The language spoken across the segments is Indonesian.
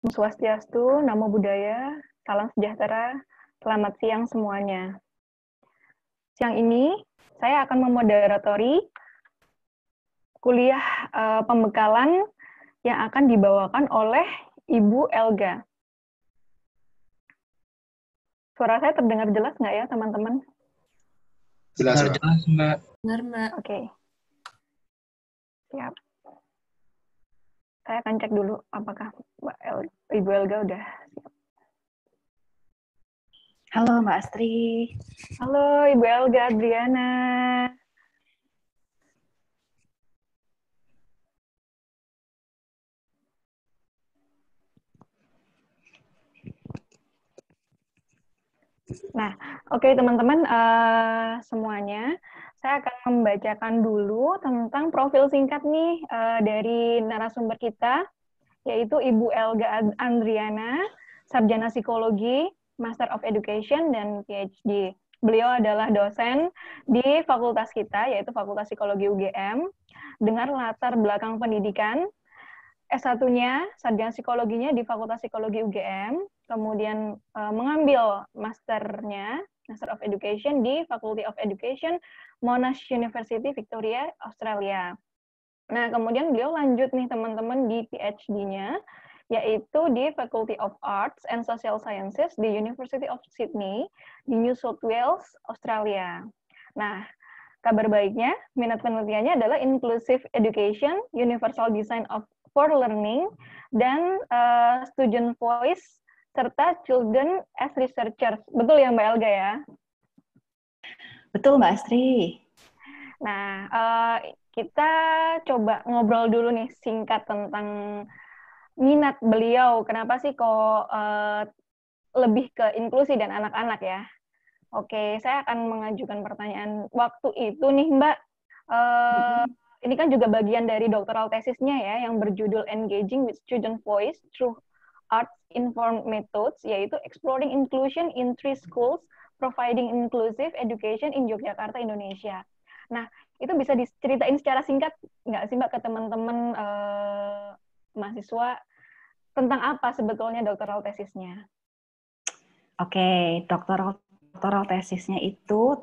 Om Swastiastu, Namo Buddhaya, salam sejahtera, selamat siang semuanya. Siang ini saya akan memoderatori kuliah pembekalan yang akan dibawakan oleh Ibu Elga. Suara saya terdengar jelas nggak ya teman-teman? Jelas, Mbak. Benar, Mbak. Oke. Siap. Saya akan cek dulu apakah Ibu Elga udah siap. Halo Mbak Astri. Halo Ibu Elga Adriana. Nah, oke teman-teman semuanya, saya akan membacakan dulu tentang profil singkat nih dari narasumber kita, yaitu Ibu Elga Andriana, Sarjana Psikologi, Master of Education, dan PhD. Beliau adalah dosen di fakultas kita, yaitu Fakultas Psikologi UGM, dengan latar belakang pendidikan, S1-nya, sarjana psikologinya di Fakultas Psikologi UGM, kemudian mengambil masternya, Master of Education di Faculty of Education, Monash University, Victoria, Australia. Nah, kemudian beliau lanjut nih teman-teman di PhD-nya, yaitu di Faculty of Arts and Social Sciences di University of Sydney, di New South Wales, Australia. Nah, kabar baiknya, minat penelitiannya adalah Inclusive Education, Universal Design for Learning, dan Student Voice, serta Children as Researchers. Betul ya Mbak Elga ya? Betul Mbak Astri. Nah, kita coba ngobrol dulu nih singkat tentang minat beliau. Kenapa sih kok lebih ke inklusi dan anak-anak ya? Oke, saya akan mengajukan pertanyaan waktu itu nih Mbak. Ini kan juga bagian dari doktoral tesisnya ya, yang berjudul Engaging with Student Voice Through Arts-Informed Methods, yaitu Exploring Inclusion in Three Schools, Providing Inclusive Education in Yogyakarta, Indonesia. Nah, itu bisa diceritain secara singkat nggak sih Mbak ke teman-teman mahasiswa tentang apa sebetulnya doktoral tesisnya? Oke, doktoral tesisnya itu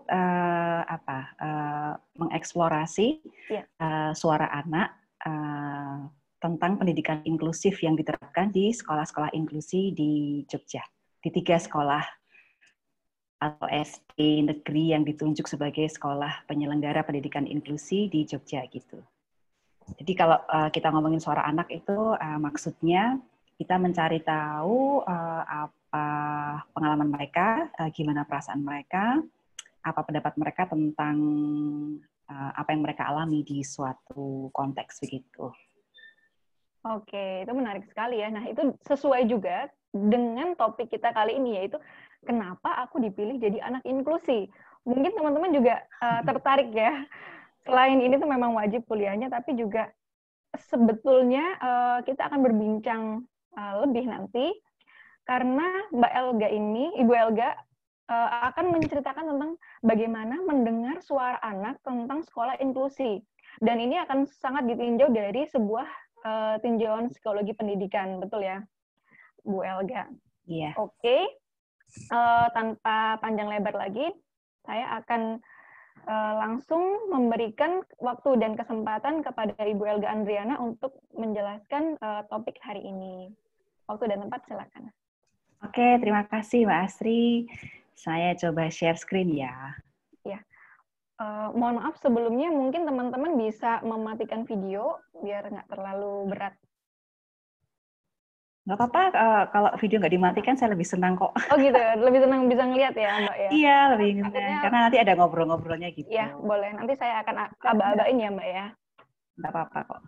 mengeksplorasi suara anak tentang pendidikan inklusif yang diterapkan di sekolah-sekolah inklusi di Jogja, di 3 sekolah atau SD negeri yang ditunjuk sebagai sekolah penyelenggara pendidikan inklusi di Jogja gitu. Jadi kalau kita ngomongin suara anak itu maksudnya kita mencari tahu apa pengalaman mereka, gimana perasaan mereka, apa pendapat mereka tentang apa yang mereka alami di suatu konteks begitu. Oke, itu menarik sekali ya. Nah, itu sesuai juga dengan topik kita kali ini, yaitu kenapa aku dipilih jadi anak inklusi. Mungkin teman-teman juga tertarik ya. Selain ini tuh memang wajib kuliahnya, tapi juga sebetulnya kita akan berbincang lebih nanti, karena Mbak Elga ini, Ibu Elga, akan menceritakan tentang bagaimana mendengar suara anak tentang sekolah inklusi. Dan ini akan sangat ditinjau dari sebuah tinjauan psikologi pendidikan, betul ya, Bu Elga? Iya. Oke, tanpa panjang lebar lagi, saya akan langsung memberikan waktu dan kesempatan kepada Ibu Elga Andriana untuk menjelaskan topik hari ini. Waktu dan tempat silakan. Oke, terima kasih Mbak Astri. Saya coba share screen ya. Ya, mohon maaf sebelumnya mungkin teman-teman bisa mematikan video biar nggak terlalu berat. Nggak apa-apa, kalau video nggak dimatikan saya lebih senang kok. Oh gitu, lebih senang bisa ngeliat ya Mbak ya? Iya, lebih senang, karena nanti ada ngobrol-ngobrolnya gitu. Iya, boleh. Nanti saya akan aba-abain ya Mbak ya. Nggak apa-apa kok.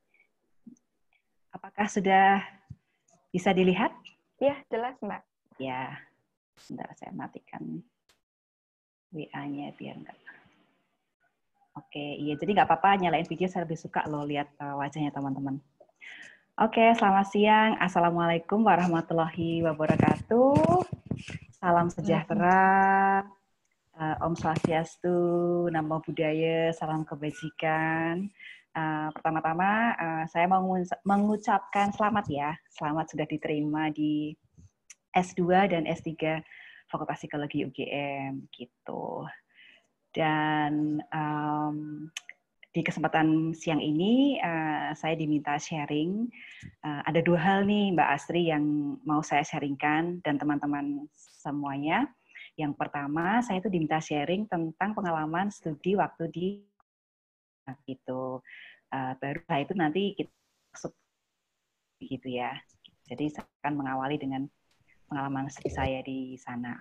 Apakah sudah bisa dilihat? Iya, jelas Mbak. Ya, sebentar saya matikan WA-nya biar nggak. Oke, iya. Jadi nggak apa-apa, nyalain video, saya lebih suka loh lihat wajahnya teman-teman. Oke, selamat siang. Assalamualaikum warahmatullahi wabarakatuh. Salam sejahtera. Om Swastiastu, Namo Buddhaya, salam kebajikan. Pertama-tama saya mau mengucapkan selamat ya. Selamat sudah diterima di S2 dan S3 Fakultas Psikologi UGM gitu. Dan di kesempatan siang ini saya diminta sharing. Ada 2 hal nih Mbak Astri yang mau saya sharingkan dan teman-teman semuanya. Yang pertama, saya itu diminta sharing tentang pengalaman studi waktu di gitu. Baru setelah itu nanti kita masuk gitu ya. Jadi saya akan mengawali dengan pengalaman studi saya di sana.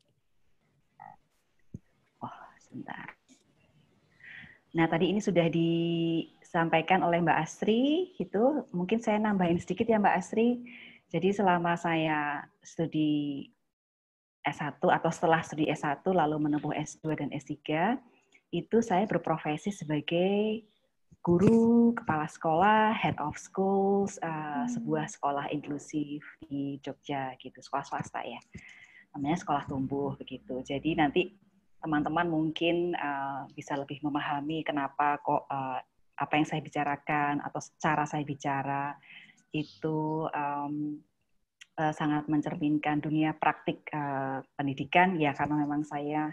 Oh, sebentar. Nah, tadi ini sudah disampaikan oleh Mbak Astri, gitu. Mungkin saya nambahin sedikit ya Mbak Astri. Jadi selama saya studi S1 atau setelah studi S1 lalu menempuh S2 dan S3, itu saya berprofesi sebagai guru, kepala sekolah, head of schools, sebuah sekolah inklusif di Jogja gitu, sekolah swasta ya. Namanya Sekolah Tumbuh begitu. Jadi nanti teman-teman mungkin bisa lebih memahami kenapa kok apa yang saya bicarakan atau cara saya bicara itu sangat mencerminkan dunia praktik pendidikan ya, karena memang saya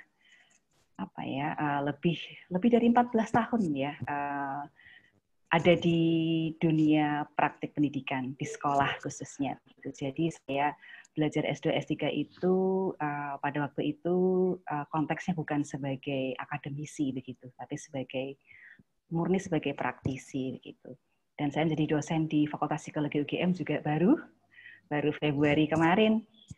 lebih dari 14 tahun ya ada di dunia praktik pendidikan di sekolah khususnya. Jadi saya belajar S2 S3 itu pada waktu itu konteksnya bukan sebagai akademisi begitu, tapi murni sebagai praktisi begitu. Dan saya menjadi dosen di Fakultas Psikologi UGM juga baru Februari kemarin.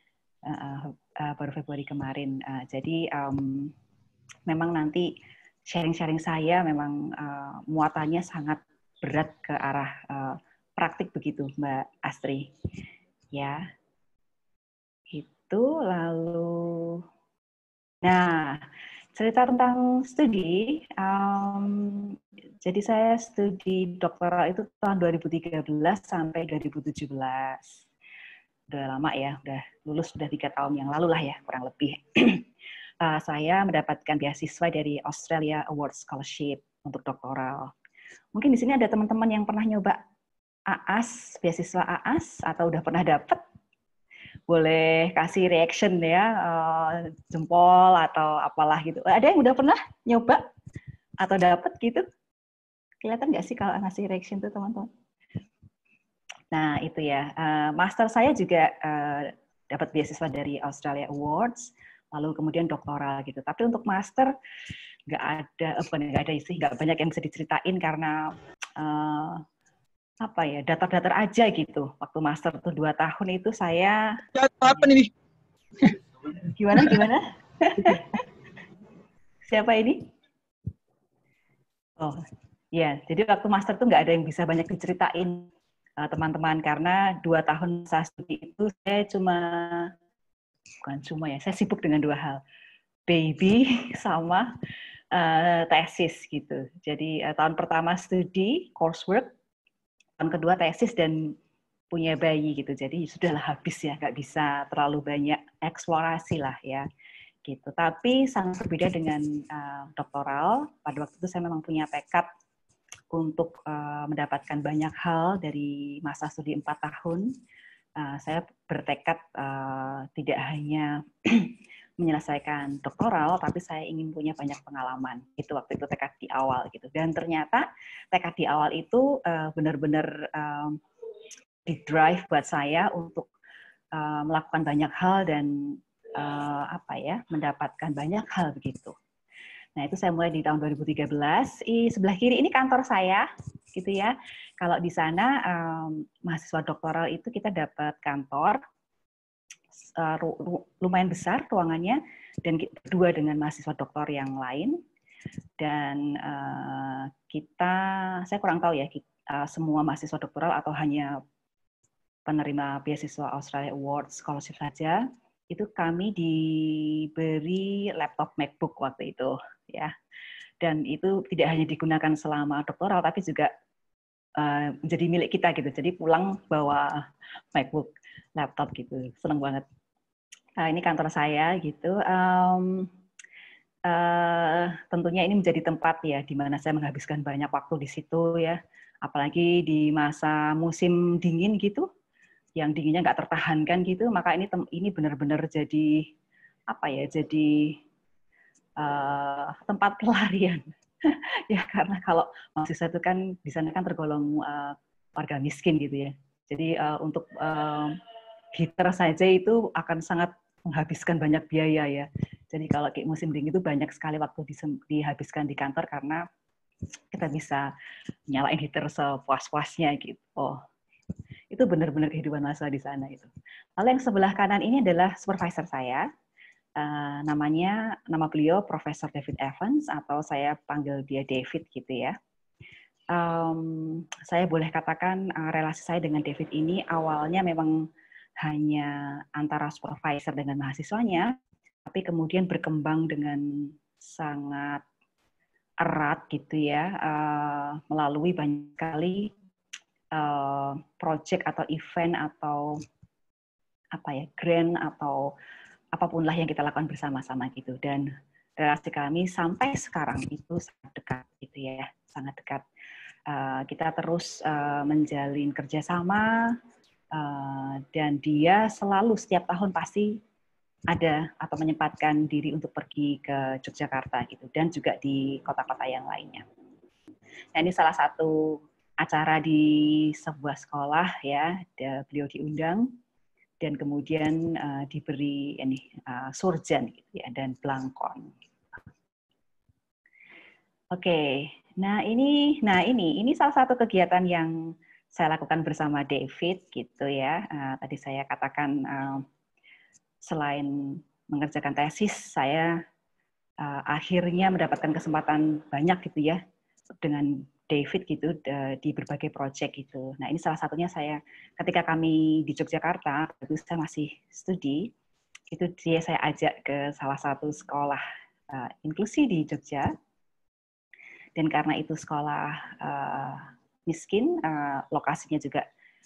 Jadi memang nanti sharing-sharing saya memang muatannya sangat berat ke arah praktik begitu, Mbak Astri. Ya, itu lalu. Nah, cerita tentang studi. Jadi saya studi doktoral itu tahun 2013 sampai 2017. Udah lama ya, udah lulus sudah 3 tahun yang lalu lah ya, kurang lebih. Saya mendapatkan beasiswa dari Australia Award Scholarship untuk doktoral. Mungkin di sini ada teman-teman yang pernah nyoba AAS, beasiswa AAS, atau udah pernah dapat? Boleh kasih reaction ya, jempol atau apalah gitu. Ada yang udah pernah nyoba atau dapat gitu? Kelihatan nggak sih kalau ngasih reaction tuh teman-teman? Nah itu ya, master saya juga dapat beasiswa dari Australia Awards, lalu kemudian doktoral gitu. Tapi untuk master nggak ada sih, nggak banyak yang bisa diceritain karena datar-datar aja gitu. Waktu master tuh 2 tahun itu saya. Apa nih? Gimana? Siapa ini? Oh, ya. Jadi waktu master tuh nggak ada yang bisa banyak diceritain teman-teman, karena 2 tahun saya studi itu saya saya sibuk dengan 2 hal, baby sama tesis gitu. Jadi tahun pertama studi coursework, tahun kedua tesis dan punya bayi gitu. Jadi sudahlah habis ya, nggak bisa terlalu banyak eksplorasi lah ya gitu. Tapi sangat berbeda dengan doktoral. Pada waktu itu saya memang punya tekad untuk mendapatkan banyak hal dari masa studi 4 tahun. Saya bertekad tidak hanya menyelesaikan doktoral, tapi saya ingin punya banyak pengalaman. Itu waktu itu tekad di awal gitu. Dan ternyata tekad di awal itu benar-benar di drive buat saya untuk melakukan banyak hal dan mendapatkan banyak hal begitu. Nah, itu saya mulai di tahun 2013. Sebelah kiri ini kantor saya, gitu ya. Kalau di sana mahasiswa doktoral itu kita dapat kantor lumayan besar ruangannya, dan berdua dengan mahasiswa doktor yang lain. Dan saya kurang tahu ya, semua mahasiswa doktoral atau hanya penerima beasiswa Australia Award Scholarship saja, itu kami diberi laptop MacBook waktu itu ya. Dan itu tidak hanya digunakan selama doktoral, tapi juga menjadi milik kita gitu. Jadi pulang bawa MacBook, laptop gitu. Seneng banget. Ini kantor saya gitu. tentunya ini menjadi tempat ya di mana saya menghabiskan banyak waktu di situ ya, apalagi di masa musim dingin gitu, yang dinginnya nggak tertahankan gitu, maka ini benar-benar jadi apa ya, jadi tempat pelarian ya, karena kalau mahasiswa itu kan di sana kan tergolong warga miskin gitu ya, jadi untuk heater saja itu akan sangat menghabiskan banyak biaya ya. Jadi kalau kayak musim dingin itu banyak sekali waktu dihabiskan di kantor karena kita bisa nyalain heater sepuas-puasnya gitu. Oh, itu benar-benar kehidupan mahasiswa di sana itu. Lalu yang sebelah kanan ini adalah supervisor saya. Nama beliau Profesor David Evans, atau saya panggil dia David gitu ya. Saya boleh katakan relasi saya dengan David ini awalnya memang hanya antara supervisor dengan mahasiswanya, tapi kemudian berkembang dengan sangat erat gitu ya, melalui banyak sekali project atau event atau apa ya, grant atau apapun lah yang kita lakukan bersama-sama gitu. Dan relasi kami sampai sekarang itu sangat dekat gitu ya, sangat dekat. Kita terus menjalin kerjasama, dan dia selalu setiap tahun pasti ada atau menyempatkan diri untuk pergi ke Yogyakarta gitu, dan juga di kota-kota yang lainnya. Nah, ini salah satu acara di sebuah sekolah ya, beliau diundang dan kemudian diberi surjan gitu ya, dan belangkon. Oke, nah ini salah satu kegiatan yang saya lakukan bersama David gitu ya. Tadi saya katakan selain mengerjakan tesis, saya akhirnya mendapatkan kesempatan banyak gitu ya dengan David gitu di berbagai proyek gitu. Nah, ini salah satunya saya ketika kami di Yogyakarta, itu saya masih studi, itu saya ajak ke salah satu sekolah inklusi di Jogja. Dan karena itu sekolah miskin, lokasinya juga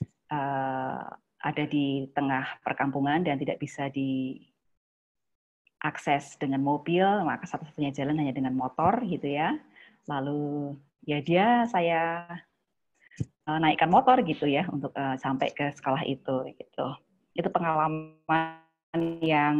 ada di tengah perkampungan dan tidak bisa diakses dengan mobil, maka satu-satunya jalan hanya dengan motor gitu ya. Lalu ya saya naikkan motor gitu ya untuk sampai ke sekolah itu gitu. Itu pengalaman yang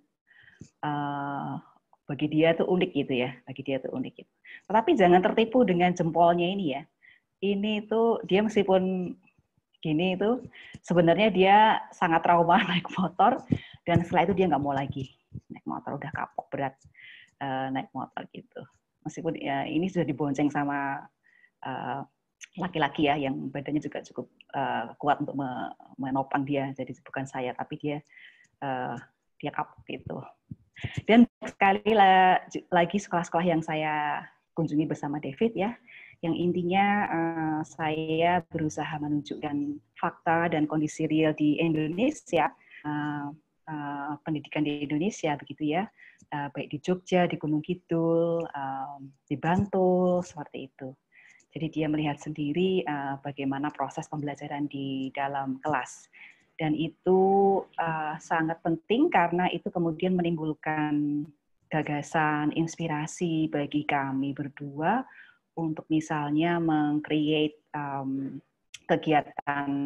bagi dia tuh unik gitu ya, bagi dia tuh unik gitu. Tetapi jangan tertipu dengan jempolnya ini ya. Ini tuh dia meskipun gini itu sebenarnya dia sangat trauma naik motor, dan setelah itu dia nggak mau lagi naik motor, udah kapok berat naik motor gitu. Meskipun ya, ini sudah dibonceng sama laki-laki ya yang badannya juga cukup kuat untuk menopang dia, jadi bukan saya tapi dia kapok gitu. Dan sekali lagi sekolah-sekolah yang saya kunjungi bersama David ya, yang intinya saya berusaha menunjukkan fakta dan kondisi real di Indonesia, pendidikan di Indonesia begitu ya, baik di Jogja, di Gunung Kidul, di Bantul, seperti itu. Jadi dia melihat sendiri bagaimana proses pembelajaran di dalam kelas. Dan itu sangat penting karena itu kemudian menimbulkan gagasan, inspirasi bagi kami berdua untuk misalnya meng-create kegiatan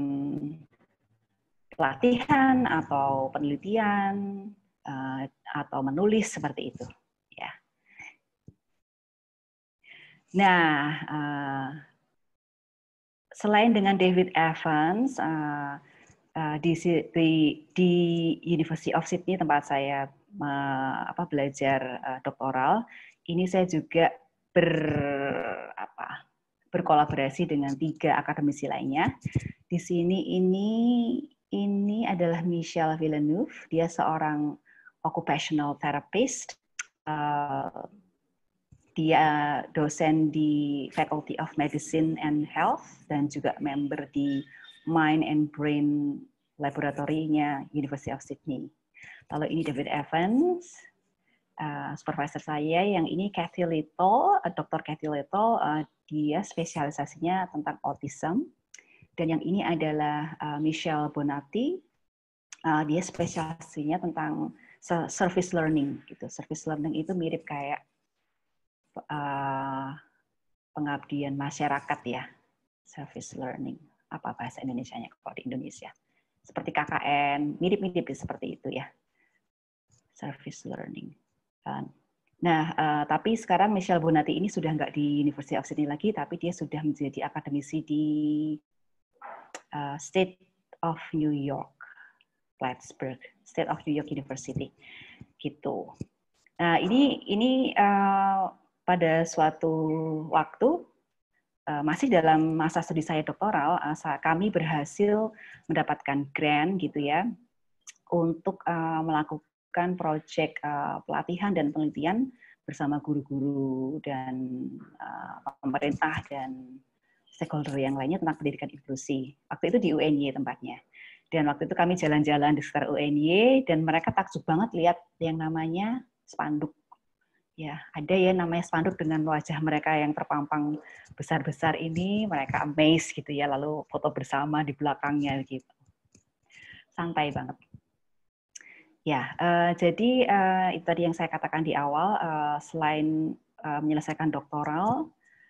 pelatihan atau penelitian atau menulis seperti itu. Ya. Nah, selain dengan David Evans, di University of Sydney tempat saya belajar doktoral, ini saya juga berkolaborasi dengan 3 akademisi lainnya. Di sini ini adalah Michelle Villeneuve, dia seorang occupational therapist. Dia dosen di Faculty of Medicine and Health dan juga member di Mind and Brain Laboratory-nya University of Sydney. Lalu ini David Evans, supervisor saya, yang ini Kathy Little, Dr. Kathy Little, dia spesialisasinya tentang autism. Dan yang ini adalah Michelle Bonatti, dia spesialisasinya tentang service learning gitu. Service learning itu mirip kayak pengabdian masyarakat ya. Service learning. Apa bahasa Indonesianya kalau di Indonesia? Seperti KKN, mirip-mirip seperti itu ya. Service learning. Nah, tapi sekarang Michelle Bonatti ini sudah nggak di University of Sydney lagi, tapi dia sudah menjadi akademisi di State of New York, Plattsburgh, State of New York University, gitu. Nah, ini pada suatu waktu masih dalam masa studi saya doktoral, kami berhasil mendapatkan grant gitu ya untuk melakukan proyek pelatihan dan penelitian bersama guru-guru dan pemerintah dan stakeholder yang lainnya tentang pendidikan inklusi. Waktu itu di UNY tempatnya. Dan waktu itu kami jalan-jalan di sekitar UNY dan mereka takjub banget lihat yang namanya spanduk. Ya, ada ya namanya spanduk dengan wajah mereka yang terpampang besar-besar ini, mereka amazed gitu ya, lalu foto bersama di belakangnya gitu. Santai banget. Ya, jadi itu tadi yang saya katakan di awal, selain menyelesaikan doktoral,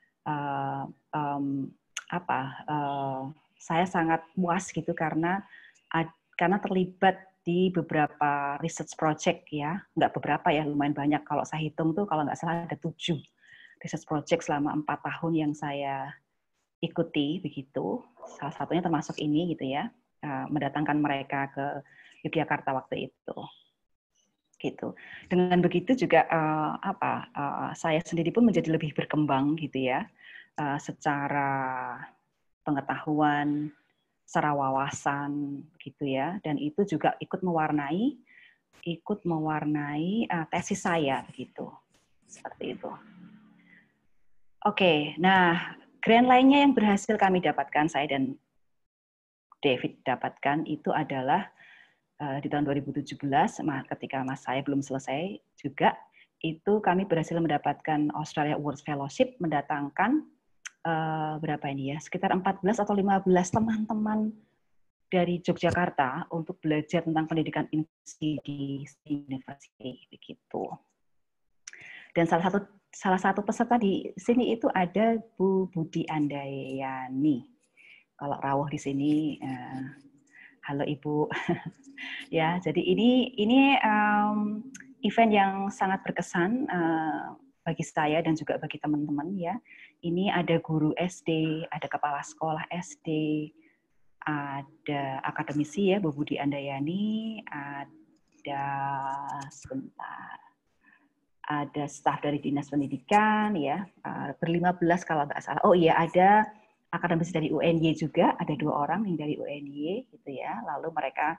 saya sangat puas gitu karena terlibat di beberapa research project ya, nggak beberapa ya, lumayan banyak. Kalau saya hitung tuh kalau nggak salah ada 7 research project selama 4 tahun yang saya ikuti begitu. Salah satunya termasuk ini gitu ya, mendatangkan mereka ke Yogyakarta waktu itu. Gitu. Dengan begitu juga saya sendiri pun menjadi lebih berkembang gitu ya, secara pengetahuan, secara wawasan gitu ya, dan itu juga ikut mewarnai tesis saya begitu. Seperti itu. Oke, nah grant lainnya yang berhasil kami dapatkan, saya dan David dapatkan itu adalah di tahun 2017, ketika saya belum selesai juga, itu kami berhasil mendapatkan Australia Awards Fellowship, mendatangkan berapa ini ya, sekitar 14 atau 15 teman-teman dari Yogyakarta untuk belajar tentang pendidikan inklusi di University begitu. Dan salah satu peserta di sini itu ada Bu Budi Andayani. Kalau rawuh di sini, halo Ibu. Ya, jadi ini event yang sangat berkesan bagi saya dan juga bagi teman-teman ya. Ini ada guru SD, ada kepala sekolah SD, ada akademisi ya, Bu Budi Andayani, ada staf dari Dinas Pendidikan ya, ber-15 kalau nggak salah. Oh iya, ada akademisi dari UNY juga, ada 2 orang yang dari UNY gitu ya. Lalu mereka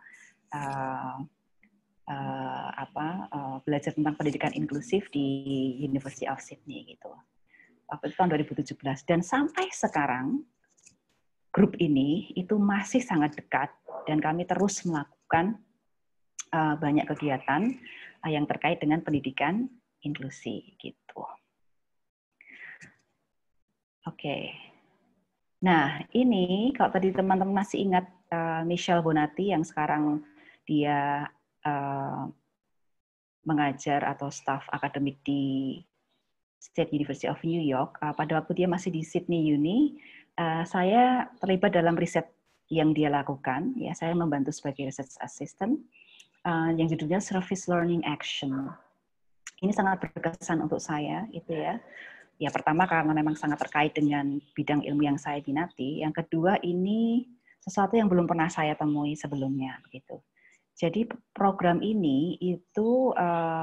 belajar tentang pendidikan inklusif di University of Sydney gitu. Waktu itu tahun 2017 dan sampai sekarang grup ini itu masih sangat dekat dan kami terus melakukan banyak kegiatan yang terkait dengan pendidikan inklusi gitu. Oke. Nah, ini kalau tadi teman-teman masih ingat Michelle Bonatti yang sekarang dia mengajar atau staf akademik di State University of New York, pada waktu dia masih di Sydney Uni, saya terlibat dalam riset yang dia lakukan. Ya, saya membantu sebagai research assistant yang judulnya Service Learning Action. Ini sangat berkesan untuk saya, itu ya. Ya, pertama karena memang sangat terkait dengan bidang ilmu yang saya minati. Yang kedua, ini sesuatu yang belum pernah saya temui sebelumnya, gitu. Jadi program ini itu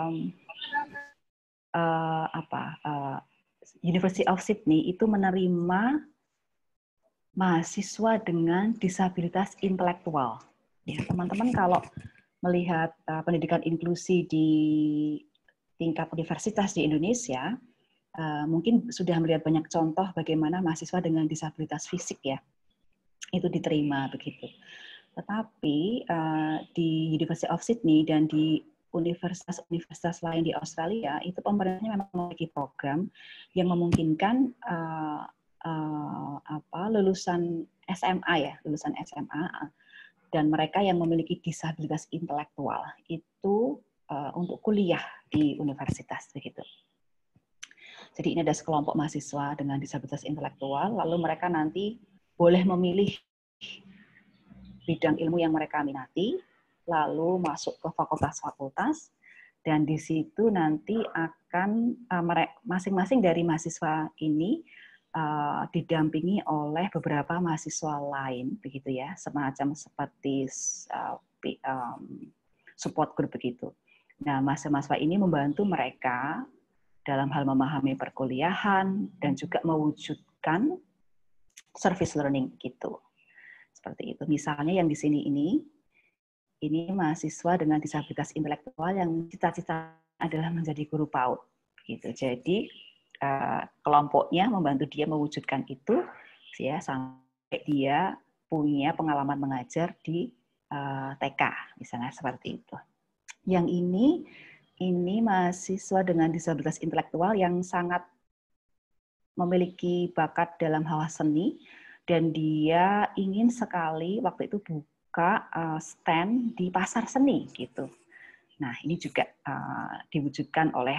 University of Sydney itu menerima mahasiswa dengan disabilitas intelektual. Ya, teman-teman kalau melihat pendidikan inklusi di tingkat universitas di Indonesia, mungkin sudah melihat banyak contoh bagaimana mahasiswa dengan disabilitas fisik ya itu diterima begitu. Tetapi di University of Sydney dan di universitas-universitas lain di Australia itu pemerintahnya memang memiliki program yang memungkinkan lulusan SMA dan mereka yang memiliki disabilitas intelektual itu untuk kuliah di universitas begitu. Jadi ini ada sekelompok mahasiswa dengan disabilitas intelektual, lalu mereka nanti boleh memilih bidang ilmu yang mereka minati, lalu masuk ke fakultas-fakultas, dan di situ nanti akan masing-masing dari mahasiswa ini didampingi oleh beberapa mahasiswa lain, begitu ya, semacam seperti support group begitu. Nah, mahasiswa ini membantu mereka dalam hal memahami perkuliahan dan juga mewujudkan service learning gitu. Seperti itu. Misalnya yang di sini ini mahasiswa dengan disabilitas intelektual yang cita-cita adalah menjadi guru PAUD gitu. Jadi kelompoknya membantu dia mewujudkan itu ya sampai dia punya pengalaman mengajar di TK misalnya seperti itu. Yang ini mahasiswa dengan disabilitas intelektual yang sangat memiliki bakat dalam hal seni dan dia ingin sekali waktu itu buka stand di pasar seni gitu. Nah, ini juga diwujudkan oleh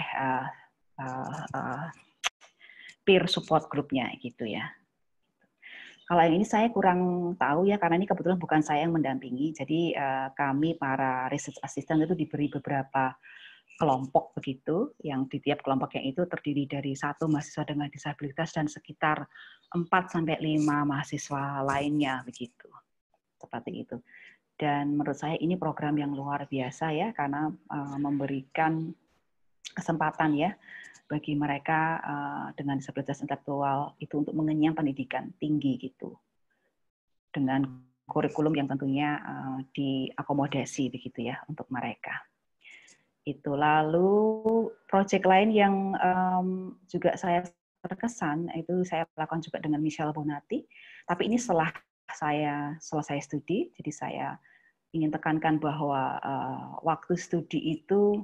peer support group-nya gitu ya. Kalau yang ini saya kurang tahu ya, karena ini kebetulan bukan saya yang mendampingi. Jadi kami para research assistant itu diberi beberapa kelompok begitu, yang di tiap kelompok yang itu terdiri dari 1 mahasiswa dengan disabilitas dan sekitar 4-5 mahasiswa lainnya begitu. Seperti itu. Dan menurut saya ini program yang luar biasa ya, karena memberikan kesempatan ya bagi mereka dengan disabilitas intelektual itu untuk mengenyam pendidikan tinggi gitu dengan kurikulum yang tentunya diakomodasi begitu ya untuk mereka. Itu lalu proyek lain yang juga saya terkesan itu saya lakukan juga dengan Michelle Bonatti, tapi ini setelah saya selesai studi, jadi saya ingin tekankan bahwa waktu studi itu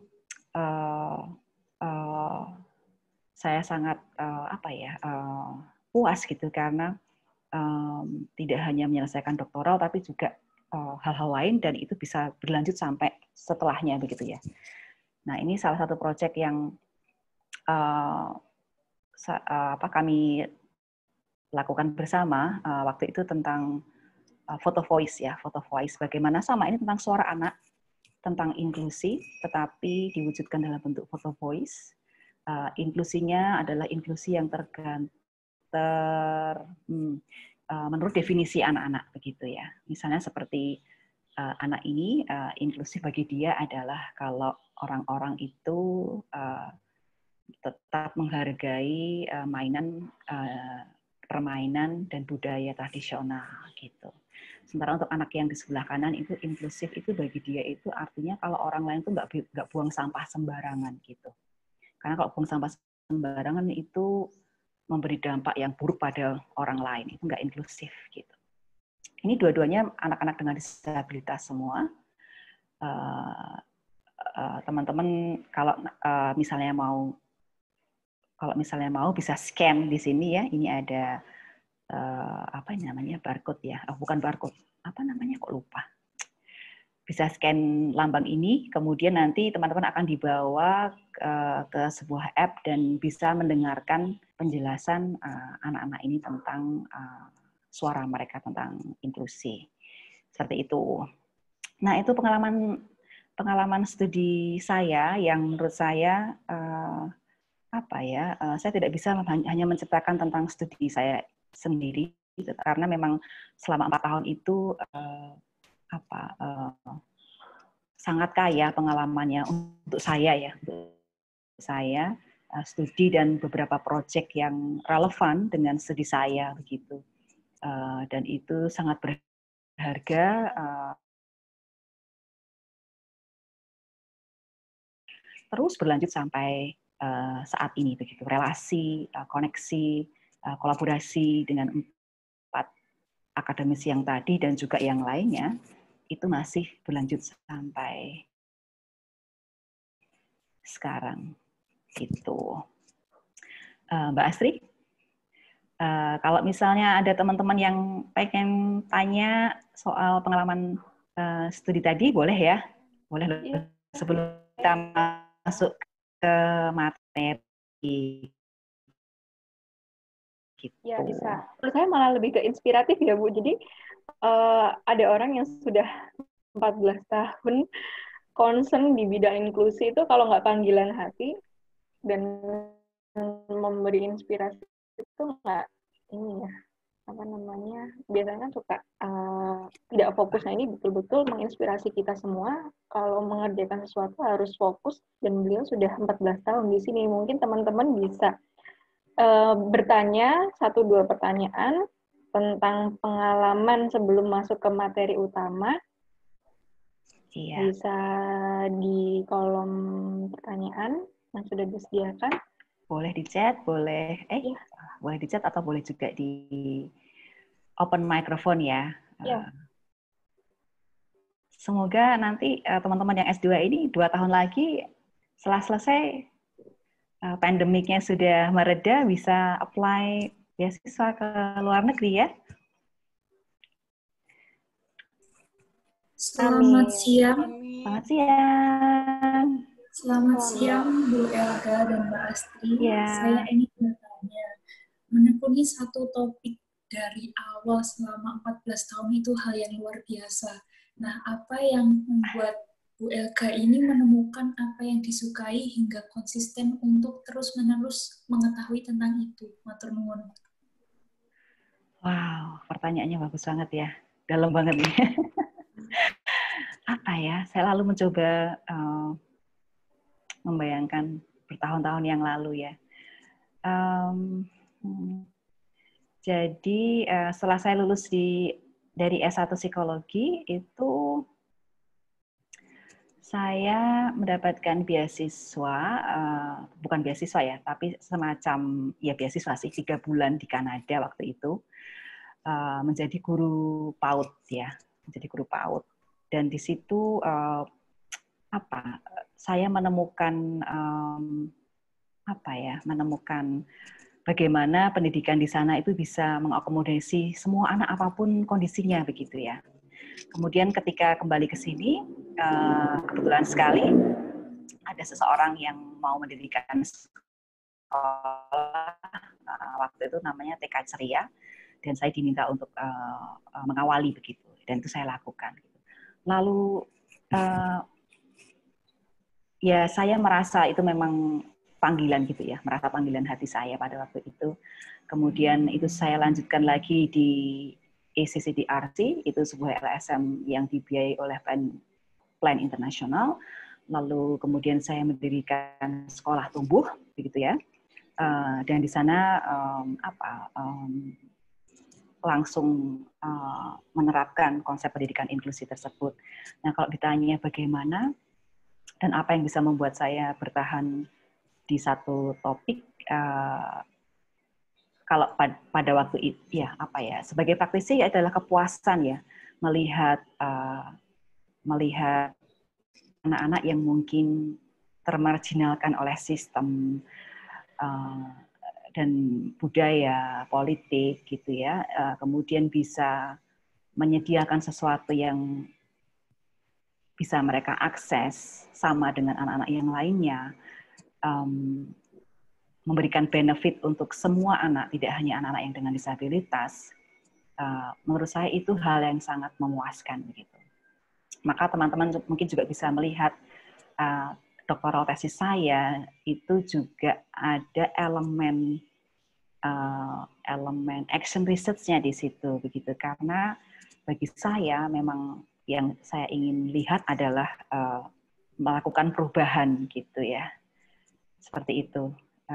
saya sangat puas gitu karena tidak hanya menyelesaikan doktoral tapi juga hal-hal lain dan itu bisa berlanjut sampai setelahnya begitu ya. Nah ini salah satu proyek yang kami lakukan bersama waktu itu tentang photo voice ya, photo voice bagaimana sama ini tentang suara anak, tentang inklusi tetapi diwujudkan dalam bentuk photo voice. Inklusinya adalah inklusi yang menurut definisi anak-anak begitu ya. Misalnya seperti anak ini inklusi bagi dia adalah kalau orang-orang itu tetap menghargai permainan dan budaya tradisional gitu. Sementara untuk anak yang di sebelah kanan itu inklusif itu bagi dia itu artinya kalau orang lain itu nggak buang sampah sembarangan gitu. Karena kalau buang sampah sembarangan itu memberi dampak yang buruk pada orang lain, itu nggak inklusif gitu. Ini dua-duanya anak-anak dengan disabilitas semua. Teman-teman kalau misalnya mau bisa scan di sini ya. Ini ada apa namanya barcode ya? Bukan barcode, apa namanya kok lupa. Bisa scan lambang ini, kemudian nanti teman-teman akan dibawa ke sebuah app dan bisa mendengarkan penjelasan anak-anak ini tentang suara mereka tentang inklusi. Seperti itu. Nah, itu pengalaman studi saya yang menurut saya saya tidak bisa hanya menceritakan tentang studi saya sendiri karena memang selama 4 tahun itu sangat kaya pengalamannya untuk saya ya. Saya studi dan beberapa proyek yang relevan dengan studi saya begitu. Dan itu sangat berharga terus berlanjut sampai saat ini begitu. Relasi, koneksi, kolaborasi dengan 4 akademisi yang tadi dan juga yang lainnya itu masih berlanjut sampai sekarang gitu. Mbak Astri, kalau misalnya ada teman-teman yang pengen tanya soal pengalaman studi tadi, boleh ya? Boleh sebelum kita masuk ke materi. Gitu. Ya bisa. Menurut saya malah lebih ke inspiratif ya Bu. Jadi ada orang yang sudah 14 tahun concern di bidang inklusi itu kalau nggak panggilan hati dan memberi inspirasi itu nggak ini ya apa namanya biasanya suka tidak fokusnya ini betul-betul menginspirasi kita semua kalau mengerjakan sesuatu harus fokus dan beliau sudah 14 tahun di sini mungkin teman-teman bisa bertanya 1-2 pertanyaan tentang pengalaman sebelum masuk ke materi utama. Iya. Bisa di kolom pertanyaan yang sudah disediakan. Boleh di chat, boleh boleh di chat atau boleh juga di open microphone ya. Ya. Semoga nanti teman-teman yang S2 ini 2 tahun lagi setelah selesai pandemiknya sudah mereda bisa apply beasiswa ke luar negeri ya. Selamat siang. Selamat siang. Selamat siang Bu Elga dan Mbak Astri. Ya. Saya ingin bertanya, menekuni satu topik dari awal selama 14 tahun itu hal yang luar biasa. Nah, apa yang membuat Bu Elga ini menemukan apa yang disukai hingga konsisten untuk terus-menerus mengetahui tentang itu? Matur nuwun. Wow, pertanyaannya bagus banget ya. Dalam banget nih. Apa ya, saya lalu mencoba membayangkan bertahun-tahun yang lalu ya. Jadi setelah saya lulus dari S1 Psikologi, itu saya mendapatkan beasiswa, bukan beasiswa ya, tapi semacam ya beasiswa sih, 3 bulan di Kanada waktu itu, menjadi guru PAUD ya, menjadi guru PAUD. Dan di situ saya menemukan menemukan bagaimana pendidikan di sana itu bisa mengakomodasi semua anak apapun kondisinya begitu ya. Kemudian ketika kembali ke sini, kebetulan sekali ada seseorang yang mau mendirikan sekolah, waktu itu namanya TK Ceria, dan saya diminta untuk mengawali begitu, dan itu saya lakukan. Lalu ya saya merasa itu memang panggilan gitu ya, merasa panggilan hati saya pada waktu itu. Kemudian itu saya lanjutkan lagi di ACCDRC, itu sebuah LSM yang dibiayai oleh Plan Internasional. Lalu kemudian saya mendirikan sekolah tumbuh, begitu ya. Dan di sana langsung menerapkan konsep pendidikan inklusi tersebut. Nah, kalau ditanya bagaimana dan apa yang bisa membuat saya bertahan di satu topik, kalau pada waktu itu ya sebagai praktisi adalah kepuasan ya melihat anak-anak yang mungkin termarginalkan oleh sistem dan budaya politik gitu ya, kemudian bisa menyediakan sesuatu yang bisa mereka akses sama dengan anak-anak yang lainnya, memberikan benefit untuk semua anak, tidak hanya anak-anak yang dengan disabilitas. Menurut saya itu hal yang sangat memuaskan begitu. Maka teman-teman mungkin juga bisa melihat doktoral tesis saya itu juga ada elemen action research-nya di situ begitu, karena bagi saya memang yang saya ingin lihat adalah melakukan perubahan gitu ya, seperti itu.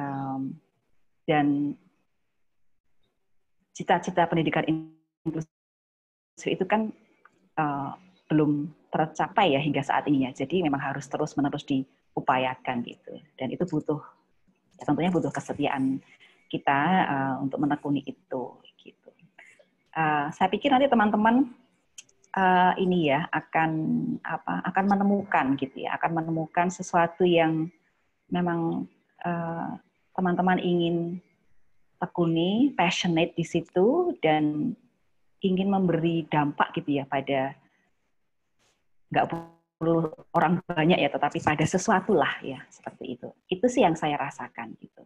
Dan cita-cita pendidikan inklusif itu kan belum tercapai ya hingga saat ini ya, jadi memang harus terus-menerus diupayakan gitu, dan itu tentunya butuh kesetiaan kita untuk menekuni itu gitu. Saya pikir nanti teman-teman ini ya akan menemukan gitu ya, akan menemukan sesuatu yang memang teman-teman ingin tekuni, passionate di situ, dan ingin memberi dampak gitu ya pada nggak perlu orang banyak ya, tetapi pada sesuatu lah ya, seperti itu. Itu sih yang saya rasakan gitu.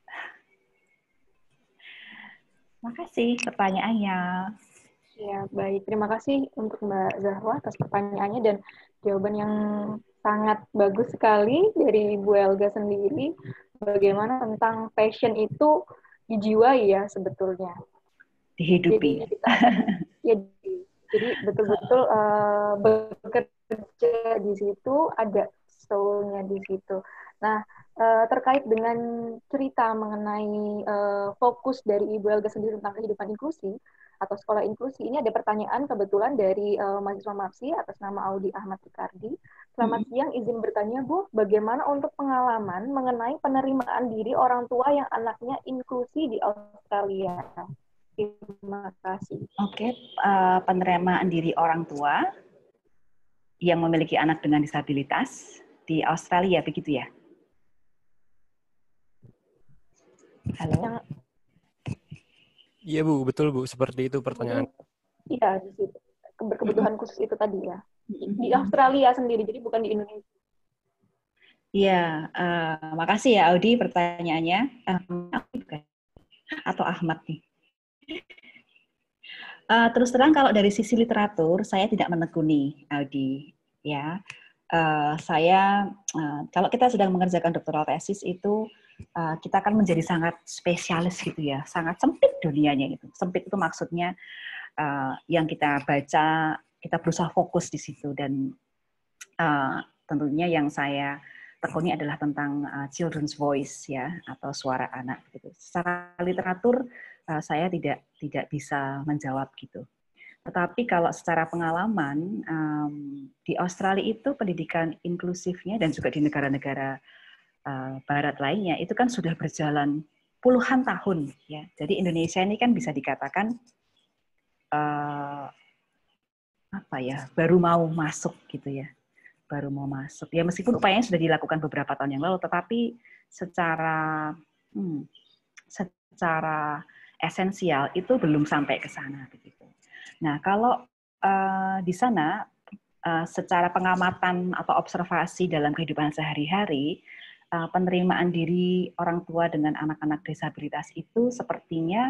Makasih pertanyaannya. Ya, baik. Terima kasih untuk Mbak Zahwa atas pertanyaannya dan jawaban yang sangat bagus sekali dari Ibu Elga sendiri. Bagaimana tentang passion itu dijiwai ya sebetulnya. Dihidupi. Jadi betul-betul bekerja di situ, ada soul-nya di situ. Nah, terkait dengan cerita mengenai fokus dari Ibu Elga sendiri tentang kehidupan inklusi atau sekolah inklusi, ini ada pertanyaan kebetulan dari mahasiswa MAPSI atas nama Audi Ahmad Ricardi. Selamat siang, izin bertanya Bu, bagaimana untuk pengalaman mengenai penerimaan diri orang tua yang anaknya inklusi di Australia? Terima kasih. Oke, penerimaan diri orang tua yang memiliki anak dengan disabilitas di Australia, begitu ya? Halo? Iya Bu, betul Bu, seperti itu pertanyaan. Iya, di situ. Berkebutuhan khusus itu tadi ya. Di Australia sendiri, jadi bukan di Indonesia. Iya, makasih ya Audi pertanyaannya. Atau Ahmad nih. Terus terang kalau dari sisi literatur, saya tidak menekuni Audi. Ya, saya kalau kita sedang mengerjakan doktoral tesis itu kita akan menjadi sangat spesialis gitu ya, sangat sempit dunianya itu. Sempit itu maksudnya yang kita baca, kita berusaha fokus di situ dan tentunya yang saya tekuni adalah tentang children's voice ya atau suara anak gitu. Secara literatur saya tidak bisa menjawab gitu. Tetapi kalau secara pengalaman di Australia itu pendidikan inklusifnya dan juga di negara-negara Barat lainnya itu kan sudah berjalan puluhan tahun ya. Jadi Indonesia ini kan bisa dikatakan apa ya, baru mau masuk gitu ya. Baru mau masuk. Ya meskipun upayanya sudah dilakukan beberapa tahun yang lalu, tetapi secara esensial itu belum sampai ke sana begitu. Nah, kalau di sana secara pengamatan atau observasi dalam kehidupan sehari-hari, penerimaan diri orang tua dengan anak-anak disabilitas itu sepertinya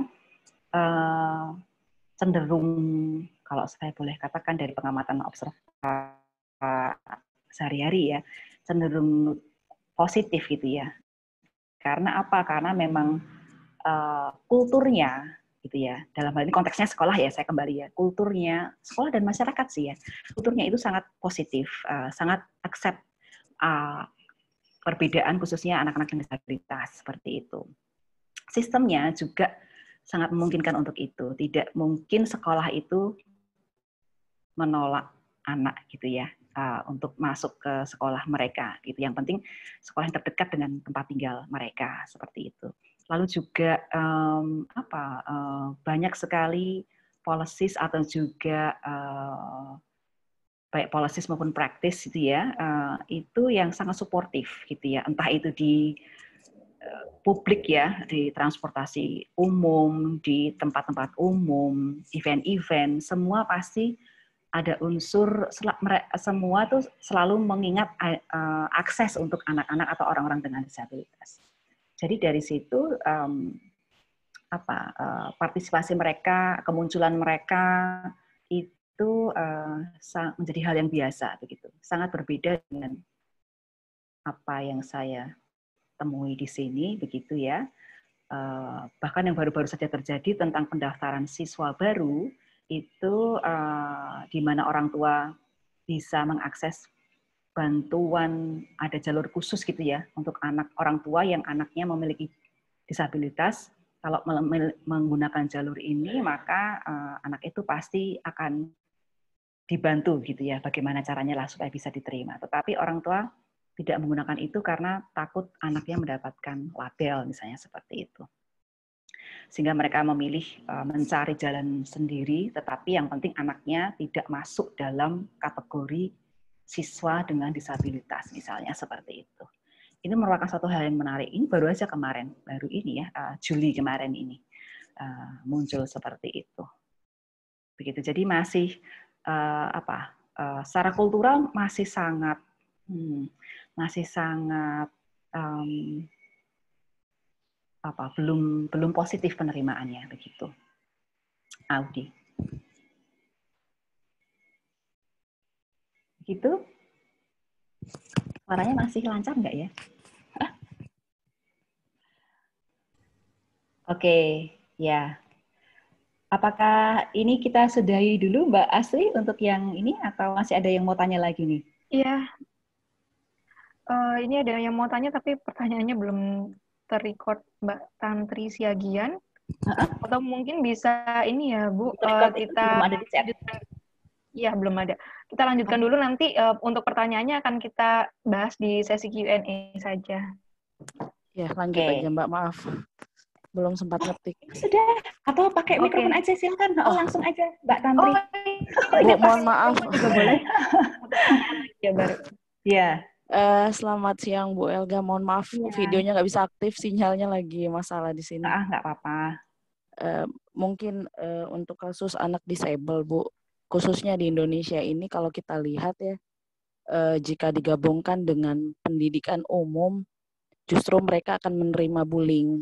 cenderung, kalau saya boleh katakan dari pengamatan observasi sehari-hari ya, cenderung positif gitu ya. Karena apa? Karena memang kulturnya gitu ya. Dalam hal ini konteksnya sekolah ya, saya kembali ya. Kulturnya sekolah dan masyarakat sih ya. Kulturnya itu sangat positif, sangat accept perbedaan khususnya anak-anak dengan disabilitas seperti itu. Sistemnya juga sangat memungkinkan untuk itu. Tidak mungkin sekolah itu menolak anak gitu ya untuk masuk ke sekolah mereka gitu. Yang penting sekolah yang terdekat dengan tempat tinggal mereka seperti itu. Lalu juga banyak sekali policies atau juga baik policies maupun praktis gitu ya, itu yang sangat suportif gitu ya, entah itu di publik ya, di transportasi umum, di tempat-tempat umum, event-event, semua pasti ada unsur, semua tuh selalu mengingat akses untuk anak-anak atau orang-orang dengan disabilitas. Jadi dari situ partisipasi mereka, kemunculan mereka itu menjadi hal yang biasa begitu. Sangat berbeda dengan apa yang saya temui di sini begitu ya. Bahkan yang baru-baru saja terjadi tentang pendaftaran siswa baru itu di mana orang tua bisa mengakses bantuan, ada jalur khusus gitu ya untuk anak orang tua yang anaknya memiliki disabilitas. Kalau menggunakan jalur ini maka anak itu pasti akan dibantu gitu ya, bagaimana caranya lah supaya bisa diterima. Tetapi orang tua tidak menggunakan itu karena takut anaknya mendapatkan label misalnya seperti itu. Sehingga mereka memilih mencari jalan sendiri, tetapi yang penting anaknya tidak masuk dalam kategori siswa dengan disabilitas misalnya seperti itu. Ini merupakan satu hal yang menarik. Ini baru aja kemarin, baru ini ya, Juli kemarin ini muncul seperti itu. Begitu. Jadi masih secara kultural masih sangat belum positif penerimaannya begitu. Audi. Begitu? Suaranya masih lancar nggak ya? Oke, ya. Apakah ini kita sudahi dulu Mbak Asri untuk yang ini atau masih ada yang mau tanya lagi nih? Iya. Ini ada yang mau tanya tapi pertanyaannya belum terrecord, Mbak Tantri Siagian. Atau mungkin bisa ini ya Bu, kita belum ada di chat. Iya, belum ada. Kita lanjutkan dulu nanti untuk pertanyaannya akan kita bahas di sesi Q&A saja. Ya, lanjut aja Mbak, maaf. Belum sempat ngetik. Sudah, atau pakai mikrofon aja silakan. Langsung aja Mbak Tantri. Bu, mohon maaf. Juga boleh. Ya, baru. Ya. Selamat siang Bu Elga, mohon maaf videonya nggak bisa aktif, sinyalnya lagi masalah di sini. Nggak apa-apa. Mungkin untuk kasus anak disable Bu, khususnya di Indonesia ini kalau kita lihat ya, jika digabungkan dengan pendidikan umum, justru mereka akan menerima bullying.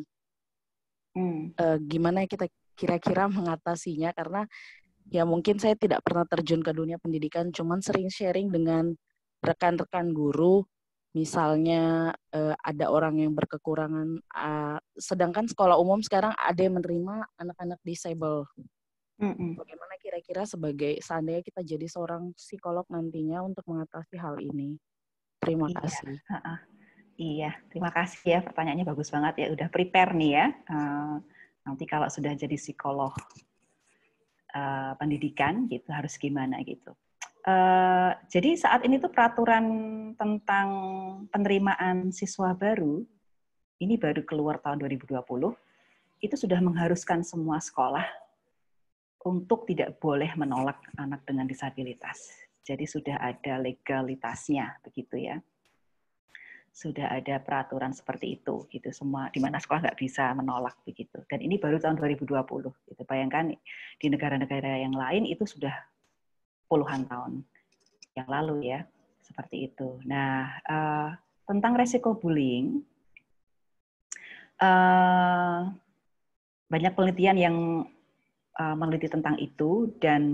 Gimana kita kira-kira mengatasinya? Karena ya mungkin saya tidak pernah terjun ke dunia pendidikan, cuman sering sharing dengan rekan-rekan guru. Misalnya ada orang yang berkekurangan, sedangkan sekolah umum sekarang ada yang menerima anak-anak disable. Bagaimana kira-kira seandainya kita jadi seorang psikolog nantinya untuk mengatasi hal ini? Terima kasih. Iya, terima kasih ya, pertanyaannya bagus banget ya, udah prepare nih ya. Nanti kalau sudah jadi psikolog pendidikan gitu harus gimana gitu. Jadi saat ini tuh peraturan tentang penerimaan siswa baru, ini baru keluar tahun 2020, itu sudah mengharuskan semua sekolah untuk tidak boleh menolak anak dengan disabilitas. Jadi sudah ada legalitasnya begitu ya. Sudah ada peraturan seperti itu gitu, semua di mana sekolah nggak bisa menolak begitu. Dan ini baru tahun 2020 gitu. Bayangkan di negara-negara yang lain itu sudah puluhan tahun yang lalu ya, seperti itu. Nah, tentang resiko bullying, banyak penelitian yang meneliti tentang itu dan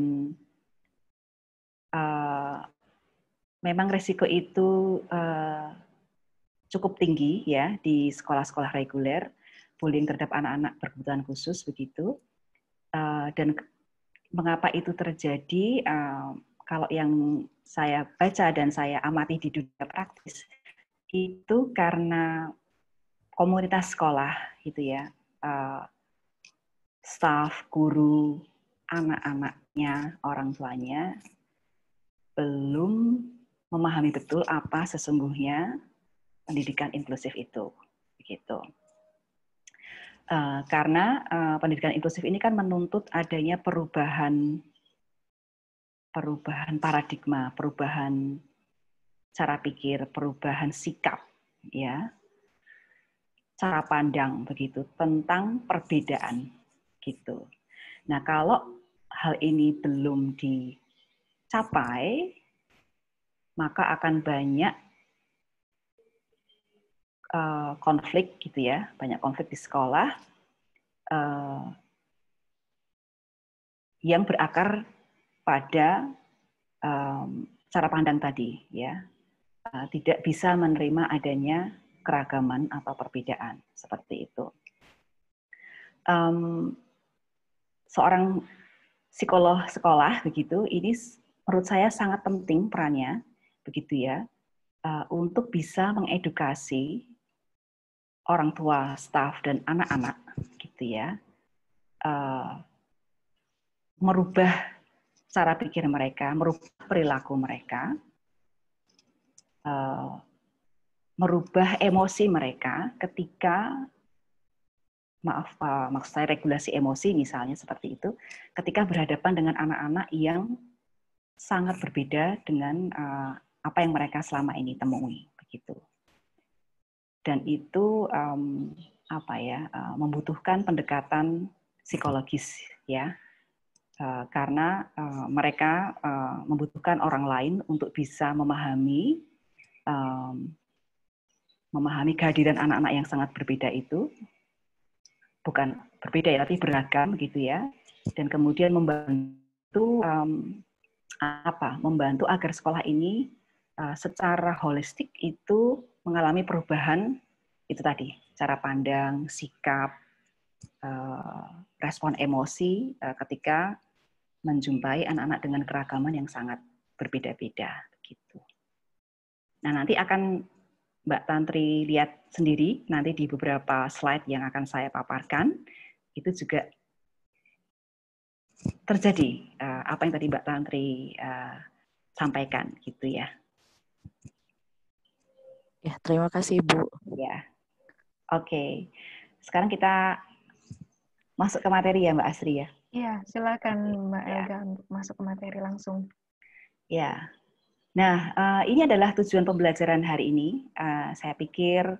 memang resiko itu cukup tinggi ya di sekolah-sekolah reguler, bullying terhadap anak-anak berkebutuhan khusus begitu. Dan mengapa itu terjadi? Kalau yang saya baca dan saya amati di dunia praktis, itu karena komunitas sekolah gitu ya, staf, guru, anak-anaknya, orang tuanya belum memahami betul apa sesungguhnya pendidikan inklusif itu, begitu. Karena pendidikan inklusif ini kan menuntut adanya perubahan paradigma, perubahan cara pikir, perubahan sikap, ya, cara pandang begitu tentang perbedaan, gitu. Nah, kalau hal ini belum dicapai, maka akan banyak konflik gitu ya, banyak konflik di sekolah yang berakar pada cara pandang tadi ya, tidak bisa menerima adanya keragaman atau perbedaan seperti itu. Seorang psikolog sekolah begitu, ini menurut saya sangat penting perannya begitu ya, untuk bisa mengedukasi orang tua, staf dan anak-anak gitu ya, merubah cara pikir mereka, merubah perilaku mereka, merubah emosi mereka ketika, maksud saya regulasi emosi misalnya seperti itu, ketika berhadapan dengan anak-anak yang sangat berbeda dengan apa yang mereka selama ini temui, begitu. Dan itu membutuhkan pendekatan psikologis ya. karena mereka membutuhkan orang lain untuk bisa memahami kehadiran anak-anak yang sangat berbeda itu, bukan berbeda ya, tapi beragam gitu ya, dan kemudian membantu membantu agar sekolah ini secara holistik itu mengalami perubahan itu tadi, cara pandang, sikap, respon emosi ketika menjumpai anak-anak dengan keragaman yang sangat berbeda-beda gitu. Nah, nanti akan Mbak Tantri lihat sendiri nanti di beberapa slide yang akan saya paparkan, itu juga terjadi apa yang tadi Mbak Tantri sampaikan gitu ya. Ya, terima kasih Ibu. Ya. Oke. Sekarang kita masuk ke materi ya Mbak Asri ya. Iya, silakan Mbak Elga untuk masuk ke materi langsung. Ya. Nah, ini adalah tujuan pembelajaran hari ini. Saya pikir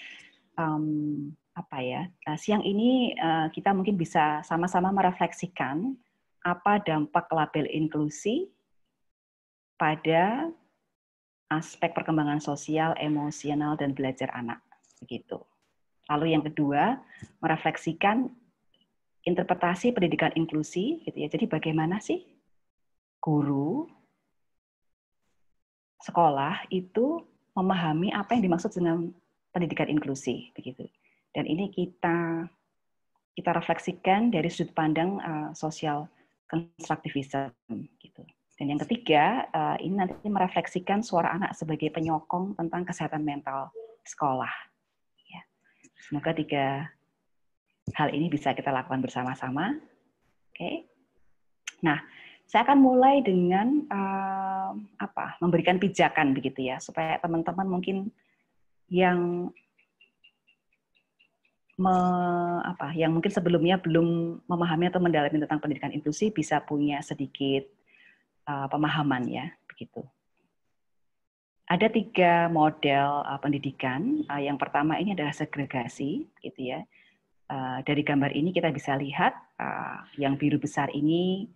siang ini kita mungkin bisa sama-sama merefleksikan apa dampak label inklusi pada aspek perkembangan sosial, emosional, dan belajar anak. Begitu. Lalu yang kedua, merefleksikan interpretasi pendidikan inklusi, gitu ya. Jadi bagaimana sih guru sekolah itu memahami apa yang dimaksud dengan pendidikan inklusi, begitu. Dan ini kita refleksikan dari sudut pandang sosial konstruktivisme, gitu. Dan yang ketiga, ini nanti merefleksikan suara anak sebagai penyokong tentang kesehatan mental sekolah. Ya. Semoga 3 hal ini bisa kita lakukan bersama-sama. Oke. Nah, saya akan mulai dengan memberikan pijakan begitu ya, supaya teman-teman mungkin yang yang mungkin sebelumnya belum memahami atau mendalami tentang pendidikan inklusi bisa punya sedikit pemahaman ya, begitu. Ada 3 model pendidikan. Yang pertama ini adalah segregasi, gitu ya. Dari gambar ini kita bisa lihat yang biru besar ini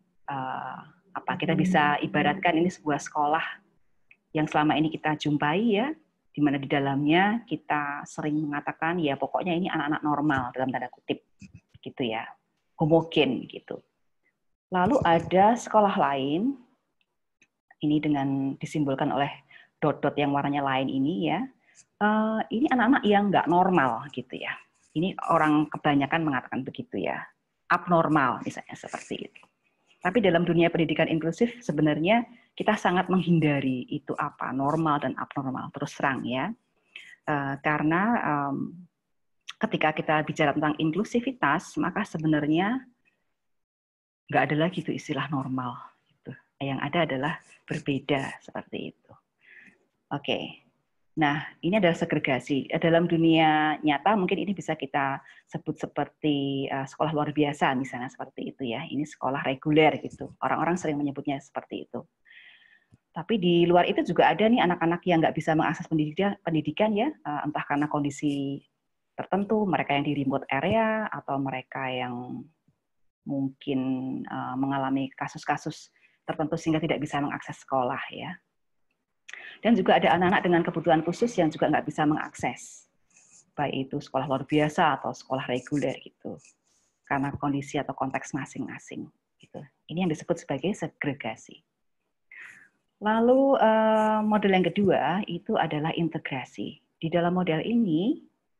kita bisa ibaratkan ini sebuah sekolah yang selama ini kita jumpai ya, di mana di dalamnya kita sering mengatakan ya pokoknya ini anak-anak normal dalam tanda kutip, gitu ya, homogen gitu. Lalu ada sekolah lain, ini dengan disimbolkan oleh dot-dot yang warnanya lain ini ya, ini anak-anak yang nggak normal gitu ya. Ini orang kebanyakan mengatakan begitu ya, abnormal misalnya seperti itu. Tapi dalam dunia pendidikan inklusif sebenarnya kita sangat menghindari itu apa, normal dan abnormal, terus terang ya. Karena ketika kita bicara tentang inklusivitas, maka sebenarnya nggak ada lagi itu istilah normal. Gitu. Yang ada adalah berbeda seperti itu. Oke. Nah, ini adalah segregasi. Dalam dunia nyata mungkin ini bisa kita sebut seperti sekolah luar biasa misalnya seperti itu ya. Ini sekolah reguler gitu. Orang-orang sering menyebutnya seperti itu. Tapi di luar itu juga ada nih anak-anak yang nggak bisa mengakses pendidikan ya, entah karena kondisi tertentu, mereka yang di remote area atau mereka yang mungkin mengalami kasus-kasus tertentu sehingga tidak bisa mengakses sekolah ya. Dan juga ada anak-anak dengan kebutuhan khusus yang juga nggak bisa mengakses, baik itu sekolah luar biasa atau sekolah reguler gitu, karena kondisi atau konteks masing-masing. Gitu. Ini yang disebut sebagai segregasi. Lalu model yang kedua itu adalah integrasi. Di dalam model ini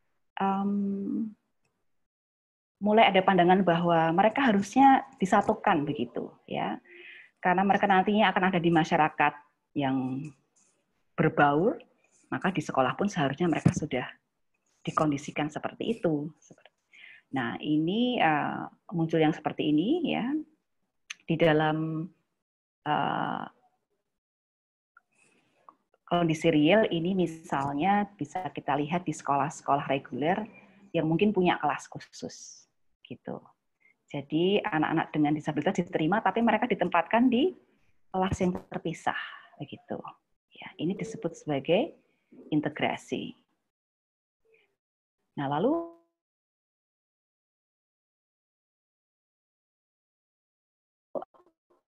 mulai ada pandangan bahwa mereka harusnya disatukan begitu ya, karena mereka nantinya akan ada di masyarakat yang berbaur, maka di sekolah pun seharusnya mereka sudah dikondisikan seperti itu. Nah, ini muncul yang seperti ini ya di dalam kondisi real ini misalnya bisa kita lihat di sekolah-sekolah reguler yang mungkin punya kelas khusus gitu. Jadi anak-anak dengan disabilitas diterima tapi mereka ditempatkan di kelas yang terpisah begitu. Ya, ini disebut sebagai integrasi. Nah, lalu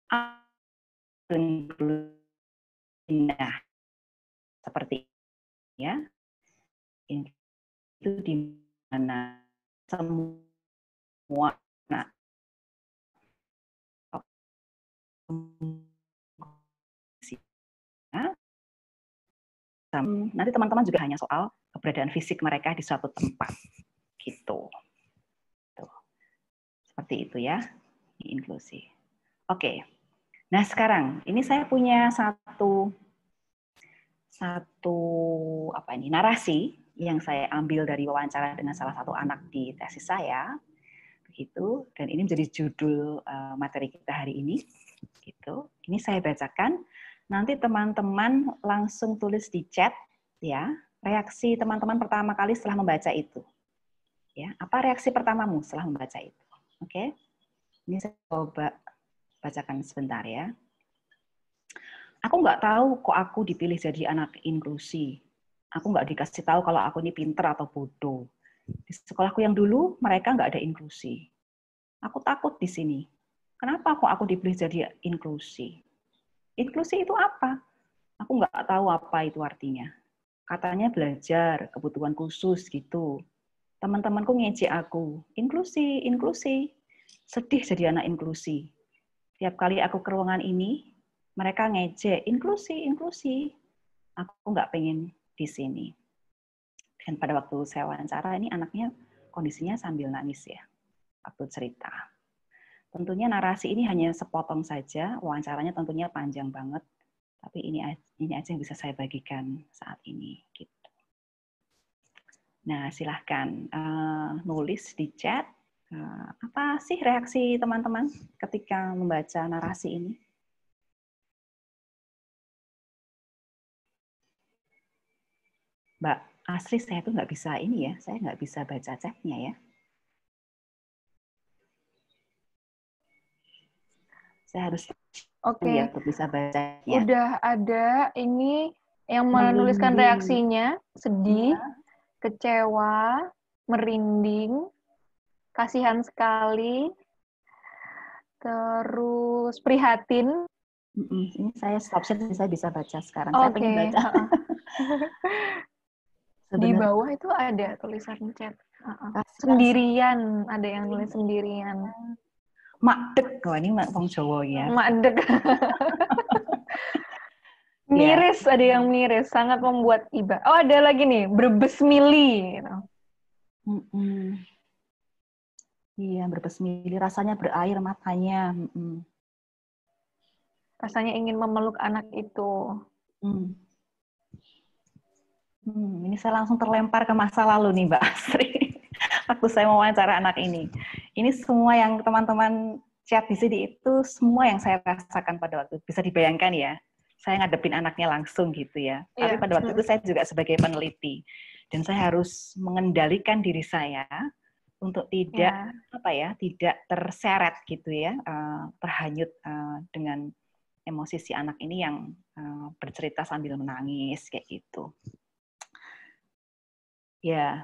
Nah, seperti ya, itu di mana semua anak nanti teman-teman juga hanya soal keberadaan fisik mereka di suatu tempat gitu. Tuh. Seperti itu ya, inklusi. Oke. Nah, sekarang ini saya punya satu narasi yang saya ambil dari wawancara dengan salah satu anak di tesis saya. Begitu, dan ini menjadi judul materi kita hari ini. Gitu. Ini saya bacakan. Nanti teman-teman langsung tulis di chat ya, reaksi teman-teman pertama kali setelah membaca itu. Ya, apa reaksi pertamamu setelah membaca itu? Oke. Ini saya coba bacakan sebentar ya. Aku nggak tahu kok aku dipilih jadi anak inklusi. Aku nggak dikasih tahu kalau aku ini pinter atau bodoh. Di sekolahku yang dulu, mereka nggak ada inklusi. Aku takut di sini. Kenapa kok aku dipilih jadi inklusi? Inklusi itu apa? Aku nggak tahu apa itu artinya. Katanya belajar, kebutuhan khusus gitu. Teman-temanku ngejek aku. Inklusi, inklusi. Sedih jadi anak inklusi. Tiap kali aku ke ruangan ini, mereka ngejek, inklusi, inklusi. Aku nggak pengen di sini. Dan pada waktu saya wawancara, ini anaknya kondisinya sambil nangis ya, waktu cerita. Tentunya narasi ini hanya sepotong saja, wawancaranya tentunya panjang banget, tapi ini aja yang bisa saya bagikan saat ini. Gitu. Nah, silahkan nulis di chat, apa sih reaksi teman-teman ketika membaca narasi ini? Mbak Asri, saya tuh nggak bisa ini ya, saya nggak bisa baca chatnya ya. Saya harus lihat untuk bisa bacanya. Udah ada ini yang menuliskan reaksinya, sedih, kecewa, merinding, kasihan sekali, terus prihatin. Ini saya stop share, saya bisa baca sekarang. Saya pengen baca. Di bawah itu ada tulisan chat. Sendirian, ada yang nulis sendirian. Makdek, wah ini Wong Jawa ya. Makdek. Miris, ada yang miris, sangat membuat iba. Oh, ada lagi nih, berbesmili. Gitu. Iya, berbesmili, rasanya berair matanya. Rasanya ingin memeluk anak itu. Ini saya langsung terlempar ke masa lalu nih, Mbak Asri. Waktu saya mewawancara anak ini. Ini semua yang teman-teman chat di sini itu semua yang saya rasakan pada waktu itu. Bisa dibayangkan ya, saya ngadepin anaknya langsung gitu ya. Tapi pada waktu itu saya juga sebagai peneliti. Dan saya harus mengendalikan diri saya untuk tidak tidak terseret gitu ya, terhanyut dengan emosi si anak ini yang bercerita sambil menangis kayak gitu. Ya,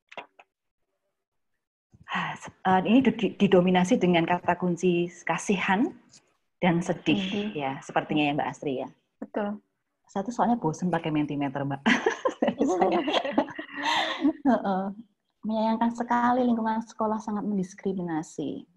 ini didominasi dengan kata kunci kasihan dan sedih, ya sepertinya ya Mbak Astri ya. Betul. Saya tuh soalnya bosen pakai Mentimeter Mbak. Menyayangkan sekali lingkungan sekolah sangat mendiskriminasi.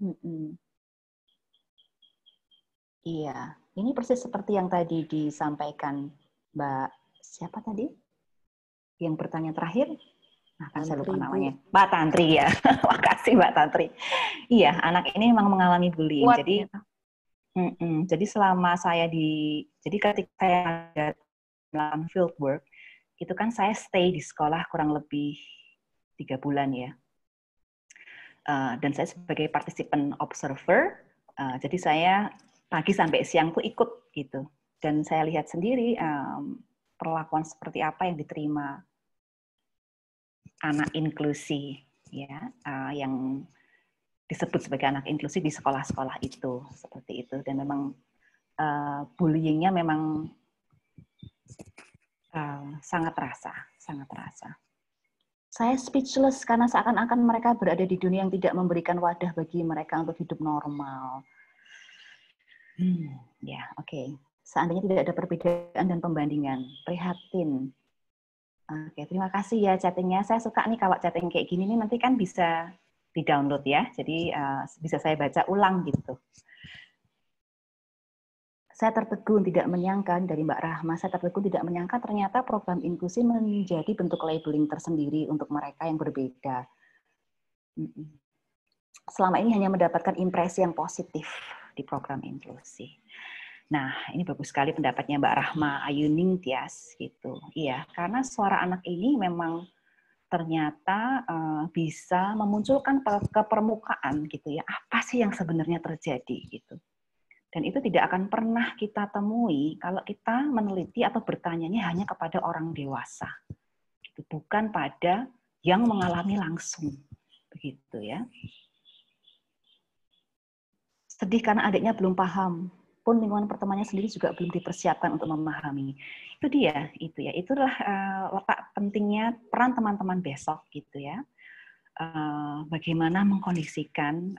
Iya, ini persis seperti yang tadi disampaikan Mbak siapa tadi? Yang bertanya terakhir? Nah, kan saya lupa namanya. Mbak Tantri ya. Makasih Mbak Tantri. Iya, anak ini memang mengalami bullying. Jadi selama saya jadi ketika saya melakukan field work, itu kan saya stay di sekolah kurang lebih 3 bulan ya. Dan saya sebagai participan observer, jadi saya pagi sampai siang tuh ikut gitu. Dan saya lihat sendiri perlakuan seperti apa yang diterima anak inklusi ya, yang disebut sebagai anak inklusi di sekolah-sekolah itu seperti itu. Dan memang bullyingnya memang sangat terasa. Saya speechless karena seakan-akan mereka berada di dunia yang tidak memberikan wadah bagi mereka untuk hidup normal. Ya, oke. Seandainya tidak ada perbedaan dan pembandingan, prihatin. Oke, terima kasih ya chattingnya. Saya suka nih kalau chatting kayak gini nih, nanti kan bisa di-download ya. Jadi bisa saya baca ulang gitu. Saya tertegun tidak menyangka dari Mbak Rahma, saya tertegun tidak menyangka ternyata program inklusi menjadi bentuk labeling tersendiri untuk mereka yang berbeda. Selama ini hanya mendapatkan impresi yang positif di program inklusi. Nah, ini bagus sekali pendapatnya Mbak Rahma Ayuning Tias gitu. Iya, karena suara anak ini memang ternyata bisa memunculkan ke permukaan gitu ya. Apa sih yang sebenarnya terjadi gitu. Dan itu tidak akan pernah kita temui kalau kita meneliti atau bertanyanya hanya kepada orang dewasa. Gitu, bukan pada yang mengalami langsung. Begitu ya. Sedih karena adiknya belum paham. Pun lingkungan pertemanannya sendiri juga belum dipersiapkan untuk memahami. Itu dia, itu ya. Itulah letak pentingnya peran teman-teman besok gitu ya. Bagaimana mengkondisikan,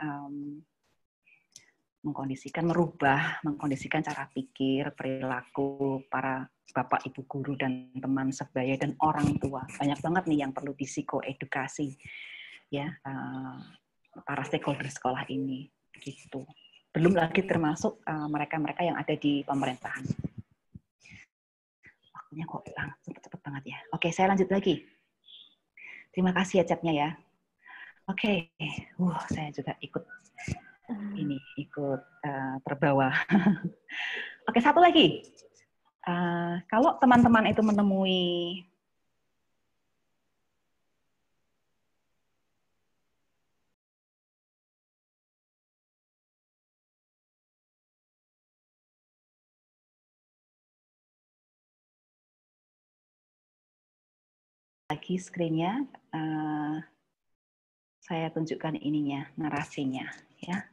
mengkondisikan cara pikir, perilaku para bapak, ibu guru dan teman sebaya dan orang tua. Banyak banget nih yang perlu psikoedukasi ya para stakeholder sekolah ini gitu. Belum lagi termasuk mereka-mereka yang ada di pemerintahan. Waktunya kok cepet-cepet banget ya. Oke, saya lanjut lagi. Terima kasih ya chatnya ya. Oke, saya juga ikut terbawa. Oke, satu lagi. Kalau teman-teman itu menemui lagi screen-nya, saya tunjukkan ininya, narasinya, ya.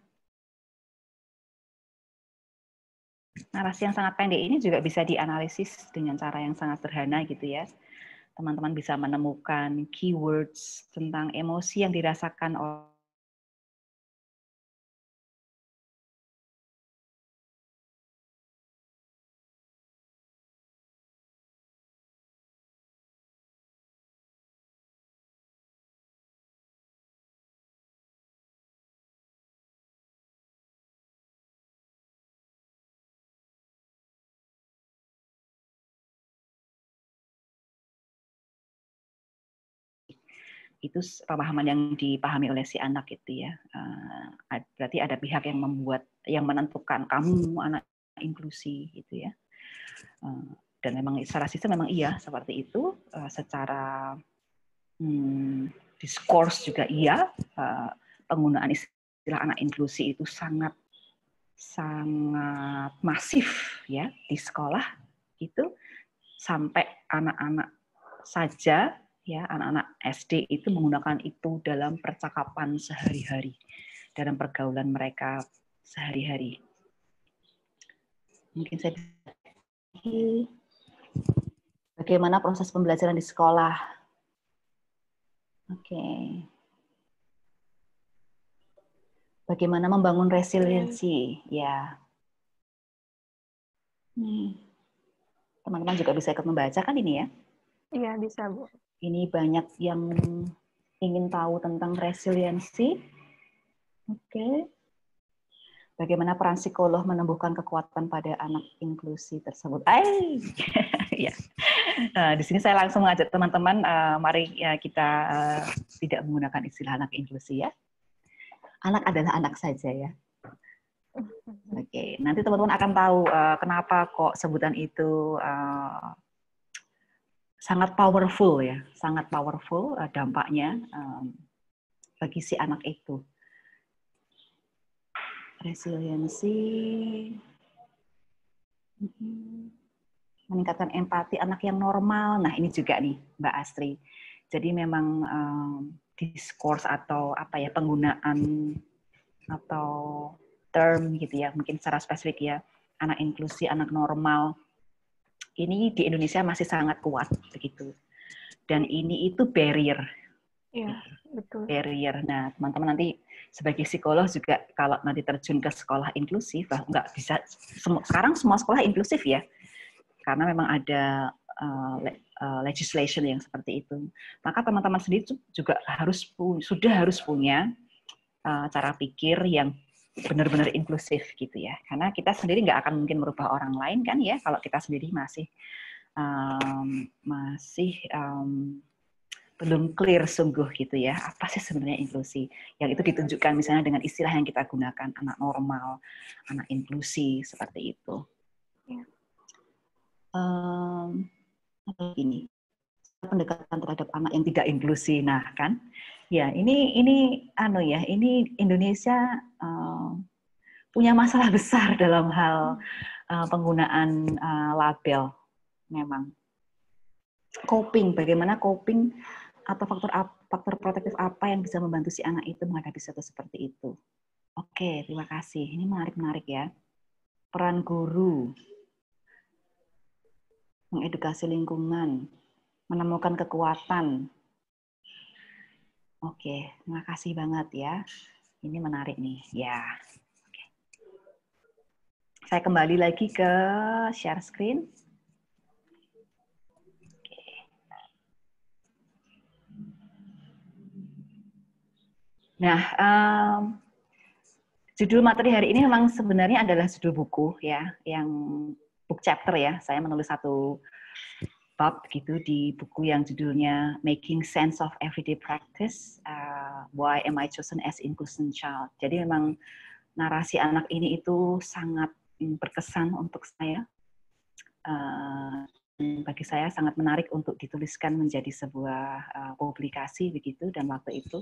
Narasi yang sangat pendek ini juga bisa dianalisis dengan cara yang sangat sederhana gitu ya. Teman-teman bisa menemukan keywords tentang emosi yang dirasakan oleh itu pemahaman yang dipahami oleh si anak itu ya. Berarti ada pihak yang menentukan kamu anak inklusi gitu ya. Dan memang secara sistem memang iya seperti itu. Secara diskurs juga iya. Penggunaan istilah anak inklusi itu sangat masif ya di sekolah itu, sampai anak-anak saja ya, anak-anak SD itu menggunakan itu dalam percakapan sehari-hari, dalam pergaulan mereka sehari-hari. Mungkin saya bagaimana proses pembelajaran di sekolah. Oke. Bagaimana membangun resiliensi, ya. Teman-teman juga bisa ikut membaca kan ini ya? Iya, bisa, Bu. Ini banyak yang ingin tahu tentang resiliensi. Oke. Bagaimana peran psikolog menumbuhkan kekuatan pada anak inklusi tersebut. Ya. Di sini saya langsung mengajak teman-teman, mari ya, kita tidak menggunakan istilah anak inklusi ya. Anak adalah anak saja ya. Oke, nanti teman-teman akan tahu kenapa kok sebutan itu sangat powerful ya, sangat powerful dampaknya bagi si anak itu. Resiliensi, meningkatkan empati anak yang normal. Nah ini juga nih Mbak Astri. Jadi memang diskurs atau apa ya, penggunaan atau term gitu ya, mungkin secara spesifik ya, anak inklusi, anak normal. Ini di Indonesia masih sangat kuat begitu. Dan ini itu barrier. Iya, betul. Barrier. Nah, teman-teman nanti sebagai psikolog juga kalau nanti terjun ke sekolah inklusif, nggak bisa. Sekarang semua sekolah inklusif ya, karena memang ada legislation yang seperti itu. Maka teman-teman sendiri juga sudah harus punya cara pikir yang benar-benar inklusif gitu ya. Karena kita sendiri nggak akan mungkin merubah orang lain kan ya, kalau kita sendiri masih belum clear sungguh gitu ya, apa sih sebenarnya inklusi. Yang itu ditunjukkan misalnya dengan istilah yang kita gunakan, anak normal, anak inklusi, seperti itu. Ini pendekatan terhadap anak yang tidak inklusi. Nah kan, ya ini Indonesia punya masalah besar dalam hal penggunaan label. Memang coping, bagaimana coping atau faktor protektif apa yang bisa membantu si anak itu menghadapi sesuatu seperti itu. Oke, terima kasih. Ini menarik ya. Peran guru, mengedukasi lingkungan, menemukan kekuatan. Oke, terima kasih banget ya. Ini menarik nih. Ya. Oke. Saya kembali lagi ke share screen. Nah, judul materi hari ini memang sebenarnya adalah judul buku ya, yang book chapter ya. Saya menulis satu bab gitu di buku yang judulnya Making Sense of Everyday Practice, Why Am I Chosen as Inclusion Child. Jadi memang narasi anak ini itu sangat berkesan untuk saya. Bagi saya sangat menarik untuk dituliskan menjadi sebuah publikasi begitu, dan waktu itu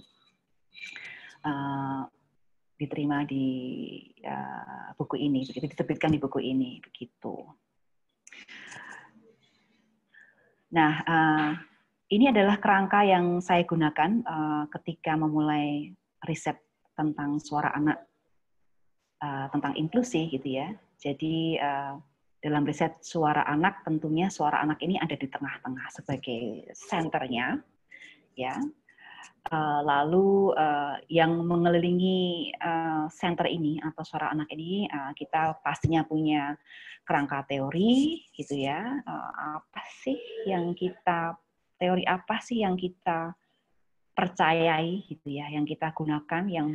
diterima di buku ini, begitu diterbitkan di buku ini, begitu. Nah, ini adalah kerangka yang saya gunakan ketika memulai riset tentang suara anak, tentang inklusi, gitu ya. Jadi dalam riset suara anak, tentunya suara anak ini ada di tengah-tengah sebagai senternya, ya. Lalu yang mengelilingi center ini atau suara anak ini, kita pastinya punya kerangka teori gitu ya. Teori apa sih yang kita percayai gitu ya, yang kita gunakan, yang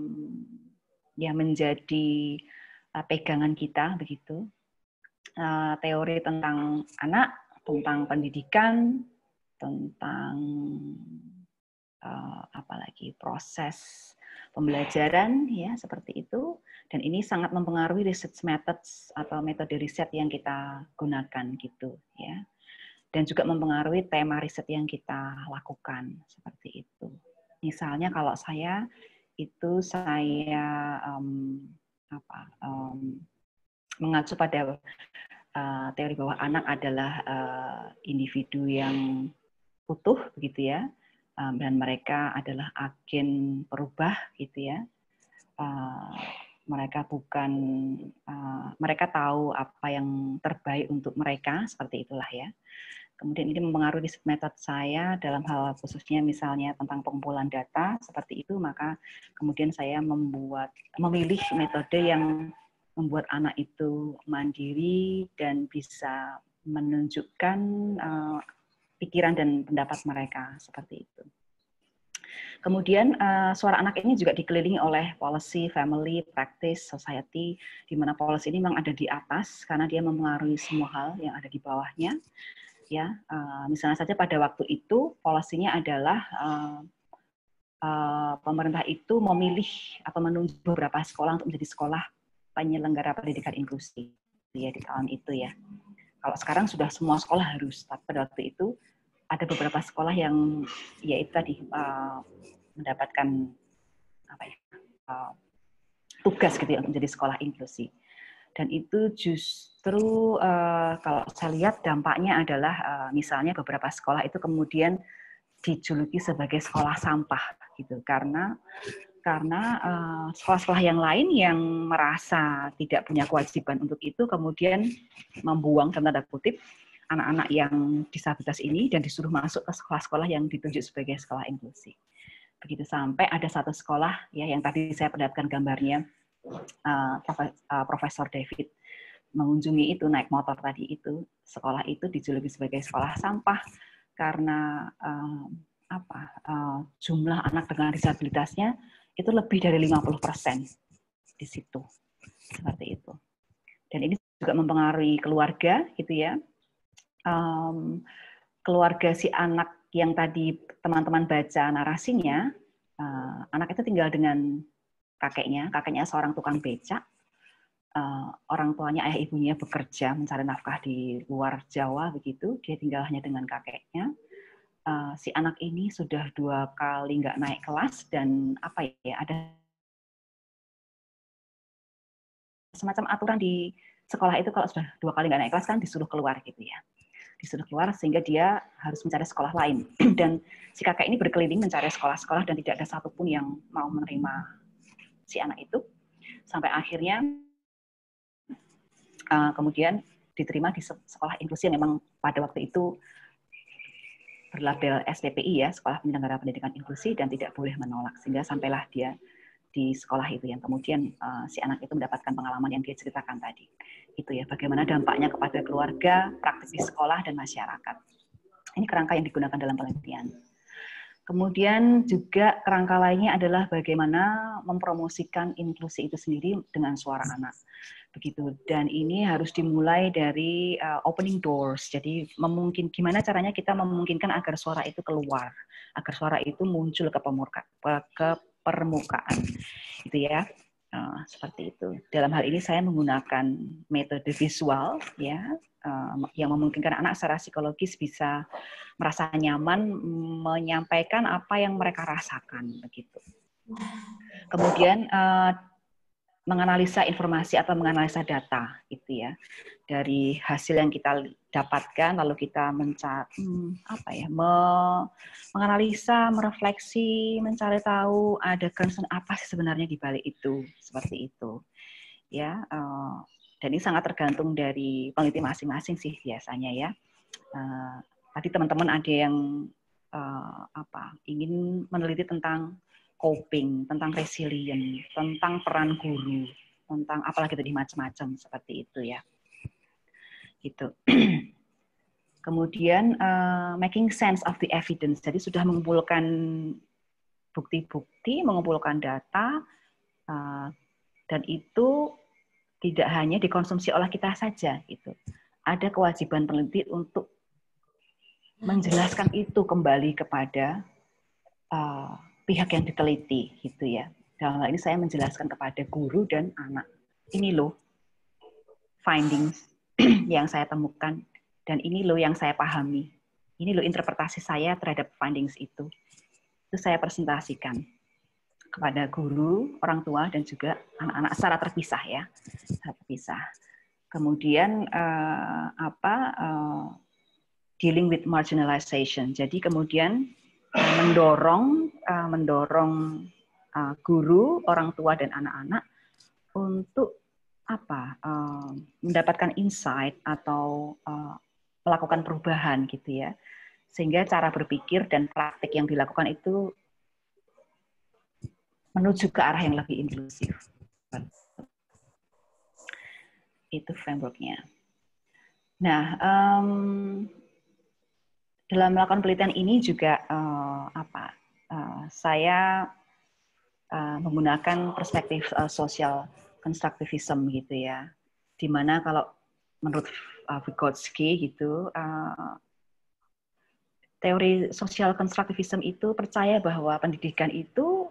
menjadi pegangan kita begitu. Teori tentang anak, tentang pendidikan, tentang apalagi proses pembelajaran ya, seperti itu. Dan ini sangat mempengaruhi research methods atau metode riset yang kita gunakan gitu ya. Dan juga mempengaruhi tema riset yang kita lakukan seperti itu. Misalnya kalau saya mengacu pada teori bahwa anak adalah individu yang utuh begitu ya. Dan mereka adalah agen perubah gitu ya. Mereka tahu apa yang terbaik untuk mereka, seperti itulah ya. Kemudian ini mempengaruhi metode saya dalam hal khususnya misalnya tentang pengumpulan data seperti itu, maka kemudian saya memilih metode yang membuat anak itu mandiri dan bisa menunjukkan pikiran dan pendapat mereka, seperti itu. Kemudian suara anak ini juga dikelilingi oleh policy, family, practice, society, di mana policy ini memang ada di atas karena dia mempengaruhi semua hal yang ada di bawahnya. Ya, misalnya saja pada waktu itu policy-nya adalah pemerintah itu memilih atau menunjuk beberapa sekolah untuk menjadi sekolah penyelenggara pendidikan inklusi ya, di tahun itu ya. Kalau sekarang sudah semua sekolah harus, tapi pada waktu itu ada beberapa sekolah yang yaitu tadi mendapatkan tugas gitu ya untuk menjadi sekolah inklusi. Dan itu justru kalau saya lihat dampaknya adalah misalnya beberapa sekolah itu kemudian dijuluki sebagai sekolah sampah gitu, karena sekolah-sekolah yang lain yang merasa tidak punya kewajiban untuk itu kemudian membuang dalam tanda kutip anak-anak yang disabilitas ini dan disuruh masuk ke sekolah-sekolah yang ditunjuk sebagai sekolah inklusi. Begitu sampai ada satu sekolah ya yang tadi saya perlihatkan gambarnya, Profesor David mengunjungi itu, naik motor tadi itu, sekolah itu dijuluki sebagai sekolah sampah karena jumlah anak dengan disabilitasnya itu lebih dari 50% di situ, seperti itu. Dan ini juga mempengaruhi keluarga, gitu ya. Keluarga si anak yang tadi teman-teman baca narasinya, anak itu tinggal dengan kakeknya seorang tukang becak, orang tuanya, ayah ibunya bekerja mencari nafkah di luar Jawa begitu, dia tinggal hanya dengan kakeknya. Si anak ini sudah 2 kali nggak naik kelas dan ada semacam aturan di sekolah itu kalau sudah 2 kali nggak naik kelas kan disuruh keluar gitu ya. Disuruh keluar sehingga dia harus mencari sekolah lain. Dan si kakek ini berkeliling mencari sekolah-sekolah dan tidak ada satupun yang mau menerima si anak itu. Sampai akhirnya kemudian diterima di sekolah inklusi yang memang pada waktu itu berlabel SPPI ya, Sekolah Penyelenggara Pendidikan Inklusi, dan tidak boleh menolak. Sehingga sampailah dia di sekolah itu yang kemudian si anak itu mendapatkan pengalaman yang dia ceritakan tadi. Itu ya, bagaimana dampaknya kepada keluarga, praktis di sekolah, dan masyarakat. Ini kerangka yang digunakan dalam penelitian. Kemudian juga kerangka lainnya adalah bagaimana mempromosikan inklusi itu sendiri dengan suara anak. Begitu. Dan ini harus dimulai dari opening doors. Jadi gimana caranya kita memungkinkan agar suara itu keluar, agar suara itu muncul ke permukaan, gitu ya. Seperti itu. Dalam hal ini saya menggunakan metode visual, ya, yang memungkinkan anak secara psikologis bisa merasa nyaman menyampaikan apa yang mereka rasakan, begitu. Kemudian menganalisa informasi atau menganalisa data, gitu ya, dari hasil yang kita dapatkan, lalu kita menganalisa, merefleksi, mencari tahu ada concern apa sih sebenarnya di balik itu, seperti itu, ya. Dan ini sangat tergantung dari peneliti masing-masing sih biasanya ya. Tadi teman-teman ada yang ingin meneliti tentang coping, tentang resilient, tentang peran guru, tentang apalagi tadi macam-macam seperti itu ya. Gitu. Kemudian making sense of the evidence. Jadi sudah mengumpulkan bukti-bukti, mengumpulkan data, dan itu tidak hanya dikonsumsi oleh kita saja. Gitu. Ada kewajiban peneliti untuk menjelaskan itu kembali kepada pihak yang diteliti, gitu ya. Dalam hal ini saya menjelaskan kepada guru dan anak. Ini loh findings yang saya temukan dan ini loh yang saya pahami. Ini loh interpretasi saya terhadap findings itu. Itu saya presentasikan kepada guru, orang tua dan juga anak-anak secara terpisah ya. Secara terpisah. Kemudian dealing with marginalization. Jadi kemudian mendorong guru, orang tua dan anak-anak untuk mendapatkan insight atau melakukan perubahan gitu ya, sehingga cara berpikir dan praktik yang dilakukan itu menuju ke arah yang lebih inklusif. Itu frameworknya. Nah, dalam melakukan penelitian ini juga saya menggunakan perspektif social constructivism gitu ya, di mana kalau menurut Vygotsky gitu, teori social constructivism itu percaya bahwa pendidikan itu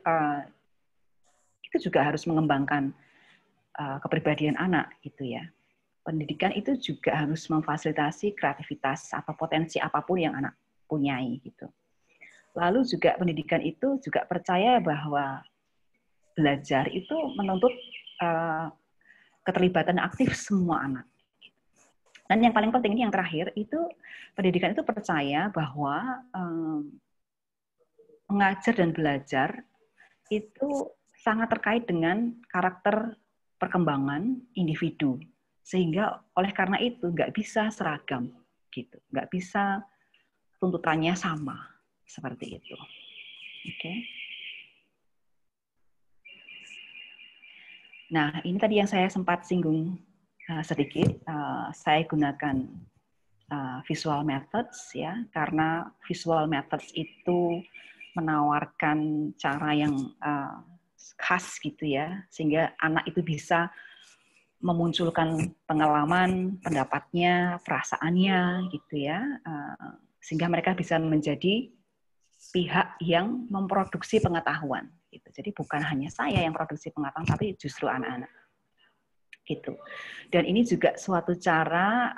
juga harus mengembangkan kepribadian anak gitu ya. Pendidikan itu juga harus memfasilitasi kreativitas atau potensi apapun yang anak punyai gitu. Lalu juga pendidikan itu juga percaya bahwa belajar itu menuntut keterlibatan aktif semua anak. Dan yang paling penting ini yang terakhir itu pendidikan itu percaya bahwa mengajar dan belajar itu sangat terkait dengan karakter perkembangan individu. Sehingga oleh karena itu nggak bisa seragam gitu, nggak bisa tuntutannya sama seperti itu. Oke. Nah, ini tadi yang saya sempat singgung sedikit. Saya gunakan visual methods ya, karena visual methods itu menawarkan cara yang khas gitu ya, sehingga anak itu bisa memunculkan pengalaman, pendapatnya, perasaannya gitu ya, sehingga mereka bisa menjadi pihak yang memproduksi pengetahuan. Gitu. Jadi bukan hanya saya yang produksi pengetahuan, tapi justru anak-anak. Gitu. Dan ini juga suatu cara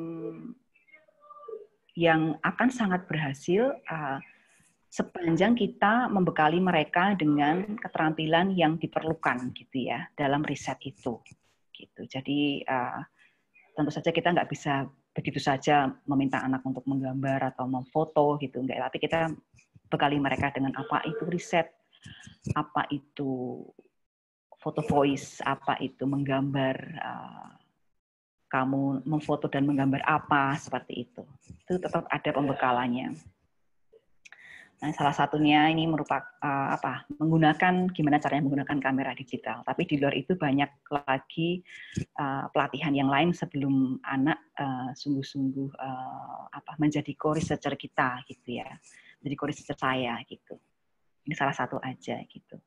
yang akan sangat berhasil sepanjang kita membekali mereka dengan keterampilan yang diperlukan gitu ya dalam riset itu. Gitu. Jadi tentu saja kita nggak bisa begitu saja meminta anak untuk menggambar atau memfoto gitu, enggak. Tapi kita bekali mereka dengan apa itu riset, apa itu foto voice, apa itu menggambar, kamu memfoto dan menggambar apa, seperti itu. Itu tetap ada pembekalannya. Nah, salah satunya ini merupakan menggunakan gimana caranya menggunakan kamera digital. Tapi di luar itu banyak lagi pelatihan yang lain sebelum anak sungguh-sungguh menjadi co-researcher kita gitu ya, menjadi co-researcher saya gitu. Ini salah satu aja gitu.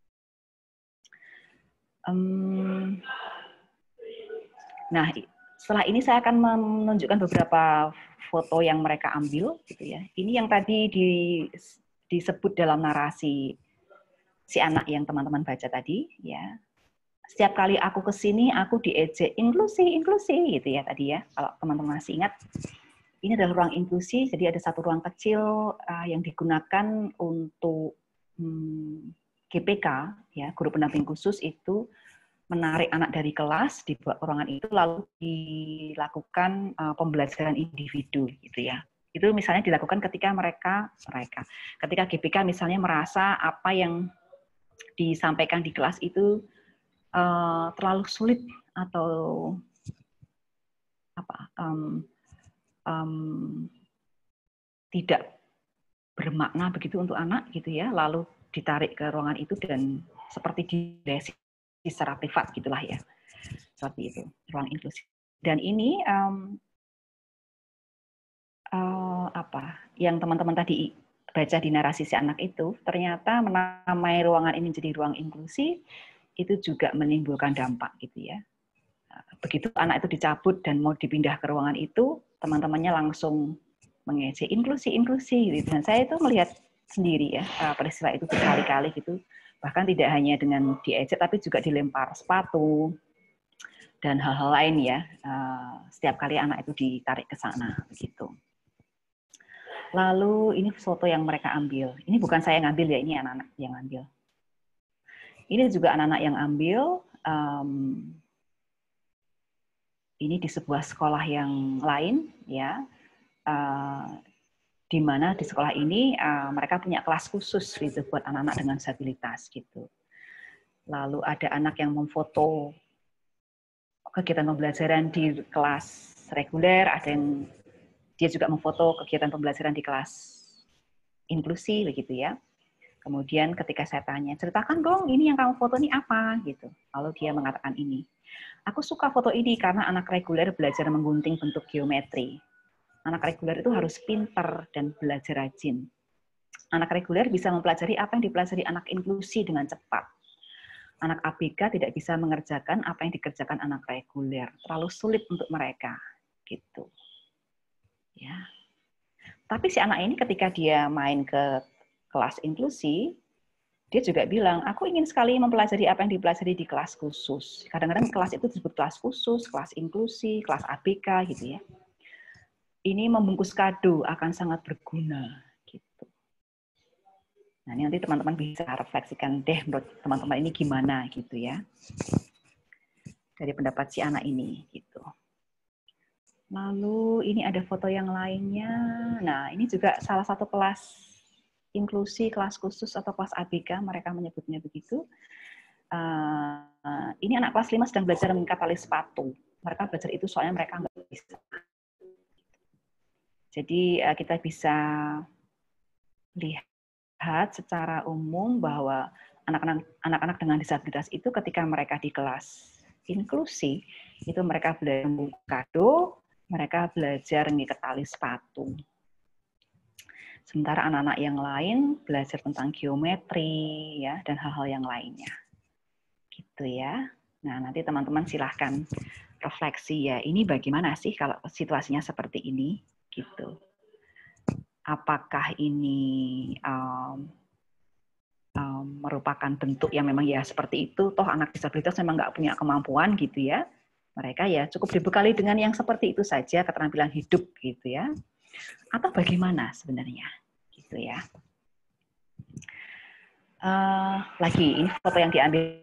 Nah, setelah ini saya akan menunjukkan beberapa foto yang mereka ambil, gitu ya. Ini yang tadi disebut dalam narasi si anak yang teman-teman baca tadi, ya. Setiap kali aku ke sini, aku diejek inklusi, gitu ya tadi ya. Kalau teman-teman masih ingat, ini adalah ruang inklusi. Jadi ada satu ruang kecil yang digunakan untuk GPK, ya, guru pendamping khusus itu menarik anak dari kelas, dibawa ke ruangan itu, lalu dilakukan pembelajaran individu, gitu ya. Itu misalnya dilakukan ketika ketika GPK misalnya merasa apa yang disampaikan di kelas itu terlalu sulit atau tidak bermakna begitu untuk anak, gitu ya. Lalu ditarik ke ruangan itu dan seperti dilesi secara privat gitulah ya, seperti itu ruang inklusi. Dan ini yang teman-teman tadi baca di narasi si anak itu, ternyata menamai ruangan ini menjadi ruang inklusi itu juga menimbulkan dampak gitu ya. Begitu anak itu dicabut dan mau dipindah ke ruangan itu, teman-temannya langsung mengejek inklusi gitu. Dan saya itu melihat sendiri ya peristiwa itu berkali-kali gitu. Bahkan tidak hanya dengan diejek, tapi juga dilempar sepatu dan hal-hal lain ya. Setiap kali anak itu ditarik ke sana, begitu. Lalu ini foto yang mereka ambil. Ini bukan saya yang ambil ya, ini anak-anak yang ambil. Ini juga anak-anak yang ambil. Ini di sebuah sekolah yang lain, ya. Di mana di sekolah ini mereka punya kelas khusus gitu buat anak-anak dengan disabilitas gitu. Lalu ada anak yang memfoto kegiatan pembelajaran di kelas reguler, ada yang dia juga memfoto kegiatan pembelajaran di kelas inklusi begitu ya. Kemudian ketika saya tanya, ceritakan dong ini yang kamu foto ini apa gitu. Lalu dia mengatakan ini. Aku suka foto ini karena anak reguler belajar menggunting bentuk geometri. Anak reguler itu harus pintar dan belajar rajin. Anak reguler bisa mempelajari apa yang dipelajari anak inklusi dengan cepat. Anak ABK tidak bisa mengerjakan apa yang dikerjakan anak reguler. Terlalu sulit untuk mereka. Gitu. Ya. Tapi si anak ini ketika dia main ke kelas inklusi, dia juga bilang, aku ingin sekali mempelajari apa yang dipelajari di kelas khusus. Kadang-kadang kelas itu disebut kelas khusus, kelas inklusi, kelas ABK gitu ya. Ini membungkus kado akan sangat berguna gitu. Nah, ini nanti teman-teman bisa refleksikan deh menurut teman-teman ini gimana gitu ya. Dari pendapat si anak ini gitu. Lalu ini ada foto yang lainnya. Nah, ini juga salah satu kelas inklusi, kelas khusus atau kelas ABK, mereka menyebutnya begitu. Ini anak kelas 5 sedang belajar mengikat tali sepatu. Mereka belajar itu soalnya mereka nggak bisa. Jadi kita bisa lihat secara umum bahwa anak-anak dengan disabilitas itu ketika mereka di kelas inklusi, itu mereka belajar membuka kado, mereka belajar ngikat tali sepatu. Sementara anak-anak yang lain belajar tentang geometri ya dan hal-hal yang lainnya. Gitu ya. Nah, nanti teman-teman silahkan refleksi ya. Ini bagaimana sih kalau situasinya seperti ini gitu. Apakah ini merupakan bentuk yang memang ya seperti itu, toh anak disabilitas memang nggak punya kemampuan gitu ya. Mereka ya cukup dibekali dengan yang seperti itu saja, keterampilan hidup gitu ya. Atau bagaimana sebenarnya gitu ya. Lagi ini foto yang diambil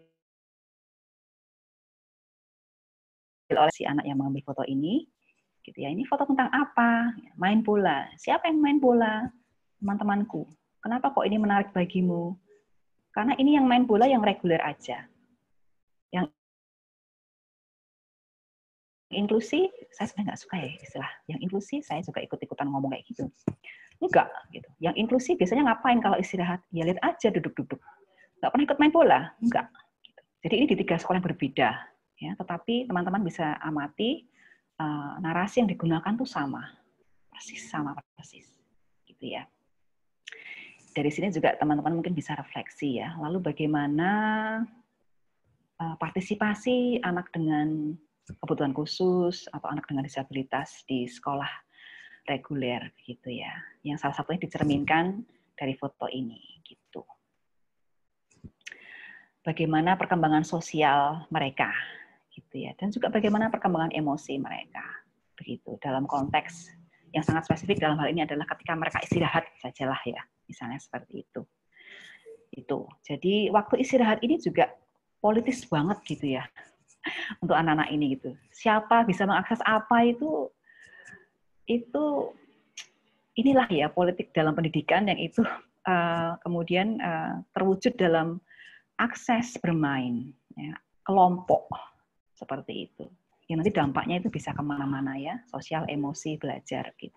oleh si anak yang mengambil foto ini gitu ya. Ini foto tentang apa? Main bola. Siapa yang main bola? Teman-temanku. Kenapa kok ini menarik bagimu? Karena ini yang main bola yang reguler aja. Yang inklusi, saya sebenarnya nggak suka ya istilah. Yang inklusi, saya juga ikut-ikutan ngomong kayak gitu. Enggak, gitu. Yang inklusi biasanya ngapain kalau istirahat? Ya lihat aja duduk-duduk. Nggak pernah ikut main bola? Enggak. Gitu. Jadi ini di 3 sekolah yang berbeda. Ya, tetapi teman-teman bisa amati narasi yang digunakan tuh sama. Persis. Gitu ya. Dari sini juga teman-teman mungkin bisa refleksi ya. Lalu bagaimana partisipasi anak dengan kebutuhan khusus atau anak dengan disabilitas di sekolah reguler gitu ya. Yang salah satunya dicerminkan dari foto ini gitu. Bagaimana perkembangan sosial mereka gitu ya. Dan juga bagaimana perkembangan emosi mereka begitu dalam konteks yang sangat spesifik dalam hal ini adalah ketika mereka istirahat sajalah ya. Misalnya seperti itu. Itu. Jadi waktu istirahat ini juga politis banget gitu ya. Untuk anak-anak ini gitu. Siapa bisa mengakses apa itu inilah ya politik dalam pendidikan yang itu kemudian terwujud dalam akses bermain, ya, kelompok seperti itu. Yang nanti dampaknya itu bisa kemana-mana ya, sosial, emosi, belajar gitu.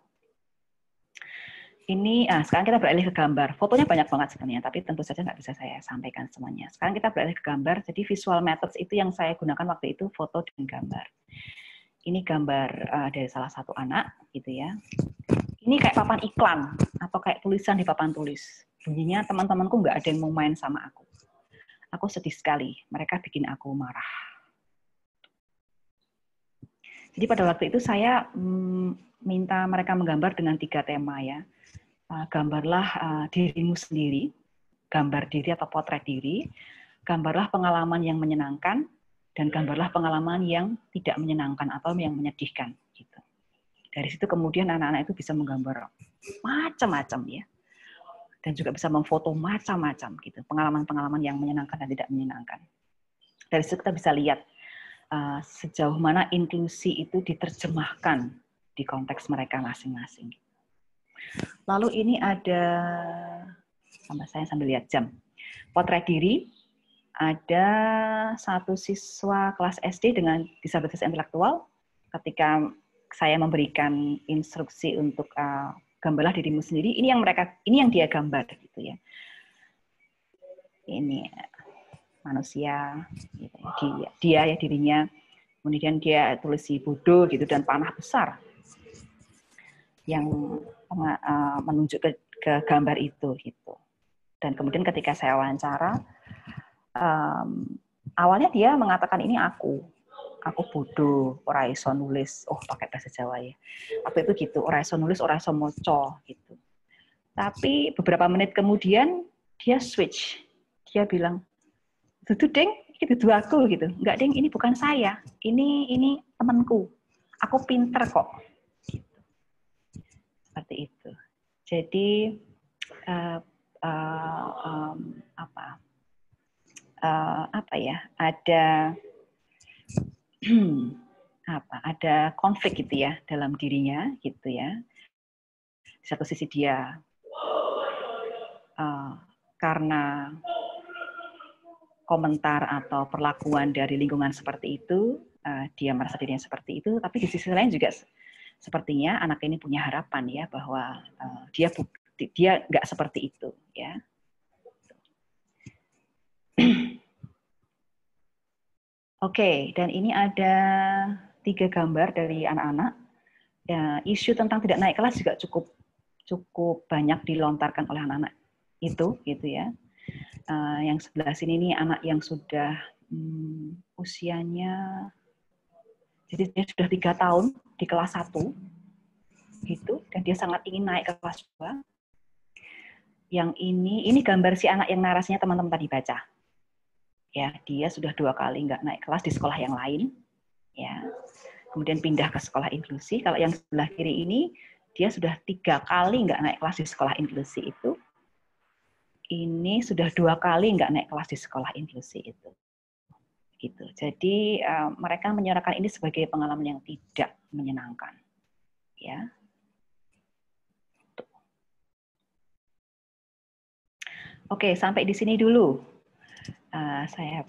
Ini sekarang kita beralih ke gambar. Fotonya banyak banget sebenarnya, tapi tentu saja nggak bisa saya sampaikan semuanya. Sekarang kita beralih ke gambar. Jadi visual methods itu yang saya gunakan waktu itu foto dan gambar. Ini gambar dari salah satu anak, gitu ya. Ini kayak papan iklan atau kayak tulisan di papan tulis. Bunyinya teman-temanku nggak ada yang mau main sama aku. Aku sedih sekali. Mereka bikin aku marah. Jadi pada waktu itu saya minta mereka menggambar dengan 3 tema ya. Gambarlah dirimu sendiri, gambar diri atau potret diri, gambarlah pengalaman yang menyenangkan, dan gambarlah pengalaman yang tidak menyenangkan atau yang menyedihkan. Gitu. Dari situ kemudian anak-anak itu bisa menggambar macam-macam ya, dan juga bisa memfoto macam-macam gitu, pengalaman-pengalaman yang menyenangkan dan tidak menyenangkan. Dari situ kita bisa lihat sejauh mana inklusi itu diterjemahkan di konteks mereka masing-masing. Lalu ini ada, saya sambil lihat jam, potret diri. Ada satu siswa kelas SD dengan disabilitas intelektual. Ketika saya memberikan instruksi untuk gambarlah dirimu sendiri, ini yang dia gambar gitu ya. Ini manusia, gitu. Dia ya dirinya. Kemudian dia tulis si bodoh gitu dan panah besar yang menunjuk ke gambar itu gitu. Dan kemudian ketika saya wawancara, awalnya dia mengatakan ini aku bodoh, ora iso nulis, pakai bahasa Jawa ya. Waktu itu gitu, ora iso nulis, ora iso moco gitu. Tapi beberapa menit kemudian dia switch, dia bilang, "Dudu Ding, itu dudu aku gitu. Enggak Ding, ini bukan saya, ini temanku. Aku pinter kok." Gitu. Seperti itu. Jadi ada konflik gitu ya dalam dirinya gitu ya. Di satu sisi dia karena komentar atau perlakuan dari lingkungan seperti itu, dia merasa dirinya seperti itu, tapi di sisi lain juga sepertinya anak ini punya harapan ya bahwa dia nggak seperti itu ya. Oke, dan ini ada 3 gambar dari anak-anak. Ya, isu tentang tidak naik kelas juga cukup banyak dilontarkan oleh anak-anak itu, gitu ya. Yang sebelah sini ini anak yang sudah usianya, jadi dia sudah 3 tahun di kelas 1, gitu, dan dia sangat ingin naik ke kelas 2. Yang ini gambar si anak yang narasinya teman-teman tadi baca. Ya, dia sudah 2 kali nggak naik kelas di sekolah yang lain, ya. Kemudian pindah ke sekolah inklusi. Kalau yang sebelah kiri ini, dia sudah 3 kali nggak naik kelas di sekolah inklusi itu. Ini sudah 2 kali nggak naik kelas di sekolah inklusi itu. Gitu. Jadi mereka menyuarakan ini sebagai pengalaman yang tidak menyenangkan, ya. Oke, sampai di sini dulu. Saya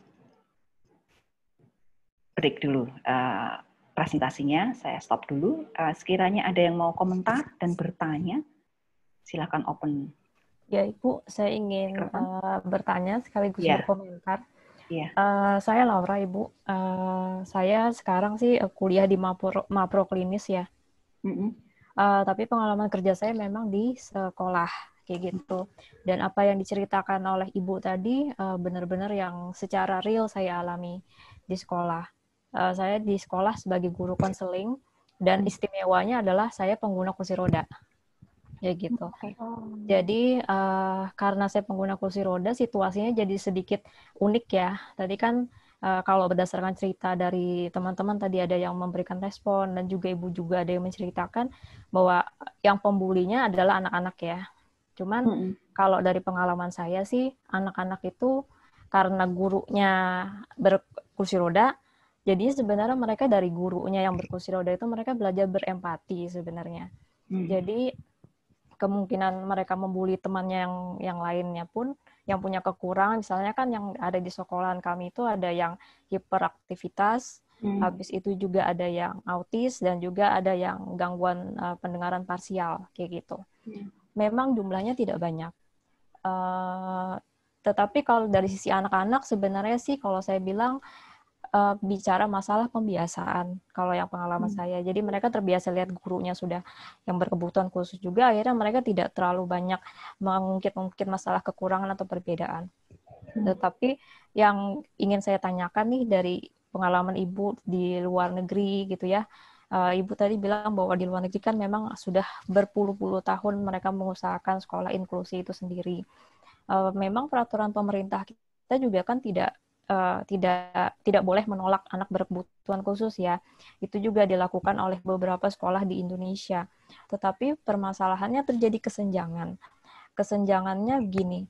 break dulu presentasinya, saya stop dulu. Sekiranya ada yang mau komentar dan bertanya, silakan open. Ya, Ibu, saya ingin bertanya sekaligus berkomentar. Yeah. Saya Laura, Ibu. Saya sekarang sih kuliah di Mapro Klinis ya. Tapi pengalaman kerja saya memang di sekolah kayak gitu. Dan apa yang diceritakan oleh Ibu tadi benar-benar yang secara real saya alami di sekolah. Saya di sekolah sebagai guru konseling dan istimewanya adalah saya pengguna kursi roda. Ya gitu. Jadi karena saya pengguna kursi roda, situasinya jadi sedikit unik ya. Tadi kan kalau berdasarkan cerita dari teman-teman tadi ada yang memberikan respon dan juga Ibu juga ada yang menceritakan bahwa yang pembulinya adalah anak-anak ya. Cuman kalau dari pengalaman saya sih, anak-anak itu karena gurunya berkursi roda, jadi sebenarnya mereka dari gurunya yang berkursi roda itu mereka belajar berempati sebenarnya. Jadi kemungkinan mereka membuli temannya yang lainnya pun yang punya kekurangan, misalnya kan yang ada di sekolahan kami itu ada yang hiperaktivitas, habis itu juga ada yang autis dan juga ada yang gangguan pendengaran parsial kayak gitu. Memang jumlahnya tidak banyak. Tetapi kalau dari sisi anak-anak sebenarnya sih kalau saya bilang bicara masalah pembiasaan kalau yang pengalaman saya. Jadi mereka terbiasa lihat gurunya sudah yang berkebutuhan khusus juga, akhirnya mereka tidak terlalu banyak mengungkit masalah kekurangan atau perbedaan. Tetapi yang ingin saya tanyakan nih dari pengalaman Ibu di luar negeri gitu ya. Ibu tadi bilang bahwa di luar negeri kan memang sudah berpuluh-puluh tahun mereka mengusahakan sekolah inklusi itu sendiri. Memang peraturan pemerintah kita juga kan tidak boleh menolak anak berkebutuhan khusus ya. Itu juga dilakukan oleh beberapa sekolah di Indonesia. Tetapi permasalahannya terjadi kesenjangan. Kesenjangannya gini.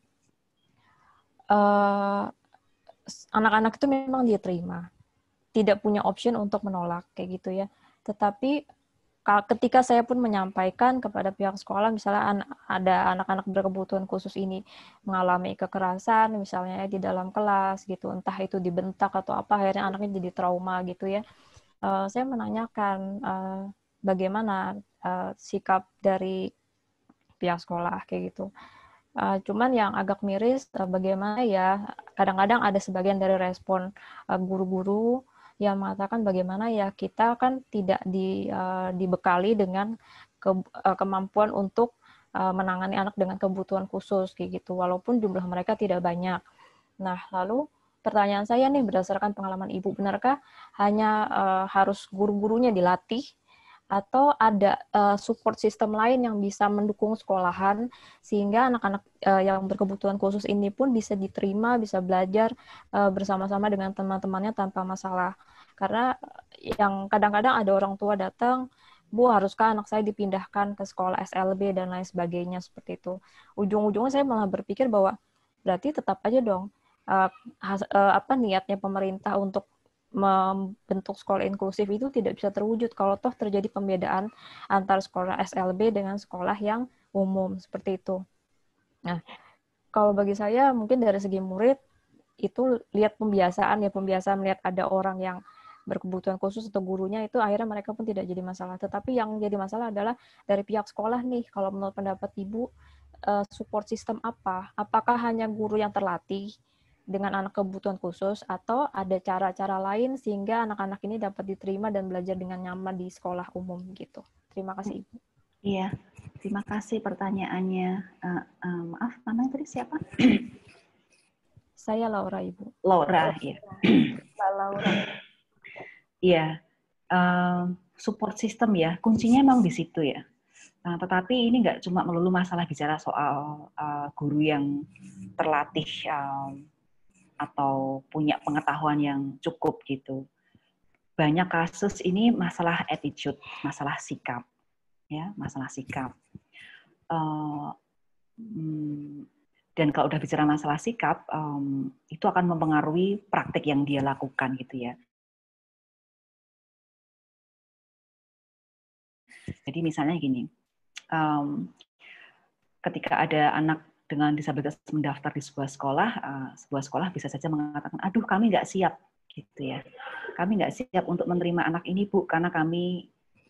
Anak-anak itu memang diterima. Tidak punya option untuk menolak kayak gitu ya. Tetapi ketika saya pun menyampaikan kepada pihak sekolah, misalnya ada anak-anak berkebutuhan khusus ini mengalami kekerasan, misalnya di dalam kelas gitu, entah itu dibentak atau apa, akhirnya anaknya jadi trauma gitu ya. Saya menanyakan bagaimana sikap dari pihak sekolah kayak gitu. Cuman yang agak miris, bagaimana ya, kadang-kadang ada sebagian dari respon guru-guru yang mengatakan bagaimana ya kita kan tidak dibekali dengan kemampuan untuk menangani anak dengan kebutuhan khusus kayak gitu, walaupun jumlah mereka tidak banyak. Nah, lalu pertanyaan saya nih berdasarkan pengalaman Ibu, benarkah hanya harus guru-gurunya dilatih atau ada support system lain yang bisa mendukung sekolahan sehingga anak-anak yang berkebutuhan khusus ini pun bisa diterima, bisa belajar bersama-sama dengan teman-temannya tanpa masalah. Karena yang kadang-kadang ada orang tua datang, Bu, haruskah anak saya dipindahkan ke sekolah SLB dan lain sebagainya seperti itu. Ujung-ujungnya saya malah berpikir bahwa berarti tetap aja dong apa niatnya pemerintah untuk membentuk sekolah inklusif itu tidak bisa terwujud kalau toh terjadi pembedaan antara sekolah SLB dengan sekolah yang umum seperti itu. Nah, kalau bagi saya mungkin dari segi murid itu lihat pembiasaan melihat ada orang yang berkebutuhan khusus atau gurunya itu akhirnya mereka pun tidak jadi masalah. Tetapi yang jadi masalah adalah dari pihak sekolah nih, kalau menurut pendapat Ibu support system apa? Apakah hanya guru yang terlatih dengan anak kebutuhan khusus, atau ada cara-cara lain sehingga anak-anak ini dapat diterima dan belajar dengan nyaman di sekolah umum gitu. Terima kasih, Ibu. Iya, terima kasih pertanyaannya. Maaf, namanya tadi siapa? Saya Laura, Ibu. Laura, ya. Mbak Laura. Iya, support system ya, kuncinya memang di situ ya. Tetapi ini nggak cuma melulu masalah bicara soal guru yang terlatih atau punya pengetahuan yang cukup gitu. Banyak kasus ini masalah attitude, masalah sikap, ya, masalah sikap. Dan kalau udah bicara masalah sikap, itu akan mempengaruhi praktik yang dia lakukan gitu ya. Jadi misalnya gini, ketika ada anak dengan disabilitas mendaftar di sebuah sekolah bisa saja mengatakan, aduh kami nggak siap, gitu ya. Kami nggak siap untuk menerima anak ini, Bu, karena kami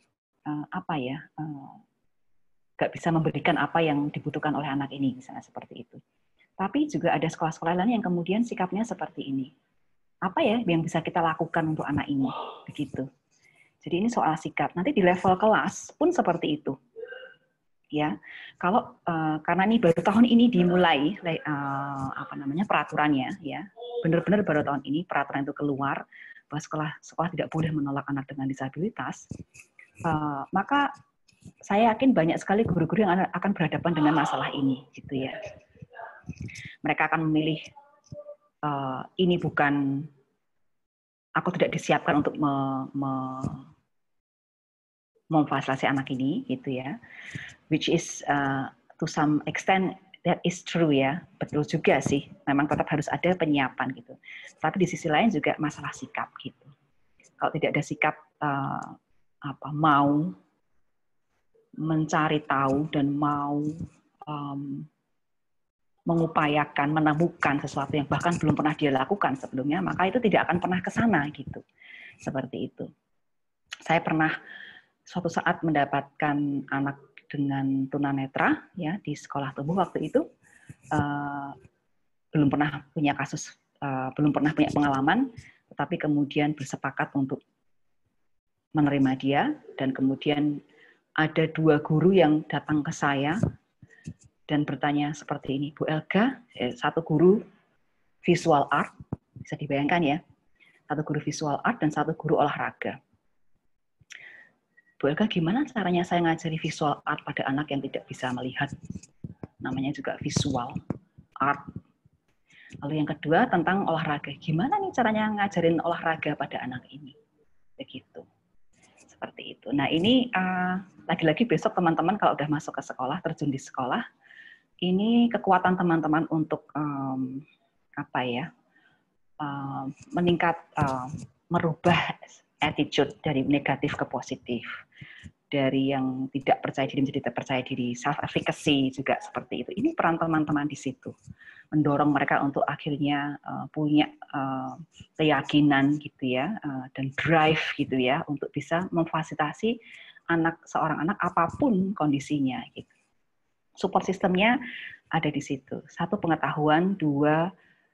nggak bisa memberikan apa yang dibutuhkan oleh anak ini, misalnya seperti itu. Tapi juga ada sekolah-sekolah lain yang kemudian sikapnya seperti ini. Apa ya yang bisa kita lakukan untuk anak ini, begitu. Jadi ini soal sikap. Nanti di level kelas pun seperti itu. Ya, kalau karena ini baru tahun ini dimulai peraturannya, ya, benar-benar baru tahun ini peraturan itu keluar bahwa sekolah tidak boleh menolak anak dengan disabilitas, maka saya yakin banyak sekali guru-guru yang akan berhadapan dengan masalah ini, gitu ya. Mereka akan memilih ini bukan, aku tidak disiapkan untuk memfasilitasi anak ini, gitu ya. Which is to some extent that is true ya, betul juga sih. Memang tetap harus ada penyiapan gitu. Tapi di sisi lain juga masalah sikap gitu. Kalau tidak ada sikap mau mencari tahu dan mau mengupayakan menemukan sesuatu yang bahkan belum pernah dia lakukan sebelumnya, maka itu tidak akan pernah ke sana gitu. Seperti itu. Saya pernah suatu saat mendapatkan anak dengan tunanetra ya di sekolah tumbuh waktu itu, belum pernah punya kasus, belum pernah punya pengalaman, tetapi kemudian bersepakat untuk menerima dia, dan kemudian ada 2 guru yang datang ke saya dan bertanya seperti ini, Bu Elga, satu guru visual art, bisa dibayangkan ya, satu guru visual art dan satu guru olahraga. Bu Elga, gimana caranya saya ngajari visual art pada anak yang tidak bisa melihat? Namanya juga visual art. Lalu yang kedua tentang olahraga. Gimana nih caranya ngajarin olahraga pada anak ini? Begitu. Seperti itu. Nah ini lagi-lagi besok teman-teman kalau udah masuk ke sekolah, terjun di sekolah, ini kekuatan teman-teman untuk meningkat, merubah attitude dari negatif ke positif, dari yang tidak percaya diri menjadi percaya diri, self efficacy juga seperti itu. Ini peran teman-teman di situ, mendorong mereka untuk akhirnya punya keyakinan gitu ya, dan drive gitu ya untuk bisa memfasilitasi seorang anak apapun kondisinya gitu. Support sistemnya ada di situ. 1 pengetahuan, 2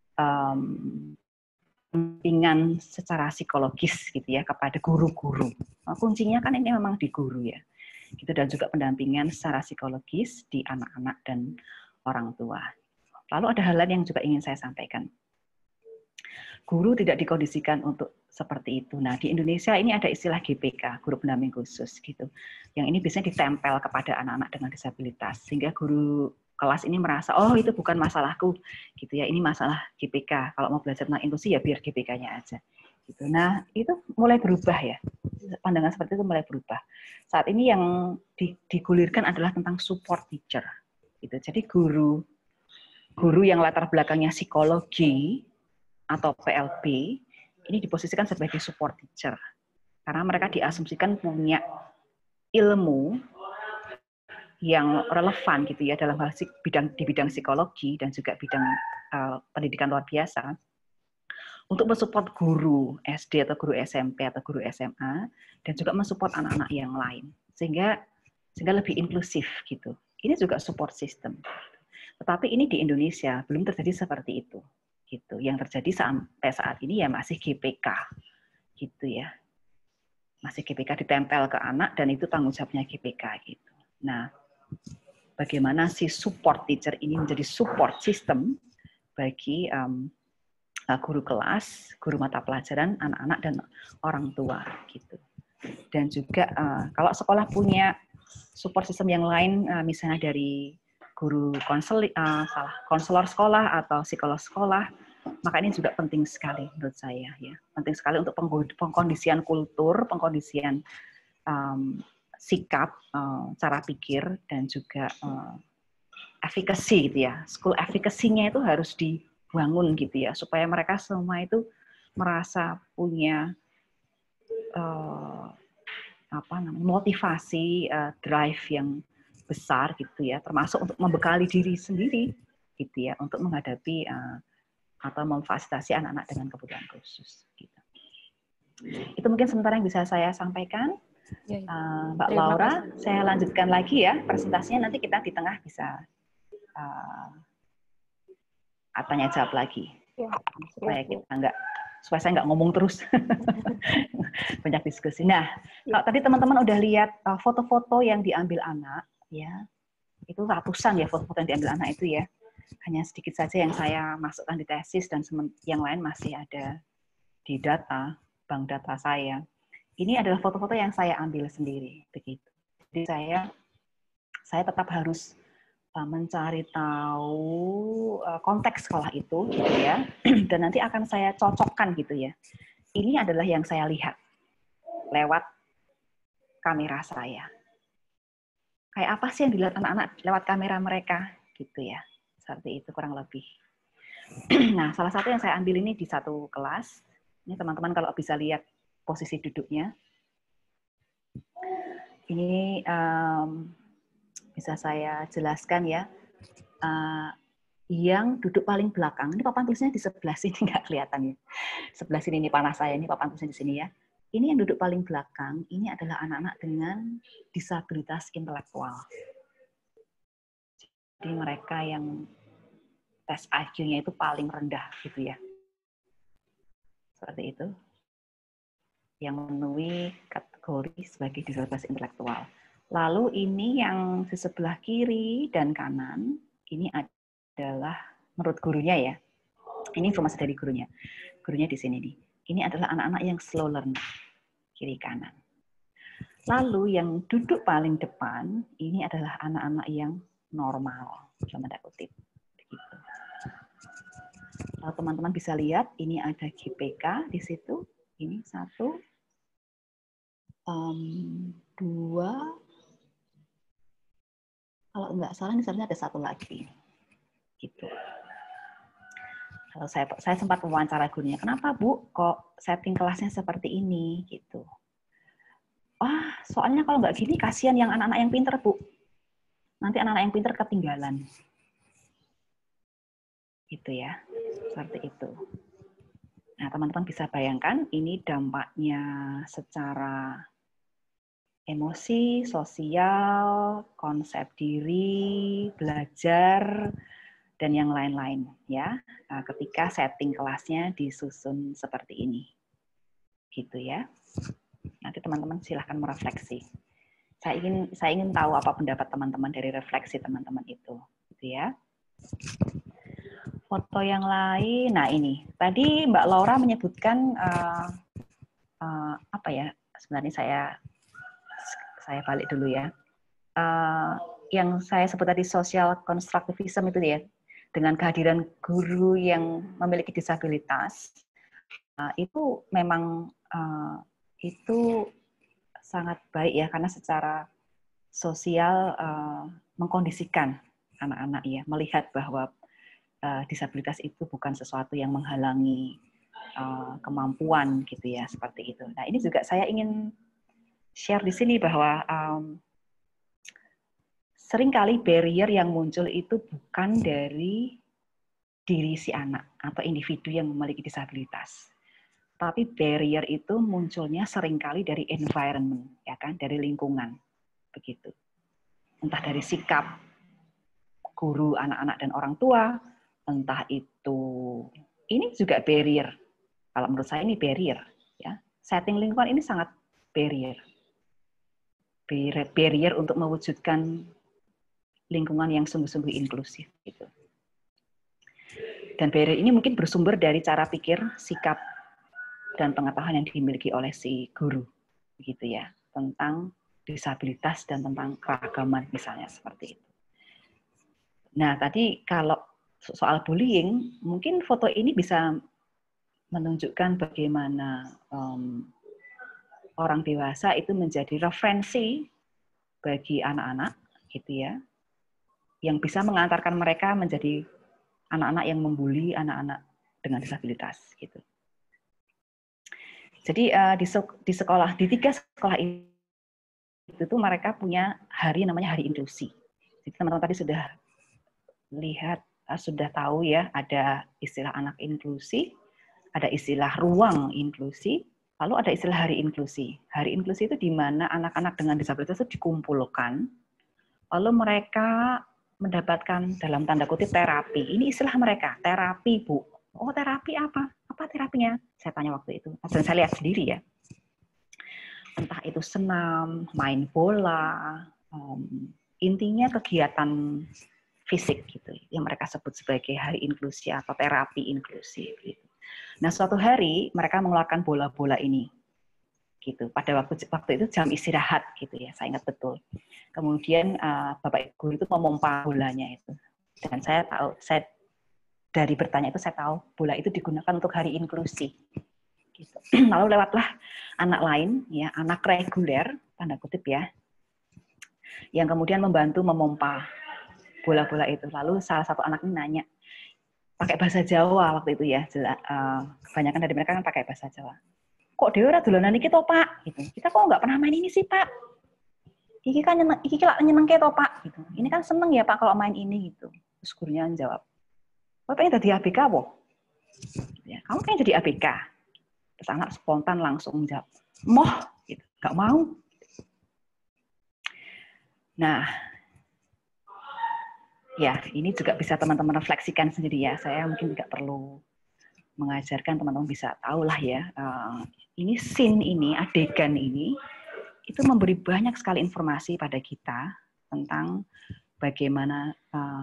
pendampingan secara psikologis gitu ya kepada guru-guru. Nah, kuncinya kan ini memang di guru ya. Gitu, dan juga pendampingan secara psikologis di anak-anak dan orang tua. Lalu ada hal lain yang juga ingin saya sampaikan. Guru tidak dikondisikan untuk seperti itu. Nah, di Indonesia ini ada istilah GPK, guru pendamping khusus gitu. Yang ini biasanya ditempel kepada anak-anak dengan disabilitas sehingga guru kelas ini merasa, oh itu bukan masalahku, gitu ya, ini masalah GPK. Kalau mau belajar tentang inklusi ya biar GPK-nya aja. Gitu. Nah itu mulai berubah ya, pandangan seperti itu mulai berubah. Saat ini yang digulirkan adalah tentang support teacher. Gitu. Jadi guru yang latar belakangnya psikologi atau PLB ini diposisikan sebagai support teacher karena mereka diasumsikan punya ilmu yang relevan gitu ya dalam hal di bidang psikologi dan juga bidang pendidikan luar biasa untuk mensupport guru SD atau guru SMP atau guru SMA dan juga mensupport anak-anak yang lain sehingga lebih inklusif gitu. Ini juga support system. Tetapi ini di Indonesia belum terjadi seperti itu gitu. Yang terjadi sampai saat ini ya masih GPK gitu ya. Masih GPK ditempel ke anak dan itu tanggung jawabnya GPK gitu. Nah, bagaimana si support teacher ini menjadi support system bagi guru kelas, guru mata pelajaran, anak-anak dan orang tua gitu. Dan juga kalau sekolah punya support system yang lain, misalnya dari guru konselor sekolah atau psikolog sekolah, maka ini juga penting sekali menurut saya ya. Penting sekali untuk pengkondisian kultur, pengkondisian sikap, cara pikir dan juga efficacy gitu ya. School efficacy-nya itu harus dibangun gitu ya, supaya mereka semua itu merasa punya motivasi, drive yang besar gitu ya, termasuk untuk membekali diri sendiri gitu ya, untuk menghadapi atau memfasilitasi anak-anak dengan kebutuhan khusus. Gitu. Itu mungkin sementara yang bisa saya sampaikan. Mbak Laura, saya lanjutkan lagi ya presentasinya, nanti kita di tengah bisa tanya jawab lagi supaya kita supaya saya nggak ngomong terus banyak diskusi. Nah, kalau tadi teman-teman udah lihat foto-foto yang diambil anak ya, itu ratusan ya foto-foto yang diambil anak itu ya, hanya sedikit saja yang saya masukkan di tesis dan yang lain masih ada di bank data saya. Ini adalah foto-foto yang saya ambil sendiri begitu. Jadi saya tetap harus mencari tahu konteks sekolah itu gitu ya, dan nanti akan saya cocokkan gitu ya. Ini adalah yang saya lihat lewat kamera saya. Kayak apa sih yang dilihat anak-anak lewat kamera mereka gitu ya. Seperti itu kurang lebih. Nah, salah satu yang saya ambil ini di satu kelas. Ini teman-teman kalau bisa lihat posisi duduknya. Ini bisa saya jelaskan ya. Yang duduk paling belakang, ini papan tulisnya di sebelah sini, nggak kelihatan ya. Sebelah sini ini panah saya, ini papan tulisnya di sini ya. Ini yang duduk paling belakang, ini adalah anak-anak dengan disabilitas intelektual. Jadi mereka yang tes IQ-nya itu paling rendah gitu ya. Seperti itu. Yang memenuhi kategori sebagai disabilitas intelektual. Lalu ini yang di sebelah kiri dan kanan, ini adalah menurut gurunya ya. Ini informasi dari gurunya. Gurunya di sini nih. Ini adalah anak-anak yang slow learner, kiri kanan. Lalu yang duduk paling depan, ini adalah anak-anak yang normal, dalam tanda kutip. Begitu. Kalau teman-teman bisa lihat, ini ada GPK di situ. Ini 1, 2, kalau nggak salah ini sebenarnya ada 1 lagi. Gitu. Kalau saya sempat wawancara gurunya, kenapa Bu kok setting kelasnya seperti ini gitu. Soalnya kalau nggak gini kasihan yang anak-anak yang pinter Bu. Nanti anak-anak yang pinter ketinggalan. Gitu ya, seperti itu. Nah teman-teman bisa bayangkan ini dampaknya secara emosi, sosial, konsep diri, belajar, dan yang lain-lain ya, ketika setting kelasnya disusun seperti ini, gitu ya. Nanti teman-teman silahkan merefleksi. Saya ingin tahu apa pendapat teman-teman dari refleksi teman-teman itu, gitu ya. Foto yang lain, nah ini tadi Mbak Laura menyebutkan apa ya? Sebenarnya saya balik dulu ya. Yang saya sebut tadi social constructivism itu ya. Dengan kehadiran guru yang memiliki disabilitas, itu memang itu sangat baik ya, karena secara sosial mengkondisikan anak-anak ya, melihat bahwa disabilitas itu bukan sesuatu yang menghalangi kemampuan gitu ya, seperti itu. Nah ini juga saya ingin share di sini bahwa seringkali barrier yang muncul itu bukan dari diri si anak atau individu yang memiliki disabilitas. Tapi barrier itu munculnya seringkali dari environment, ya kan, dari lingkungan. Begitu. Entah dari sikap guru, anak-anak dan orang tua, entah itu ini juga barrier. Kalau menurut saya ini barrier, ya. Setting lingkungan ini sangat barrier untuk mewujudkan lingkungan yang sungguh-sungguh inklusif gitu. Dan barrier ini mungkin bersumber dari cara pikir, sikap, dan pengetahuan yang dimiliki oleh si guru, gitu ya, tentang disabilitas dan tentang keragaman misalnya seperti itu. Nah, tadi kalau soal bullying, mungkin foto ini bisa menunjukkan bagaimana orang dewasa itu menjadi referensi bagi anak-anak, gitu ya, yang bisa mengantarkan mereka menjadi anak-anak yang membuli anak-anak dengan disabilitas, gitu. Jadi di sekolah, di 3 sekolah itu tuh mereka punya hari namanya Hari Inklusi. Jadi teman-teman tadi sudah lihat, sudah tahu ya, ada istilah anak inklusi, ada istilah ruang inklusi, lalu ada istilah hari inklusi. Hari inklusi itu di mana anak-anak dengan disabilitas itu dikumpulkan, lalu mereka mendapatkan dalam tanda kutip terapi. Ini istilah mereka, terapi Bu. Oh terapi apa? Apa terapinya? Saya tanya waktu itu. Dan saya lihat sendiri ya. Entah itu senam, main bola, intinya kegiatan fisik gitu, yang mereka sebut sebagai hari inklusi atau terapi inklusi. Gitu. Nah suatu hari mereka mengeluarkan bola-bola ini, gitu. Pada waktu itu jam istirahat gitu ya, saya ingat betul. Kemudian Bapak Guru itu memompa bolanya itu, dan saya tahu, dari bertanya itu saya tahu bola itu digunakan untuk hari inklusi. Gitu. Lalu lewatlah anak lain, ya anak reguler tanda kutip ya, yang kemudian membantu memompa bola-bola itu. Lalu salah satu anak ini nanya, pakai bahasa Jawa waktu itu ya, kebanyakan dari mereka kan pakai bahasa Jawa. Kok dewe ora dolanan iki to, Pak? Gitu. Kita kok nggak pernah main ini sih, Pak? Iki kan nyenengke to, Pak? Gitu. Ini kan seneng ya, Pak, kalau main ini gitu. Terus gurunya jawab, "Kok pengen jadi ABK, Wo?" Gitu ya. Kamu pengen jadi ABK? Terus anak spontan langsung jawab, "Moh," gitu. "Nggak mau." Nah, ya, ini juga bisa teman-teman refleksikan sendiri ya. Saya mungkin tidak perlu mengajarkan, teman-teman bisa tahu lah ya. Ini scene ini, adegan ini, itu memberi banyak sekali informasi pada kita tentang bagaimana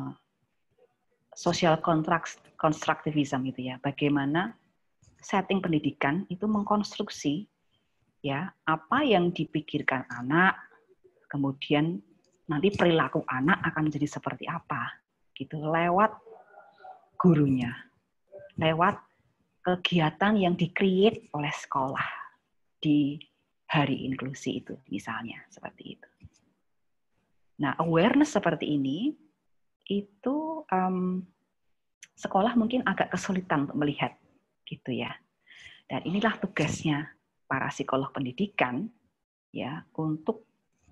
social constructivism gitu ya. Bagaimana setting pendidikan itu mengkonstruksi ya apa yang dipikirkan anak, kemudian nanti perilaku anak akan menjadi seperti apa gitu lewat gurunya, lewat kegiatan yang di-create oleh sekolah di hari inklusi itu misalnya seperti itu. Nah, awareness seperti ini itu sekolah mungkin agak kesulitan untuk melihat gitu ya. Dan inilah tugasnya para psikolog pendidikan ya untuk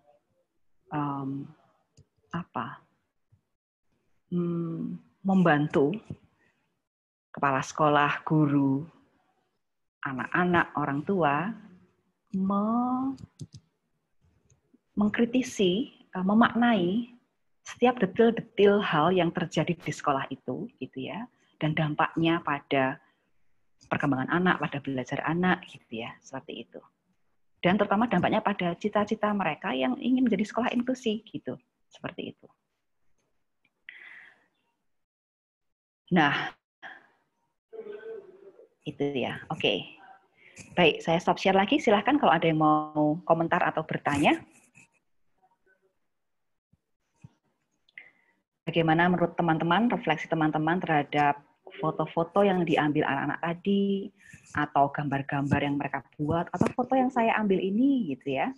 membantu kepala sekolah, guru, anak-anak, orang tua mengkritisi, memaknai setiap detil-detil hal yang terjadi di sekolah itu, gitu ya, dan dampaknya pada perkembangan anak, pada belajar anak, gitu ya, seperti itu. Dan terutama dampaknya pada cita-cita mereka yang ingin menjadi sekolah inklusi, gitu, seperti itu. Nah, itu ya, oke. Baik, saya stop share lagi. Silahkan kalau ada yang mau komentar atau bertanya. Bagaimana menurut teman-teman, refleksi teman-teman terhadap foto-foto yang diambil anak-anak tadi, atau gambar-gambar yang mereka buat, atau foto yang saya ambil ini, gitu ya.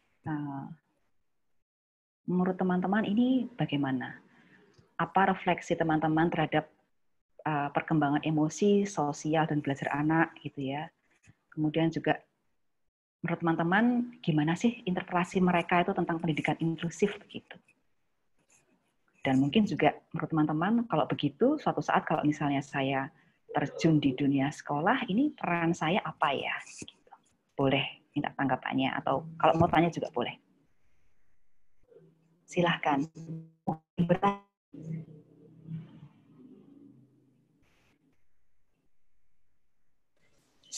Menurut teman-teman ini bagaimana? Apa refleksi teman-teman terhadap perkembangan emosi, sosial, dan belajar anak, gitu ya. Kemudian juga menurut teman-teman gimana sih interpretasi mereka itu tentang pendidikan inklusif begitu. Dan mungkin juga menurut teman-teman kalau begitu suatu saat kalau misalnya saya terjun di dunia sekolah, ini peran saya apa ya? Gitu. Boleh minta tanggapannya atau kalau mau tanya juga boleh. Silahkan.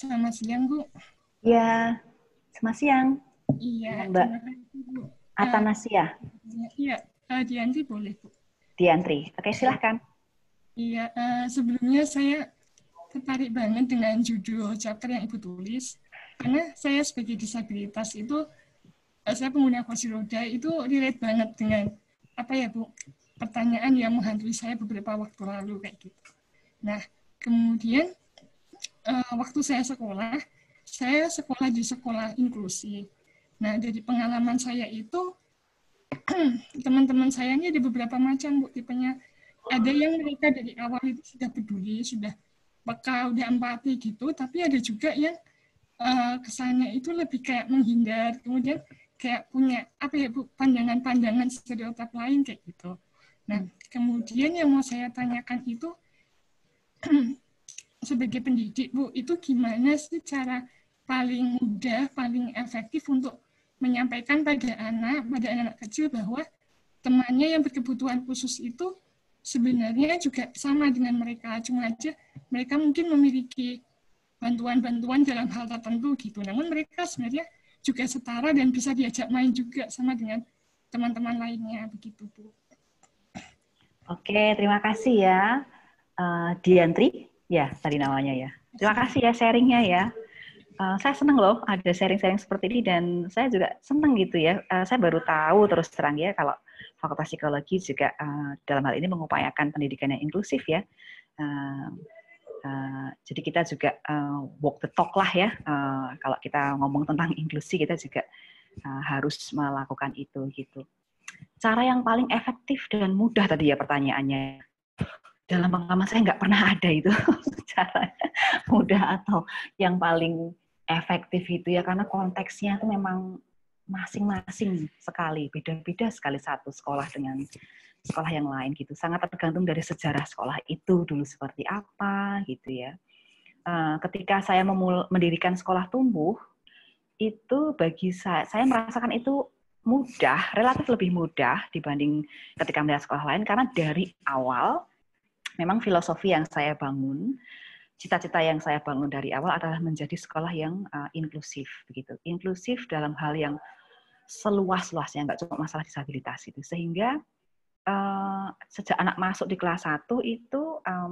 Selamat siang, Bu. Ya, selamat siang. Iya, Mbak terima kasih, Bu. Atanasia. Iya, Diantri boleh, Bu. Diantri. Oke, silahkan. Iya, sebelumnya saya tertarik banget dengan judul chapter yang Ibu tulis. Karena saya sebagai disabilitas itu, saya pengguna kursi roda itu relate banget dengan, apa ya, Bu, pertanyaan yang menghantui saya beberapa waktu lalu, kayak gitu. Nah, kemudian waktu saya sekolah di sekolah inklusi. Nah, dari pengalaman saya itu, teman-teman saya ini ada beberapa macam, Bu, tipenya. Ada yang mereka dari awal itu sudah peduli, sudah peka, udah empati gitu, tapi ada juga yang kesannya itu lebih kayak menghindar, kemudian kayak punya, apa ya, Bu, pandangan-pandangan stereotip lain kayak gitu. Nah, kemudian yang mau saya tanyakan itu, sebagai pendidik, Bu, itu gimana sih cara paling mudah, paling efektif untuk menyampaikan pada anak kecil bahwa temannya yang berkebutuhan khusus itu sebenarnya juga sama dengan mereka, cuma aja mereka mungkin memiliki bantuan-bantuan dalam hal tertentu gitu. Namun mereka sebenarnya juga setara dan bisa diajak main juga sama dengan teman-teman lainnya, begitu, Bu. Oke, terima kasih ya. Diantri, ya tadi namanya ya. Terima kasih ya sharingnya ya. Saya senang loh ada sharing-sharing seperti ini dan saya juga senang gitu ya. Saya baru tahu terus terang ya kalau Fakultas Psikologi juga dalam hal ini mengupayakan pendidikan yang inklusif ya. Jadi kita juga walk the talk lah ya. Kalau kita ngomong tentang inklusi kita juga harus melakukan itu gitu. Cara yang paling efektif dan mudah tadi ya pertanyaannya. Dalam pengalaman saya nggak pernah ada itu cara mudah atau yang paling efektif itu ya, karena konteksnya itu memang masing-masing sekali, beda-beda sekali satu sekolah dengan sekolah yang lain gitu. Sangat tergantung dari sejarah sekolah itu dulu seperti apa gitu ya. Ketika saya mendirikan sekolah tumbuh, itu bagi saya merasakan itu mudah, relatif lebih mudah dibanding ketika melihat sekolah lain, karena dari awal memang filosofi yang saya bangun, cita-cita yang saya bangun dari awal adalah menjadi sekolah yang inklusif, begitu. Inklusif dalam hal yang seluas-luasnya, nggak cuma masalah disabilitas itu. Sehingga sejak anak masuk di kelas 1 itu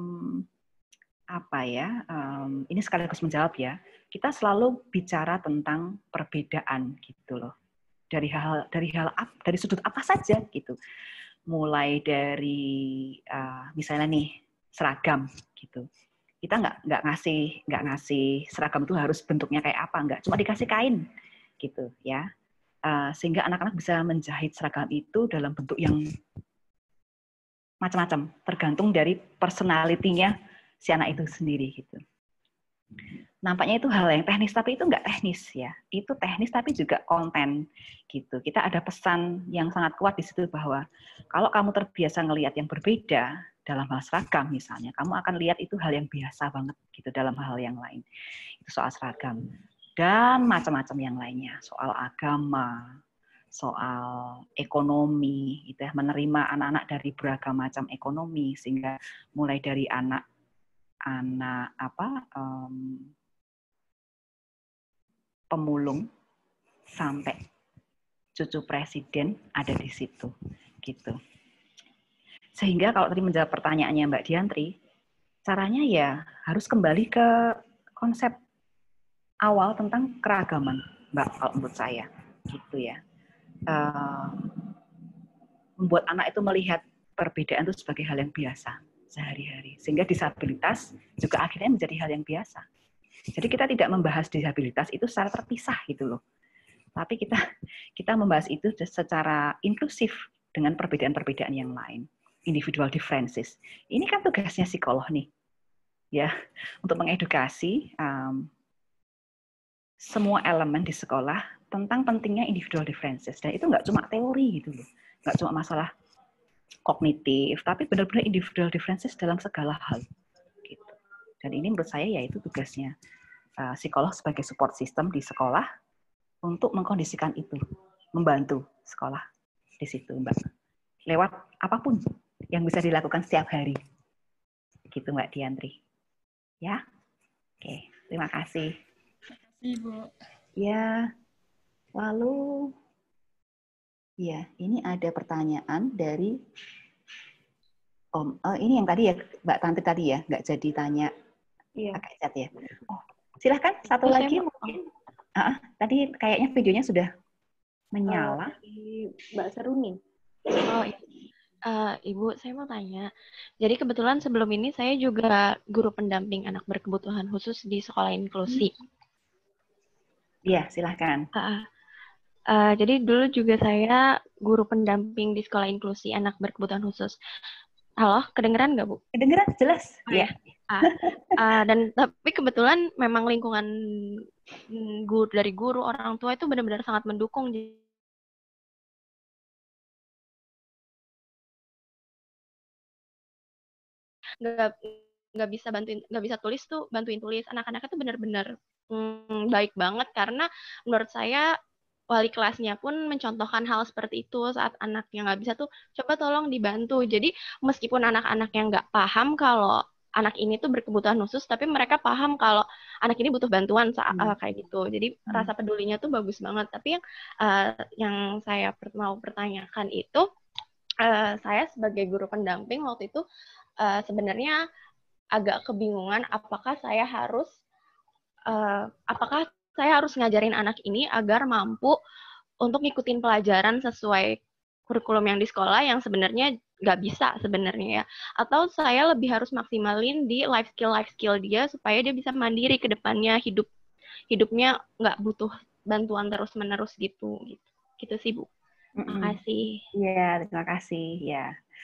ini sekaligus menjawab ya. Kita selalu bicara tentang perbedaan gitu loh. Dari sudut apa saja gitu. Mulai dari misalnya nih seragam gitu. Kita nggak ngasih seragam itu harus bentuknya kayak apa, nggak, cuma dikasih kain gitu ya, sehingga anak-anak bisa menjahit seragam itu dalam bentuk yang macam-macam tergantung dari personalitinya si anak itu sendiri gitu. Nampaknya itu hal yang teknis, tapi itu nggak teknis ya, itu teknis tapi juga konten gitu. Kita ada pesan yang sangat kuat di situ bahwa kalau kamu terbiasa ngelihat yang berbeda dalam hal seragam misalnya, kamu akan lihat itu hal yang biasa banget gitu dalam hal yang lain. Itu soal seragam dan macam-macam yang lainnya, soal agama, soal ekonomi, gitu ya, menerima anak-anak dari beragam macam ekonomi, sehingga mulai dari anak pemulung sampai cucu presiden ada di situ, gitu. Sehingga kalau tadi menjawab pertanyaannya Mbak Diantri, caranya ya harus kembali ke konsep awal tentang keragaman, Mbak, kalau menurut saya, gitu ya. Membuat anak itu melihat perbedaan itu sebagai hal yang biasa sehari-hari, sehingga disabilitas juga akhirnya menjadi hal yang biasa. Jadi kita tidak membahas disabilitas itu secara terpisah gitu loh, tapi kita membahas itu secara inklusif dengan perbedaan-perbedaan yang lain, individual differences. Ini kan tugasnya psikolog nih, ya, untuk mengedukasi semua elemen di sekolah tentang pentingnya individual differences. Dan itu nggak cuma teori gitu loh, nggak cuma masalah kognitif, tapi benar-benar individual differences dalam segala hal. Gitu. Dan ini menurut saya yaitu tugasnya psikolog sebagai support system di sekolah untuk mengkondisikan itu, membantu sekolah di situ, Mbak. Lewat apapun yang bisa dilakukan setiap hari. Gitu, Mbak Diantri. Ya? Oke. Terima kasih. Ibu. Ya, lalu ya, ini ada pertanyaan dari Om. Ini yang tadi ya, Mbak Tantri tadi ya, nggak jadi tanya pakai chat ya. Oh, silahkan satu lagi mungkin. Tadi kayaknya videonya sudah menyala. Mbak Seruni. Oh iya. Ibu, saya mau tanya. Jadi kebetulan sebelum ini saya juga guru pendamping anak berkebutuhan khusus di sekolah inklusi. Iya, silahkan. Jadi dulu juga saya guru pendamping di sekolah inklusi anak berkebutuhan khusus. Halo, kedengeran nggak, Bu? Kedengeran, jelas. Iya. Dan tapi kebetulan memang lingkungan dari guru, orang tua itu benar-benar sangat mendukung. Nggak bisa tulis tuh bantuin tulis. Anak-anaknya tuh benar-benar baik banget, karena menurut saya wali kelasnya pun mencontohkan hal seperti itu. Saat anaknya nggak bisa tuh coba tolong dibantu. Jadi meskipun anak-anak yang nggak paham kalau anak ini tuh berkebutuhan khusus, tapi mereka paham kalau anak ini butuh bantuan saat kayak gitu. Jadi rasa pedulinya tuh bagus banget. Tapi yang saya mau pertanyakan itu, saya sebagai guru pendamping waktu itu sebenarnya agak kebingungan apakah saya harus ngajarin anak ini agar mampu untuk ngikutin pelajaran sesuai kurikulum yang di sekolah yang sebenarnya nggak bisa sebenarnya ya, atau saya lebih harus maksimalin di life skill dia supaya dia bisa mandiri ke depannya, hidupnya nggak butuh bantuan terus menerus gitu sih, Bu. Terima kasih. Iya, terima kasih ya.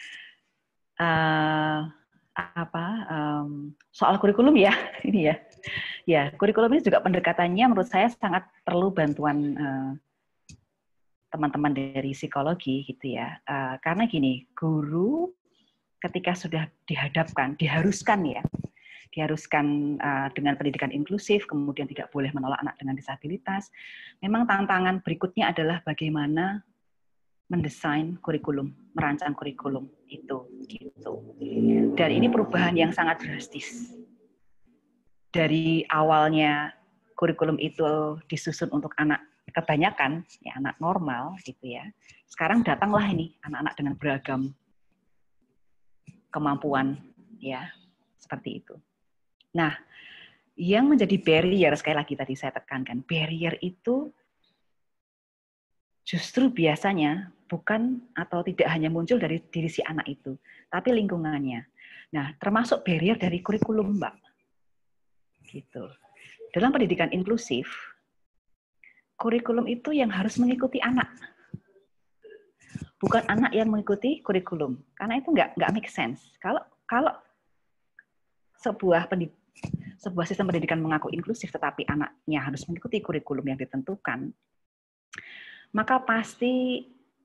Soal kurikulum ya, ini ya. Ya, kurikulum ini juga pendekatannya menurut saya sangat perlu bantuan teman-teman dari psikologi gitu ya. Karena gini, guru ketika sudah diharuskan dengan pendidikan inklusif, kemudian tidak boleh menolak anak dengan disabilitas. Memang tantangan berikutnya adalah bagaimana mendesain kurikulum, merancang kurikulum itu gitu. Dan ini perubahan yang sangat drastis. Dari awalnya kurikulum itu disusun untuk anak kebanyakan ya anak normal gitu ya. Sekarang datanglah ini anak-anak dengan beragam kemampuan ya, seperti itu. Nah, yang menjadi barrier sekali lagi tadi saya tekankan, barrier itu justru biasanya bukan atau tidak hanya muncul dari diri si anak itu, tapi lingkungannya. Nah, termasuk barrier dari kurikulum, Mbak. Gitu. Dalam pendidikan inklusif, kurikulum itu yang harus mengikuti anak. Bukan anak yang mengikuti kurikulum. Karena itu nggak make sense. Kalau sebuah sistem pendidikan mengaku inklusif tetapi anaknya harus mengikuti kurikulum yang ditentukan, maka pasti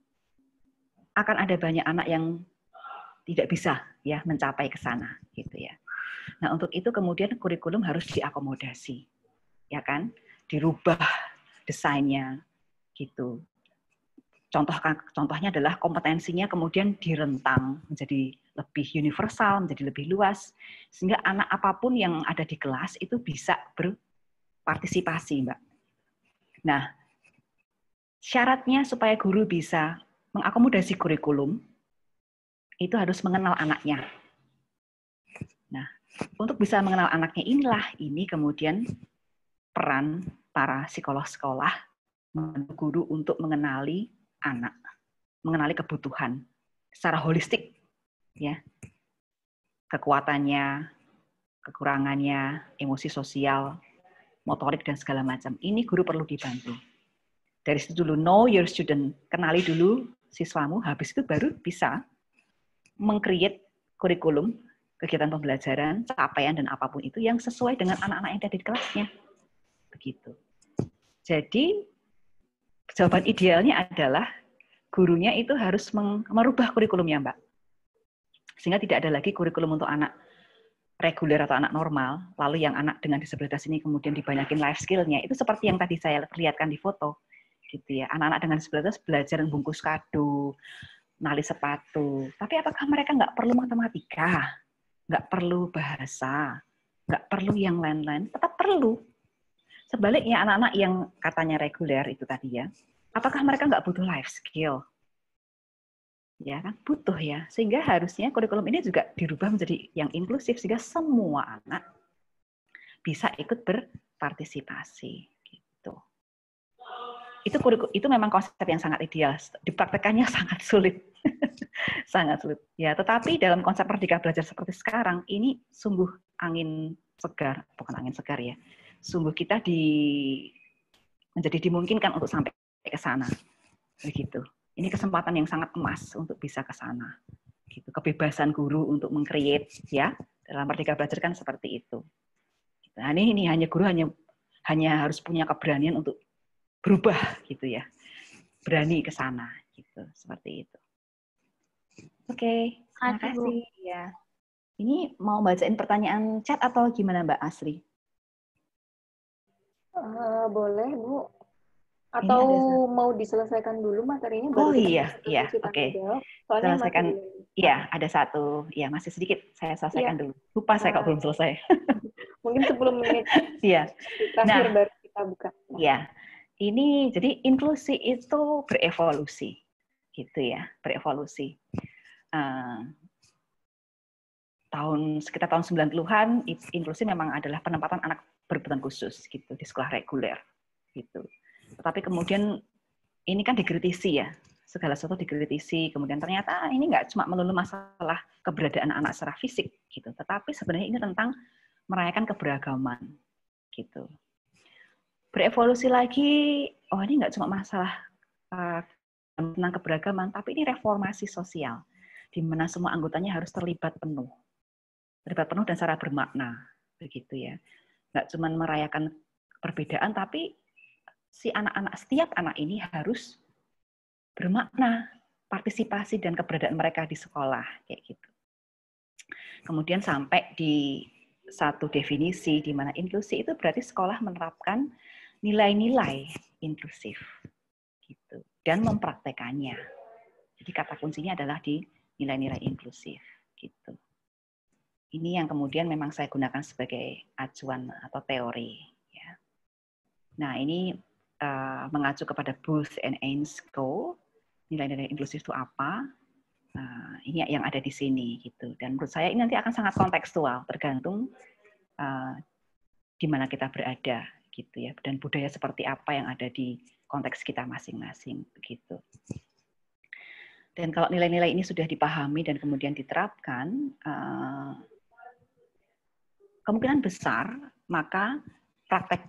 akan ada banyak anak yang tidak bisa ya mencapai ke sana gitu ya. Nah, untuk itu kemudian kurikulum harus diakomodasi. Ya kan? Dirubah desainnya gitu. Contohnya adalah kompetensinya kemudian direntang menjadi lebih universal, menjadi lebih luas sehingga anak apapun yang ada di kelas itu bisa berpartisipasi, Mbak. Nah, syaratnya supaya guru bisa mengakomodasi kurikulum, itu harus mengenal anaknya. Nah, untuk bisa mengenal anaknya ini kemudian peran para psikolog sekolah, guru untuk mengenali anak, mengenali kebutuhan secara holistik, ya, kekuatannya, kekurangannya, emosi sosial, motorik dan segala macam. Ini guru perlu dibantu. Dari situ dulu, know your student, kenali dulu siswamu, habis itu baru bisa meng-create kurikulum, kegiatan pembelajaran, capaian, dan apapun itu yang sesuai dengan anak-anak yang ada di kelasnya. Begitu. Jadi, jawaban idealnya adalah gurunya itu harus merubah kurikulumnya, Mbak. Sehingga tidak ada lagi kurikulum untuk anak reguler atau anak normal, lalu yang anak dengan disabilitas ini kemudian dibanyakin life skill-nya. Itu seperti yang tadi saya perlihatkan di foto. Gitu ya. Anak-anak dengan disabilitas belajar bungkus kado, nali sepatu. Tapi apakah mereka nggak perlu matematika? Nggak perlu bahasa? nggak perlu yang lain-lain, tetap perlu. Sebaliknya anak-anak yang katanya reguler itu tadi ya, apakah mereka nggak butuh life skill? Ya kan, butuh ya. Sehingga harusnya kurikulum ini juga dirubah menjadi yang inklusif sehingga semua anak bisa ikut berpartisipasi. Gitu. Itu memang konsep yang sangat ideal. Dipraktekannya sangat sulit. Sangat sulit. Ya, tetapi dalam konsep Merdeka Belajar seperti sekarang, ini sungguh angin segar, bukan angin segar ya. Sungguh kita menjadi dimungkinkan untuk sampai ke sana. Begitu. Ini kesempatan yang sangat emas untuk bisa ke sana. Gitu. Kebebasan guru untuk meng-create ya. Dalam Merdeka Belajar kan seperti itu. Nah, ini hanya guru hanya harus punya keberanian untuk berubah gitu ya. Berani ke sana gitu, seperti itu. Oke, terima kasih ya. Ini mau bacain pertanyaan chat atau gimana Mbak Asri? Boleh, Bu. Atau mau diselesaikan dulu materinya baru oke. Selesaikan. Iya, ada satu. Iya, masih sedikit. Saya selesaikan dulu. Lupa saya kok belum selesai. Mungkin 10 menit. Iya. Terakhir baru kita buka. Iya. Ini jadi inklusi itu berevolusi. Gitu ya, berevolusi. Sekitar tahun 90-an inklusi memang adalah penempatan anak berkebutuhan khusus gitu di sekolah reguler gitu. Tetapi kemudian ini kan dikritisi ya, segala sesuatu dikritisi. Kemudian ternyata ini nggak cuma melulu masalah keberadaan anak secara fisik gitu, tetapi sebenarnya ini tentang merayakan keberagaman gitu. Berevolusi lagi, ini nggak cuma masalah tentang keberagaman, tapi ini reformasi sosial di mana semua anggotanya harus terlibat penuh dan secara bermakna begitu ya. Nggak cuma merayakan perbedaan, tapi setiap anak ini harus bermakna, partisipasi dan keberadaan mereka di sekolah kayak gitu. Kemudian sampai di satu definisi di mana inklusi itu berarti sekolah menerapkan nilai-nilai inklusif gitu dan mempraktekannya. Jadi kata kuncinya adalah di nilai-nilai inklusif gitu. Ini yang kemudian memang saya gunakan sebagai acuan atau teori ya. Nah, ini mengacu kepada Booth and Ainscoe, nilai-nilai inklusif itu apa? Ini yang ada di sini gitu. Dan menurut saya ini nanti akan sangat kontekstual, tergantung di mana kita berada gitu ya. Dan budaya seperti apa yang ada di konteks kita masing-masing begitu. Dan kalau nilai-nilai ini sudah dipahami dan kemudian diterapkan, kemungkinan besar maka praktek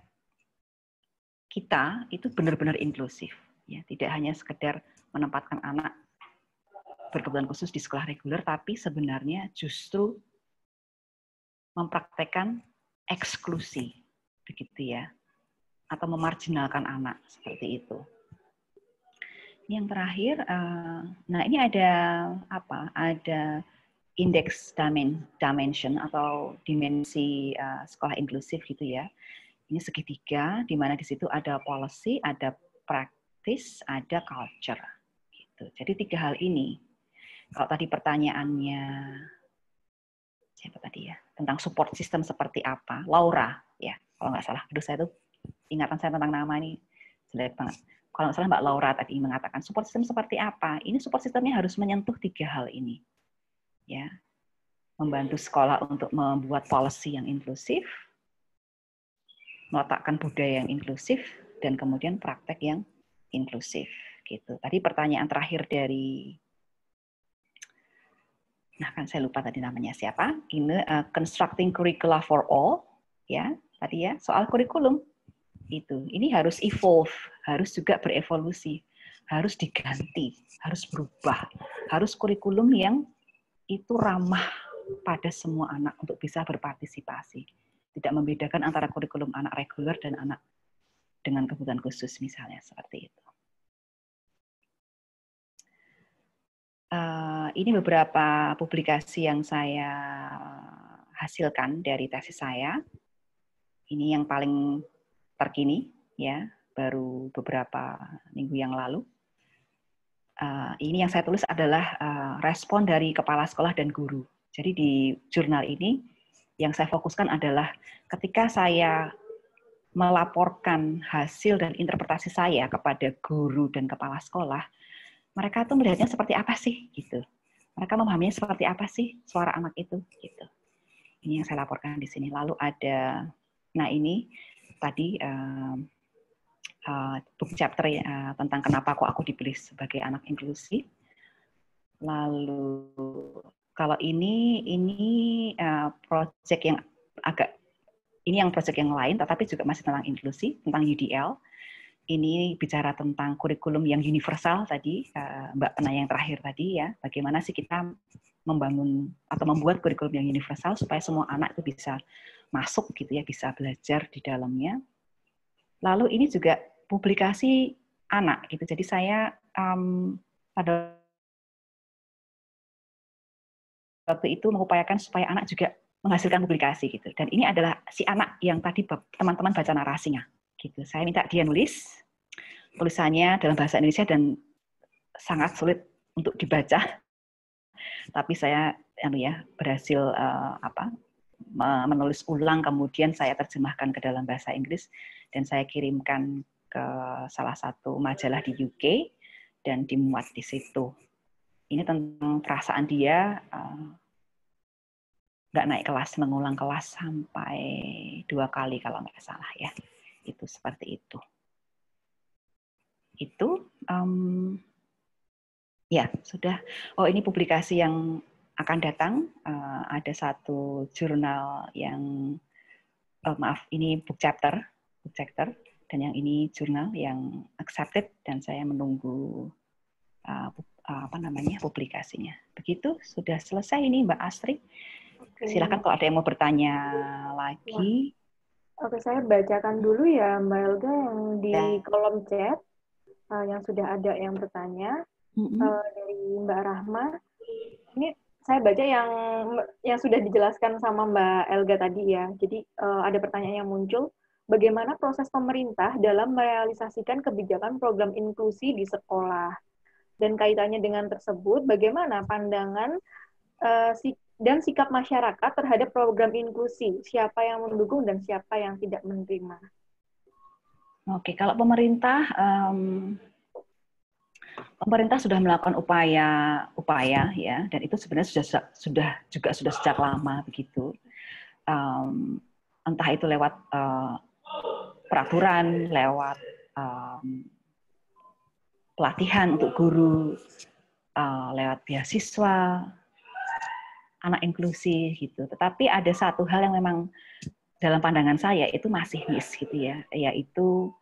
kita itu benar-benar inklusif, ya, tidak hanya sekedar menempatkan anak berkebutuhan khusus di sekolah reguler, tapi sebenarnya justru mempraktekkan eksklusi, begitu ya, atau memarginalkan anak seperti itu. Yang terakhir, nah ini ada apa? Ada indeks dimension atau dimensi sekolah inklusif gitu ya. Ini segitiga, di mana di situ ada policy, ada practice, ada culture. Gitu. Jadi 3 hal ini. Kalau tadi pertanyaannya siapa tadi ya? Tentang support system seperti apa? Laura, ya, kalau nggak salah. Aduh, saya tuh ingatan saya tentang nama ini jelek banget. Kalau nggak salah Mbak Laura tadi mengatakan support system seperti apa? Ini support systemnya harus menyentuh 3 hal ini. Ya, membantu sekolah untuk membuat policy yang inklusif, meletakkan budaya yang inklusif, dan kemudian praktek yang inklusif. Gitu. Tadi pertanyaan terakhir dari, nah kan saya lupa tadi namanya siapa, ini constructing curricula for all, ya tadi ya soal kurikulum itu, ini harus evolve, harus juga berevolusi, harus diganti, harus berubah, harus kurikulum yang itu ramah pada semua anak untuk bisa berpartisipasi. Tidak membedakan antara kurikulum anak reguler dan anak dengan kebutuhan khusus misalnya, seperti itu. Ini beberapa publikasi yang saya hasilkan dari tesis saya. Ini yang paling terkini, ya, baru beberapa minggu yang lalu. Ini yang saya tulis adalah respon dari kepala sekolah dan guru. Jadi di jurnal ini yang saya fokuskan adalah ketika saya melaporkan hasil dan interpretasi saya kepada guru dan kepala sekolah, mereka tuh melihatnya seperti apa sih gitu. Mereka memahaminya seperti apa sih suara anak itu gitu. Ini yang saya laporkan di sini. Lalu ada, nah ini tadi book chapter tentang kenapa kok aku dipilih sebagai anak inklusi. Lalu kalau ini project yang project yang lain, tetapi juga masih tentang inklusi, tentang UDL. Ini bicara tentang kurikulum yang universal tadi, Mbak Pena yang terakhir tadi ya. Bagaimana sih kita membangun atau membuat kurikulum yang universal supaya semua anak itu bisa masuk gitu ya, bisa belajar di dalamnya. Lalu ini juga publikasi anak gitu. Jadi saya pada waktu itu mengupayakan supaya anak juga menghasilkan publikasi gitu. Dan ini adalah si anak yang tadi teman-teman baca narasinya gitu. Saya minta dia nulis tulisannya dalam bahasa Indonesia dan sangat sulit untuk dibaca. Tapi saya berhasil menulis ulang, kemudian saya terjemahkan ke dalam bahasa Inggris dan saya kirimkan ke salah satu majalah di UK dan dimuat di situ. Ini tentang perasaan dia nggak naik kelas, mengulang kelas sampai 2 kali kalau nggak salah ya. Itu seperti itu. Itu ya sudah. Oh ini publikasi yang akan datang. Ada satu jurnal yang ini book chapter, dan yang ini jurnal yang accepted dan saya menunggu publikasinya. Begitu sudah selesai ini Mbak Astri. Silakan kalau ada yang mau bertanya lagi. Oke, saya bacakan dulu ya Mbak Elga yang di kolom chat yang sudah ada yang bertanya dari Mbak Rahma. Ini saya baca yang sudah dijelaskan sama Mbak Elga tadi ya. Jadi ada pertanyaan yang muncul, bagaimana proses pemerintah dalam merealisasikan kebijakan program inklusi di sekolah? Dan kaitannya dengan tersebut, bagaimana pandangan dan sikap masyarakat terhadap program inklusi? Siapa yang mendukung dan siapa yang tidak menerima? Oke, kalau pemerintah sudah melakukan upaya ya, dan itu sebenarnya sudah sejak lama begitu. Entah itu lewat peraturan, lewat pelatihan untuk guru, lewat beasiswa anak inklusi gitu. Tetapi ada satu hal yang memang dalam pandangan saya itu masih miss gitu ya, yaitu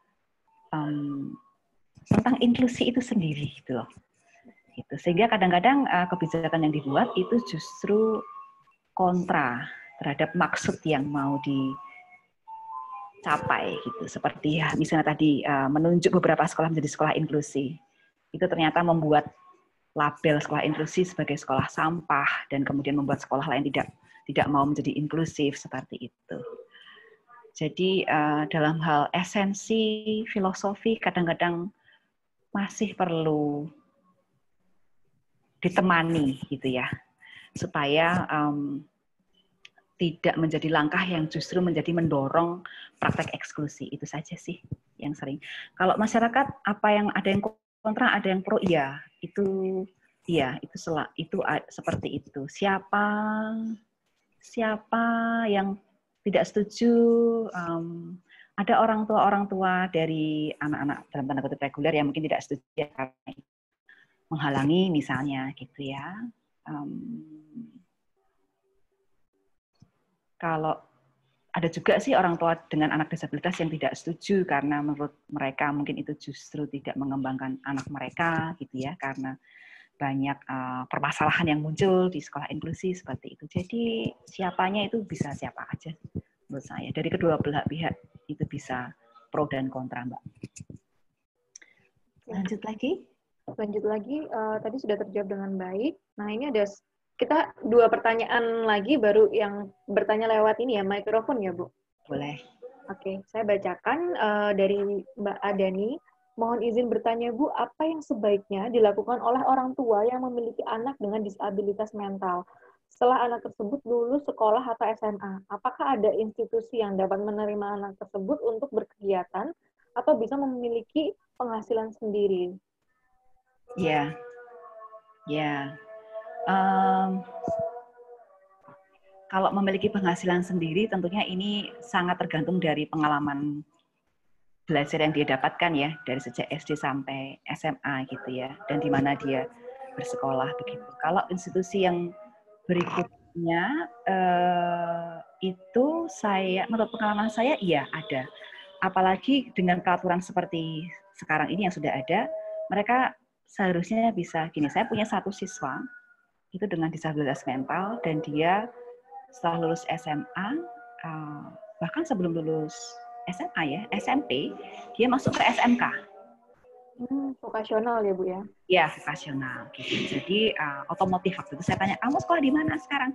tentang inklusi itu sendiri gitu loh. Gitu. Sehingga kadang-kadang kebijakan yang dibuat itu justru kontra terhadap maksud yang mau dicapai gitu. Seperti ya, misalnya tadi menunjuk beberapa sekolah menjadi sekolah inklusi. Itu ternyata membuat label sekolah inklusi sebagai sekolah sampah dan kemudian membuat sekolah lain tidak mau menjadi inklusif seperti itu. Jadi dalam hal esensi filosofi kadang-kadang masih perlu ditemani gitu ya, supaya tidak menjadi langkah yang justru menjadi mendorong praktek eksklusi. Itu saja sih yang sering. Kalau masyarakat ada yang kontra, ada yang pro, iya itu seperti itu. Siapa yang tidak setuju? Ada orang tua dari anak-anak dalam tanda kutip reguler yang mungkin tidak setuju karena menghalangi misalnya gitu ya. Kalau ada juga sih orang tua dengan anak disabilitas yang tidak setuju karena menurut mereka mungkin itu justru tidak mengembangkan anak mereka gitu ya, karena banyak permasalahan yang muncul di sekolah inklusi seperti itu. Jadi siapanya itu bisa siapa aja menurut saya. Dari kedua belah pihak itu bisa pro dan kontra, Mbak. Lanjut lagi, tadi sudah terjawab dengan baik. Nah ini ada kita 2 pertanyaan lagi baru yang bertanya lewat ini ya, mikrofon ya Bu? Boleh. Oke, saya bacakan dari Mbak Adani. Mohon izin bertanya Bu, apa yang sebaiknya dilakukan oleh orang tua yang memiliki anak dengan disabilitas mental? setelah anak tersebut lulus sekolah atau SMA? Apakah ada institusi yang dapat menerima anak tersebut untuk berkegiatan atau bisa memiliki penghasilan sendiri? Ya, ya. Kalau memiliki penghasilan sendiri, tentunya ini sangat tergantung dari pengalaman belajar yang dia dapatkan ya, dari sejak SD sampai SMA gitu ya, dan di mana dia bersekolah begitu. Kalau institusi yang berikutnya itu menurut pengalaman saya iya ada. Apalagi dengan peraturan seperti sekarang ini yang sudah ada, mereka seharusnya bisa gini. Saya punya satu siswa itu dengan disabilitas mental dan dia setelah lulus SMA, bahkan sebelum lulus SMA ya, SMP, dia masuk ke SMK. Vokasional ya Bu ya? Ya, vokasional. Gitu. Jadi otomotif waktu itu saya tanya, kamu sekolah di mana sekarang?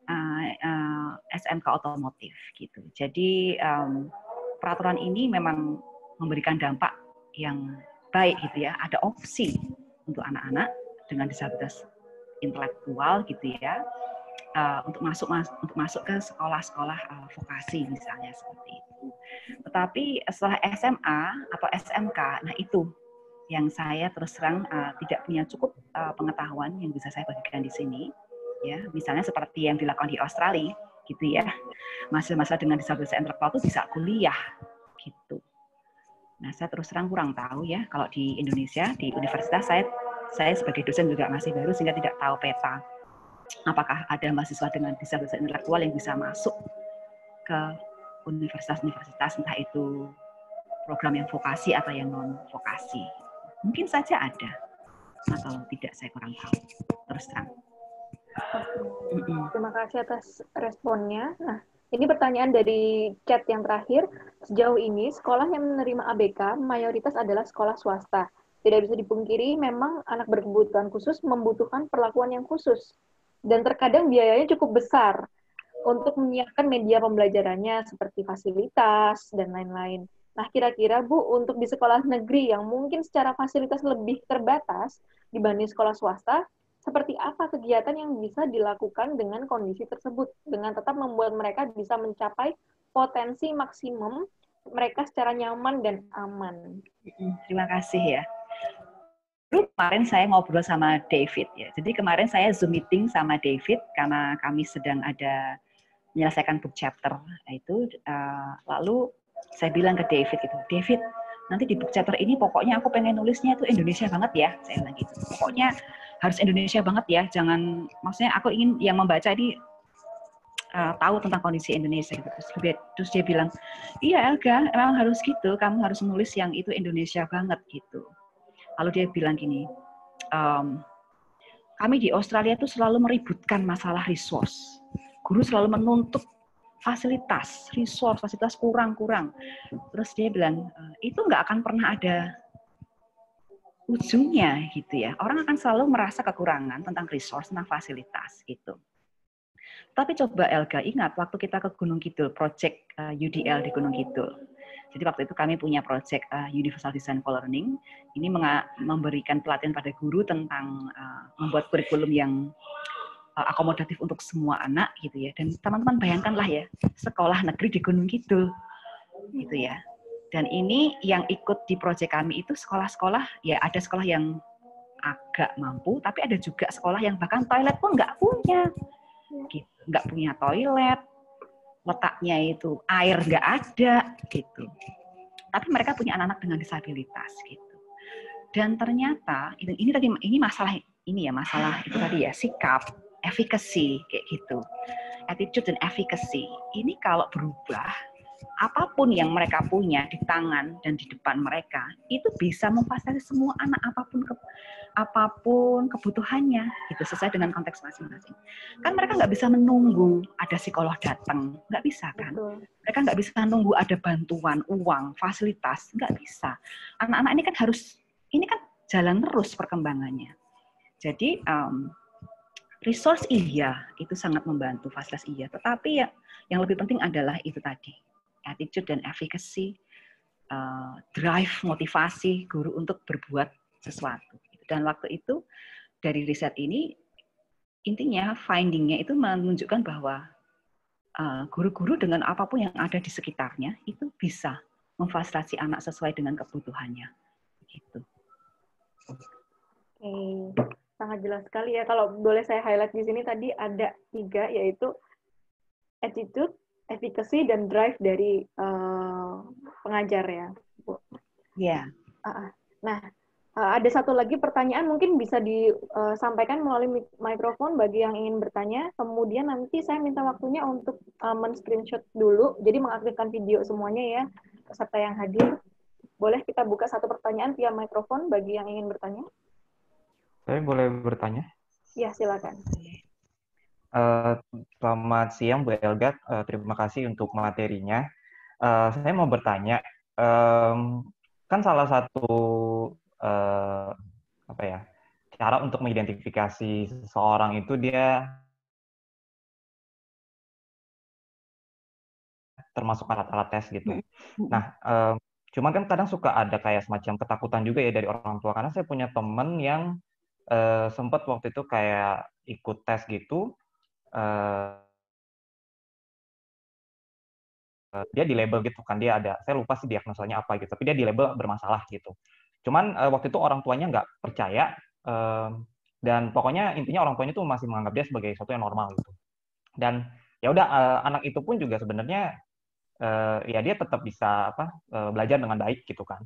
SMK otomotif gitu. Jadi peraturan ini memang memberikan dampak yang baik gitu ya. Ada opsi untuk anak-anak dengan disabilitas intelektual gitu ya. Untuk masuk ke sekolah-sekolah vokasi misalnya seperti itu. Tetapi setelah SMA atau SMK, nah itu yang saya terus terang tidak punya cukup pengetahuan yang bisa saya bagikan di sini. Ya, misalnya seperti yang dilakukan di Australia, gitu ya. Mahasiswa dengan disabilitas intelektual itu bisa kuliah, gitu. Nah, saya terus terang kurang tahu ya. Kalau di Indonesia di universitas saya sebagai dosen juga masih baru sehingga tidak tahu peta. Apakah ada mahasiswa dengan disabilitas intelektual yang bisa masuk ke universitas-universitas, entah itu program yang vokasi atau yang non-vokasi. Mungkin saja ada, atau tidak, saya kurang tahu. Terus terang. Terima kasih atas responnya. Nah, ini pertanyaan dari chat yang terakhir. Sejauh ini, sekolah yang menerima ABK mayoritas adalah sekolah swasta. Tidak bisa dipungkiri, memang anak berkebutuhan khusus membutuhkan perlakuan yang khusus. Dan terkadang biayanya cukup besar untuk menyiapkan media pembelajarannya seperti fasilitas dan lain-lain. Nah, kira-kira Bu, untuk di sekolah negeri yang mungkin secara fasilitas lebih terbatas dibanding sekolah swasta, seperti apa kegiatan yang bisa dilakukan dengan kondisi tersebut, dengan tetap membuat mereka bisa mencapai potensi maksimum mereka secara nyaman dan aman? Terima kasih ya. Kemarin saya ngobrol sama David ya. Jadi kemarin saya Zoom meeting sama David karena kami sedang ada menyelesaikan book chapter itu. Lalu saya bilang ke David gitu, David, nanti di book chapter ini pokoknya aku pengen nulisnya itu Indonesia banget ya. Saya bilang gitu. Pokoknya harus Indonesia banget ya. Jangan, maksudnya aku ingin yang membaca ini tahu tentang kondisi Indonesia gitu. Terus dia bilang, iya Elga, emang harus gitu. Kamu harus menulis yang itu Indonesia banget gitu. Lalu dia bilang gini, kami di Australia itu selalu meributkan masalah resource. Guru selalu menuntut fasilitas, resource, fasilitas kurang-kurang. Terus dia bilang, itu nggak akan pernah ada ujungnya gitu ya. Orang akan selalu merasa kekurangan tentang resource, tentang fasilitas gitu. Tapi coba Elga ingat waktu kita ke Gunung Kidul, project UDL di Gunung Kidul. Jadi waktu itu kami punya project Universal Design for Learning. Ini memberikan pelatihan pada guru tentang membuat kurikulum yang akomodatif untuk semua anak gitu ya. Dan teman-teman bayangkanlah ya, sekolah negeri di Gunung Kidul gitu ya. Dan ini yang ikut di proyek kami itu sekolah-sekolah, ya ada sekolah yang agak mampu, tapi ada juga sekolah yang bahkan toilet pun nggak punya, gitu. Nggak punya toilet, letaknya itu air nggak ada, gitu. Tapi mereka punya anak-anak dengan disabilitas, gitu. Dan ternyata ini masalah ini ya, masalah itu tadi ya, sikap, efficacy kayak gitu, attitude dan efficacy. Ini kalau berubah, apapun yang mereka punya di tangan dan di depan mereka itu bisa memfasilitasi semua anak apapun kebutuhannya gitu sesuai dengan konteks masing-masing. Kan mereka nggak bisa menunggu ada psikolog datang, nggak bisa kan? Mereka nggak bisa nunggu ada bantuan uang, fasilitas, nggak bisa. Anak-anak ini kan ini kan jalan terus perkembangannya. Jadi resource iya itu sangat membantu, fasilitas iya. Tetapi ya yang lebih penting adalah itu tadi. Attitude dan efficacy, drive, motivasi guru untuk berbuat sesuatu. Dan waktu itu dari riset ini intinya finding-nya itu menunjukkan bahwa guru-guru dengan apapun yang ada di sekitarnya itu bisa memfasilitasi anak sesuai dengan kebutuhannya. Gitu. Oke, sangat jelas sekali ya. Kalau boleh saya highlight di sini tadi ada 3, yaitu attitude, efficacy, dan drive dari pengajar ya, Bu. Iya. Nah, ada satu lagi pertanyaan mungkin bisa disampaikan melalui mikrofon bagi yang ingin bertanya. Kemudian nanti saya minta waktunya untuk men-screenshot dulu, jadi mengaktifkan video semuanya ya, peserta yang hadir. Boleh kita buka satu pertanyaan via mikrofon bagi yang ingin bertanya? Saya boleh bertanya? Ya, silakan. Selamat siang Bu Elga, terima kasih untuk materinya. Saya mau bertanya, kan salah satu cara untuk mengidentifikasi seseorang itu dia termasuk alat-alat tes gitu. Nah, cuman kan kadang suka ada kayak semacam ketakutan juga ya dari orang tua, karena saya punya temen yang sempat waktu itu kayak ikut tes gitu, dia di label gitu kan, dia ada, saya lupa sih diagnosanya apa gitu, tapi dia di label bermasalah gitu. Cuman waktu itu orang tuanya nggak percaya, dan pokoknya intinya orang tuanya tuh masih menganggap dia sebagai sesuatu yang normal gitu. Dan ya udah, anak itu pun juga sebenarnya ya dia tetap bisa belajar dengan baik gitu kan.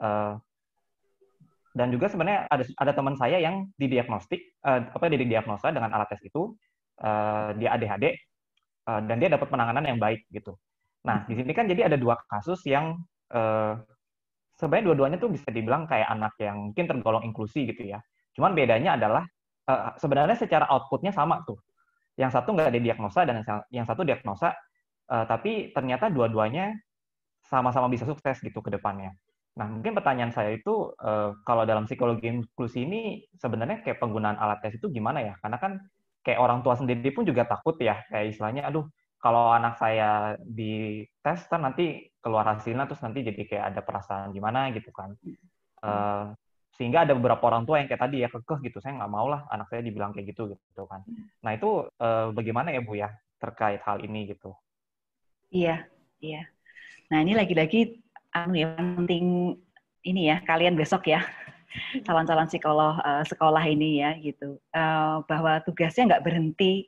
Dan juga sebenarnya ada teman saya yang didiagnosa dengan alat tes itu, dia ADHD, dan dia dapat penanganan yang baik gitu. Nah, di sini kan jadi ada 2 kasus yang sebenarnya dua-duanya tuh bisa dibilang kayak anak yang mungkin tergolong inklusi gitu ya. Cuman bedanya adalah sebenarnya secara outputnya sama tuh. Yang satu nggak didiagnosa dan yang satu diagnosa, tapi ternyata dua-duanya sama-sama bisa sukses gitu ke depannya. Nah, mungkin pertanyaan saya itu, kalau dalam psikologi inklusi ini sebenarnya kayak penggunaan alat tes itu gimana ya? Karena kan kayak orang tua sendiri pun juga takut ya, kayak istilahnya, aduh, kalau anak saya di tes kan nanti keluar hasilnya terus nanti jadi kayak ada perasaan gimana gitu kan. Sehingga ada beberapa orang tua yang kayak tadi ya kekeh gitu, saya nggak mau lah anak saya dibilang kayak gitu kan. Nah itu bagaimana ya Bu ya terkait hal ini gitu? Iya. Nah ini lagi-lagi penting ini ya, kalian besok ya, calon-calon psikolog sekolah ini ya gitu, bahwa tugasnya nggak berhenti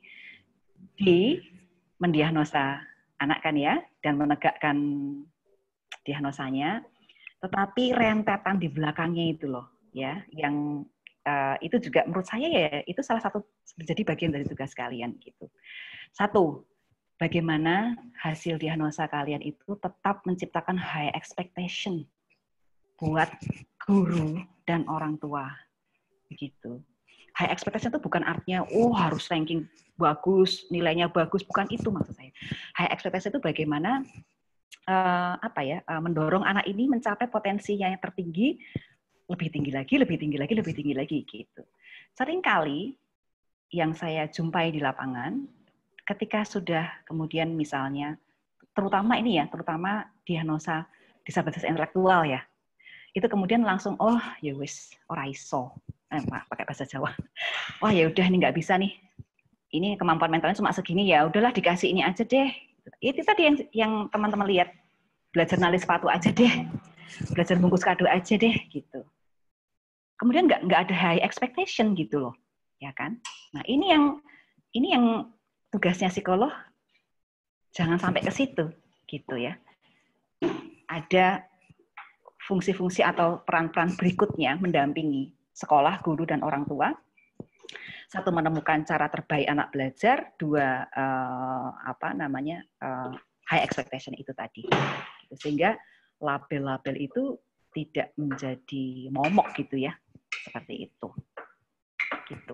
di mendiagnosa anak kan ya, dan menegakkan diagnosanya, tetapi rentetan di belakangnya itu loh ya, yang itu juga menurut saya ya itu salah satu menjadi bagian dari tugas kalian gitu. Satu, bagaimana hasil diagnosa kalian itu tetap menciptakan high expectation buat guru dan orang tua begitu. High expectation itu bukan artinya harus ranking bagus, nilainya bagus, bukan itu maksud saya. High expectation itu bagaimana mendorong anak ini mencapai potensinya yang tertinggi, lebih tinggi lagi gitu. Seringkali yang saya jumpai di lapangan ketika sudah kemudian misalnya terutama diagnosa disabilitas intelektual ya. Itu kemudian langsung ya wis ora iso. Pakai bahasa Jawa. Wah ya udah ini nggak bisa nih. Ini kemampuan mentalnya cuma segini, ya udahlah dikasih ini aja deh. Itu tadi yang teman-teman lihat. Belajar nalis sepatu aja deh. Belajar bungkus kado aja deh gitu. Kemudian nggak ada high expectation gitu loh. Ya kan? Nah, ini yang tugasnya psikolog jangan sampai ke situ gitu ya. Ada fungsi-fungsi atau peran-peran berikutnya mendampingi sekolah, guru, dan orang tua. Satu, menemukan cara terbaik anak belajar. Dua, high expectation itu tadi. Sehingga label-label itu tidak menjadi momok gitu ya. Seperti itu. Gitu.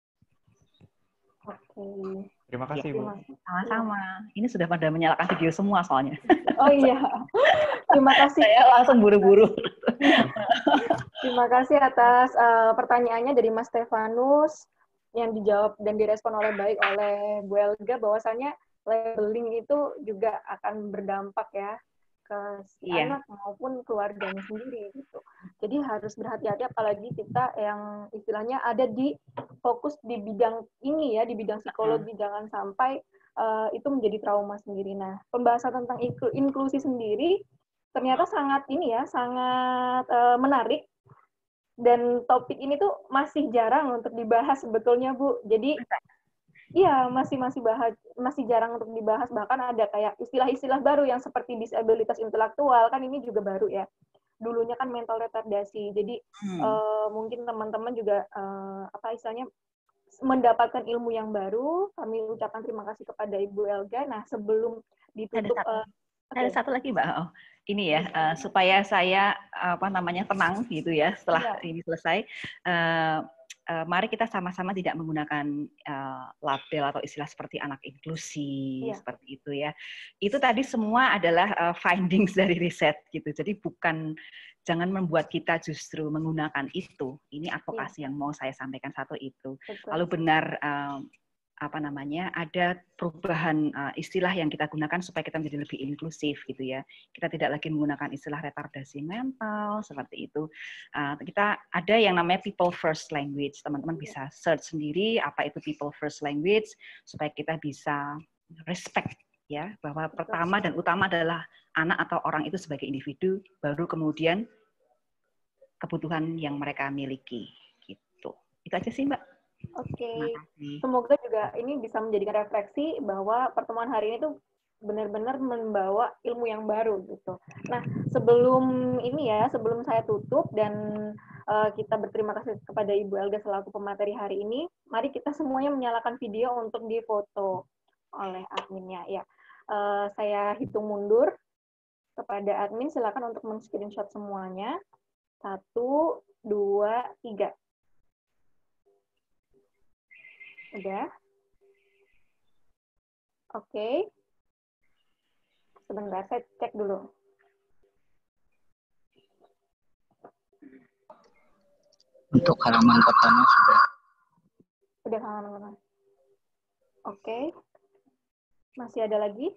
Oke. Terima kasih, Bu. Sama-sama. Ini sudah pada menyalakan video semua soalnya. Oh iya. Terima kasih. Saya langsung buru-buru. Terima kasih atas pertanyaannya dari Mas Stefanus yang dijawab dan direspon baik oleh Bu Elga, bahwasannya labeling itu juga akan berdampak ya ke si anak maupun keluarganya sendiri gitu. Jadi harus berhati-hati, apalagi kita yang istilahnya ada di fokus di bidang ini ya, di bidang psikologi, jangan sampai itu menjadi trauma sendiri. Nah, pembahasan tentang inklusi sendiri ternyata sangat ini ya, sangat menarik, dan topik ini tuh masih jarang untuk dibahas sebetulnya, Bu. Jadi iya, masih jarang untuk dibahas, bahkan ada kayak istilah-istilah baru yang seperti disabilitas intelektual, kan ini juga baru ya. Dulunya kan mental retardasi. Jadi mungkin teman-teman juga apa istilahnya mendapatkan ilmu yang baru. Kami ucapkan terima kasih kepada Ibu Elga. Nah, sebelum ditutup ada satu lagi, Mbak. Oh, ini ya, supaya saya tenang gitu ya setelah ini selesai. Mari kita sama-sama tidak menggunakan label atau istilah seperti anak inklusi, seperti itu ya. Itu tadi semua adalah findings dari riset gitu. Jadi jangan membuat kita justru menggunakan itu. Ini advokasi yang mau saya sampaikan satu itu. Lalu benar ada perubahan istilah yang kita gunakan supaya kita menjadi lebih inklusif gitu ya. Kita tidak lagi menggunakan istilah retardasi mental seperti itu. Kita ada yang namanya people first language. Teman-teman bisa search sendiri apa itu people first language supaya kita bisa respect ya, bahwa pertama dan utama adalah anak atau orang itu sebagai individu, baru kemudian kebutuhan yang mereka miliki gitu. Itu aja sih, Mbak. Oke, semoga juga ini bisa menjadikan refleksi bahwa pertemuan hari ini tuh benar-benar membawa ilmu yang baru gitu. Nah, sebelum saya tutup dan kita berterima kasih kepada Ibu Elga selaku pemateri hari ini, mari kita semuanya menyalakan video untuk difoto oleh adminnya. Ya, saya hitung mundur kepada admin, silakan untuk men-screenshot semuanya. 1, 2, 3. Udah? Oke. Sebentar, saya cek dulu. Untuk halaman pertama sudah. Udah halaman pertama. Oke. Masih ada lagi?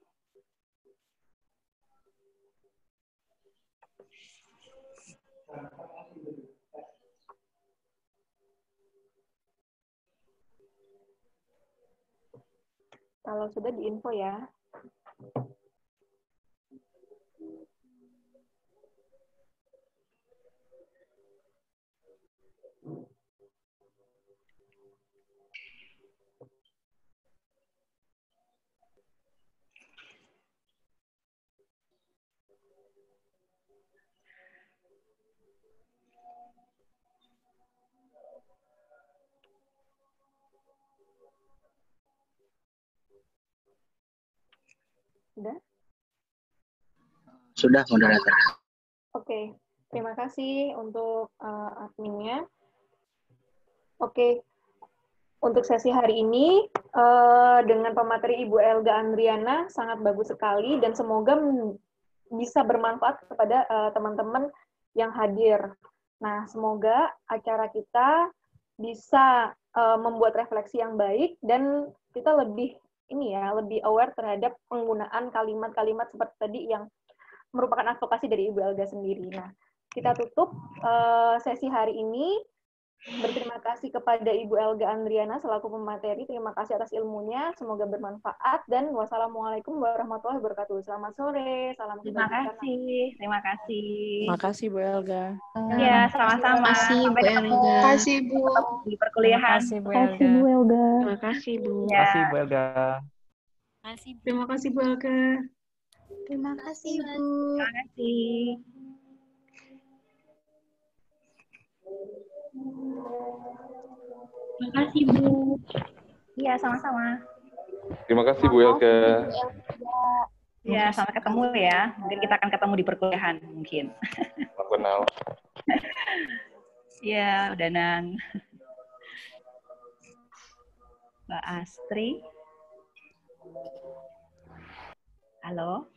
Kalau sudah diinfo ya. Sudah? Sudah, moderator. Oke, terima kasih untuk adminnya. Oke, untuk sesi hari ini dengan pemateri Ibu Elga Andriana sangat bagus sekali dan semoga bisa bermanfaat kepada teman-teman yang hadir. Nah, semoga acara kita bisa membuat refleksi yang baik dan kita lebih lebih aware terhadap penggunaan kalimat-kalimat seperti tadi yang merupakan advokasi dari Ibu Elga sendiri. Nah, kita tutup sesi hari ini. Berterima kasih kepada Ibu Elga Andriana selaku pemateri. Terima kasih atas ilmunya. Semoga bermanfaat dan wassalamualaikum warahmatullahi wabarakatuh. Selamat sore. Salam Terima kasih. Terima kasih. Terima kasih Bu Elga. Ya, sama-sama. Terima kasih Bu Elga. Terima kasih, Bu. Di perkuliahan. Terima kasih Bu Elga. Terima kasih Bu. Terima kasih Bu Elga. Terima kasih, Bu Elga. Terima kasih Bu. Terima kasih. Terima kasih Bu. Iya, sama-sama. Terima kasih Bu Elga. Ya, sampai ketemu ya. Mungkin kita akan ketemu di perkuliahan mungkin. Salam kenal. Ya, Danan. Mbak Astri. Halo.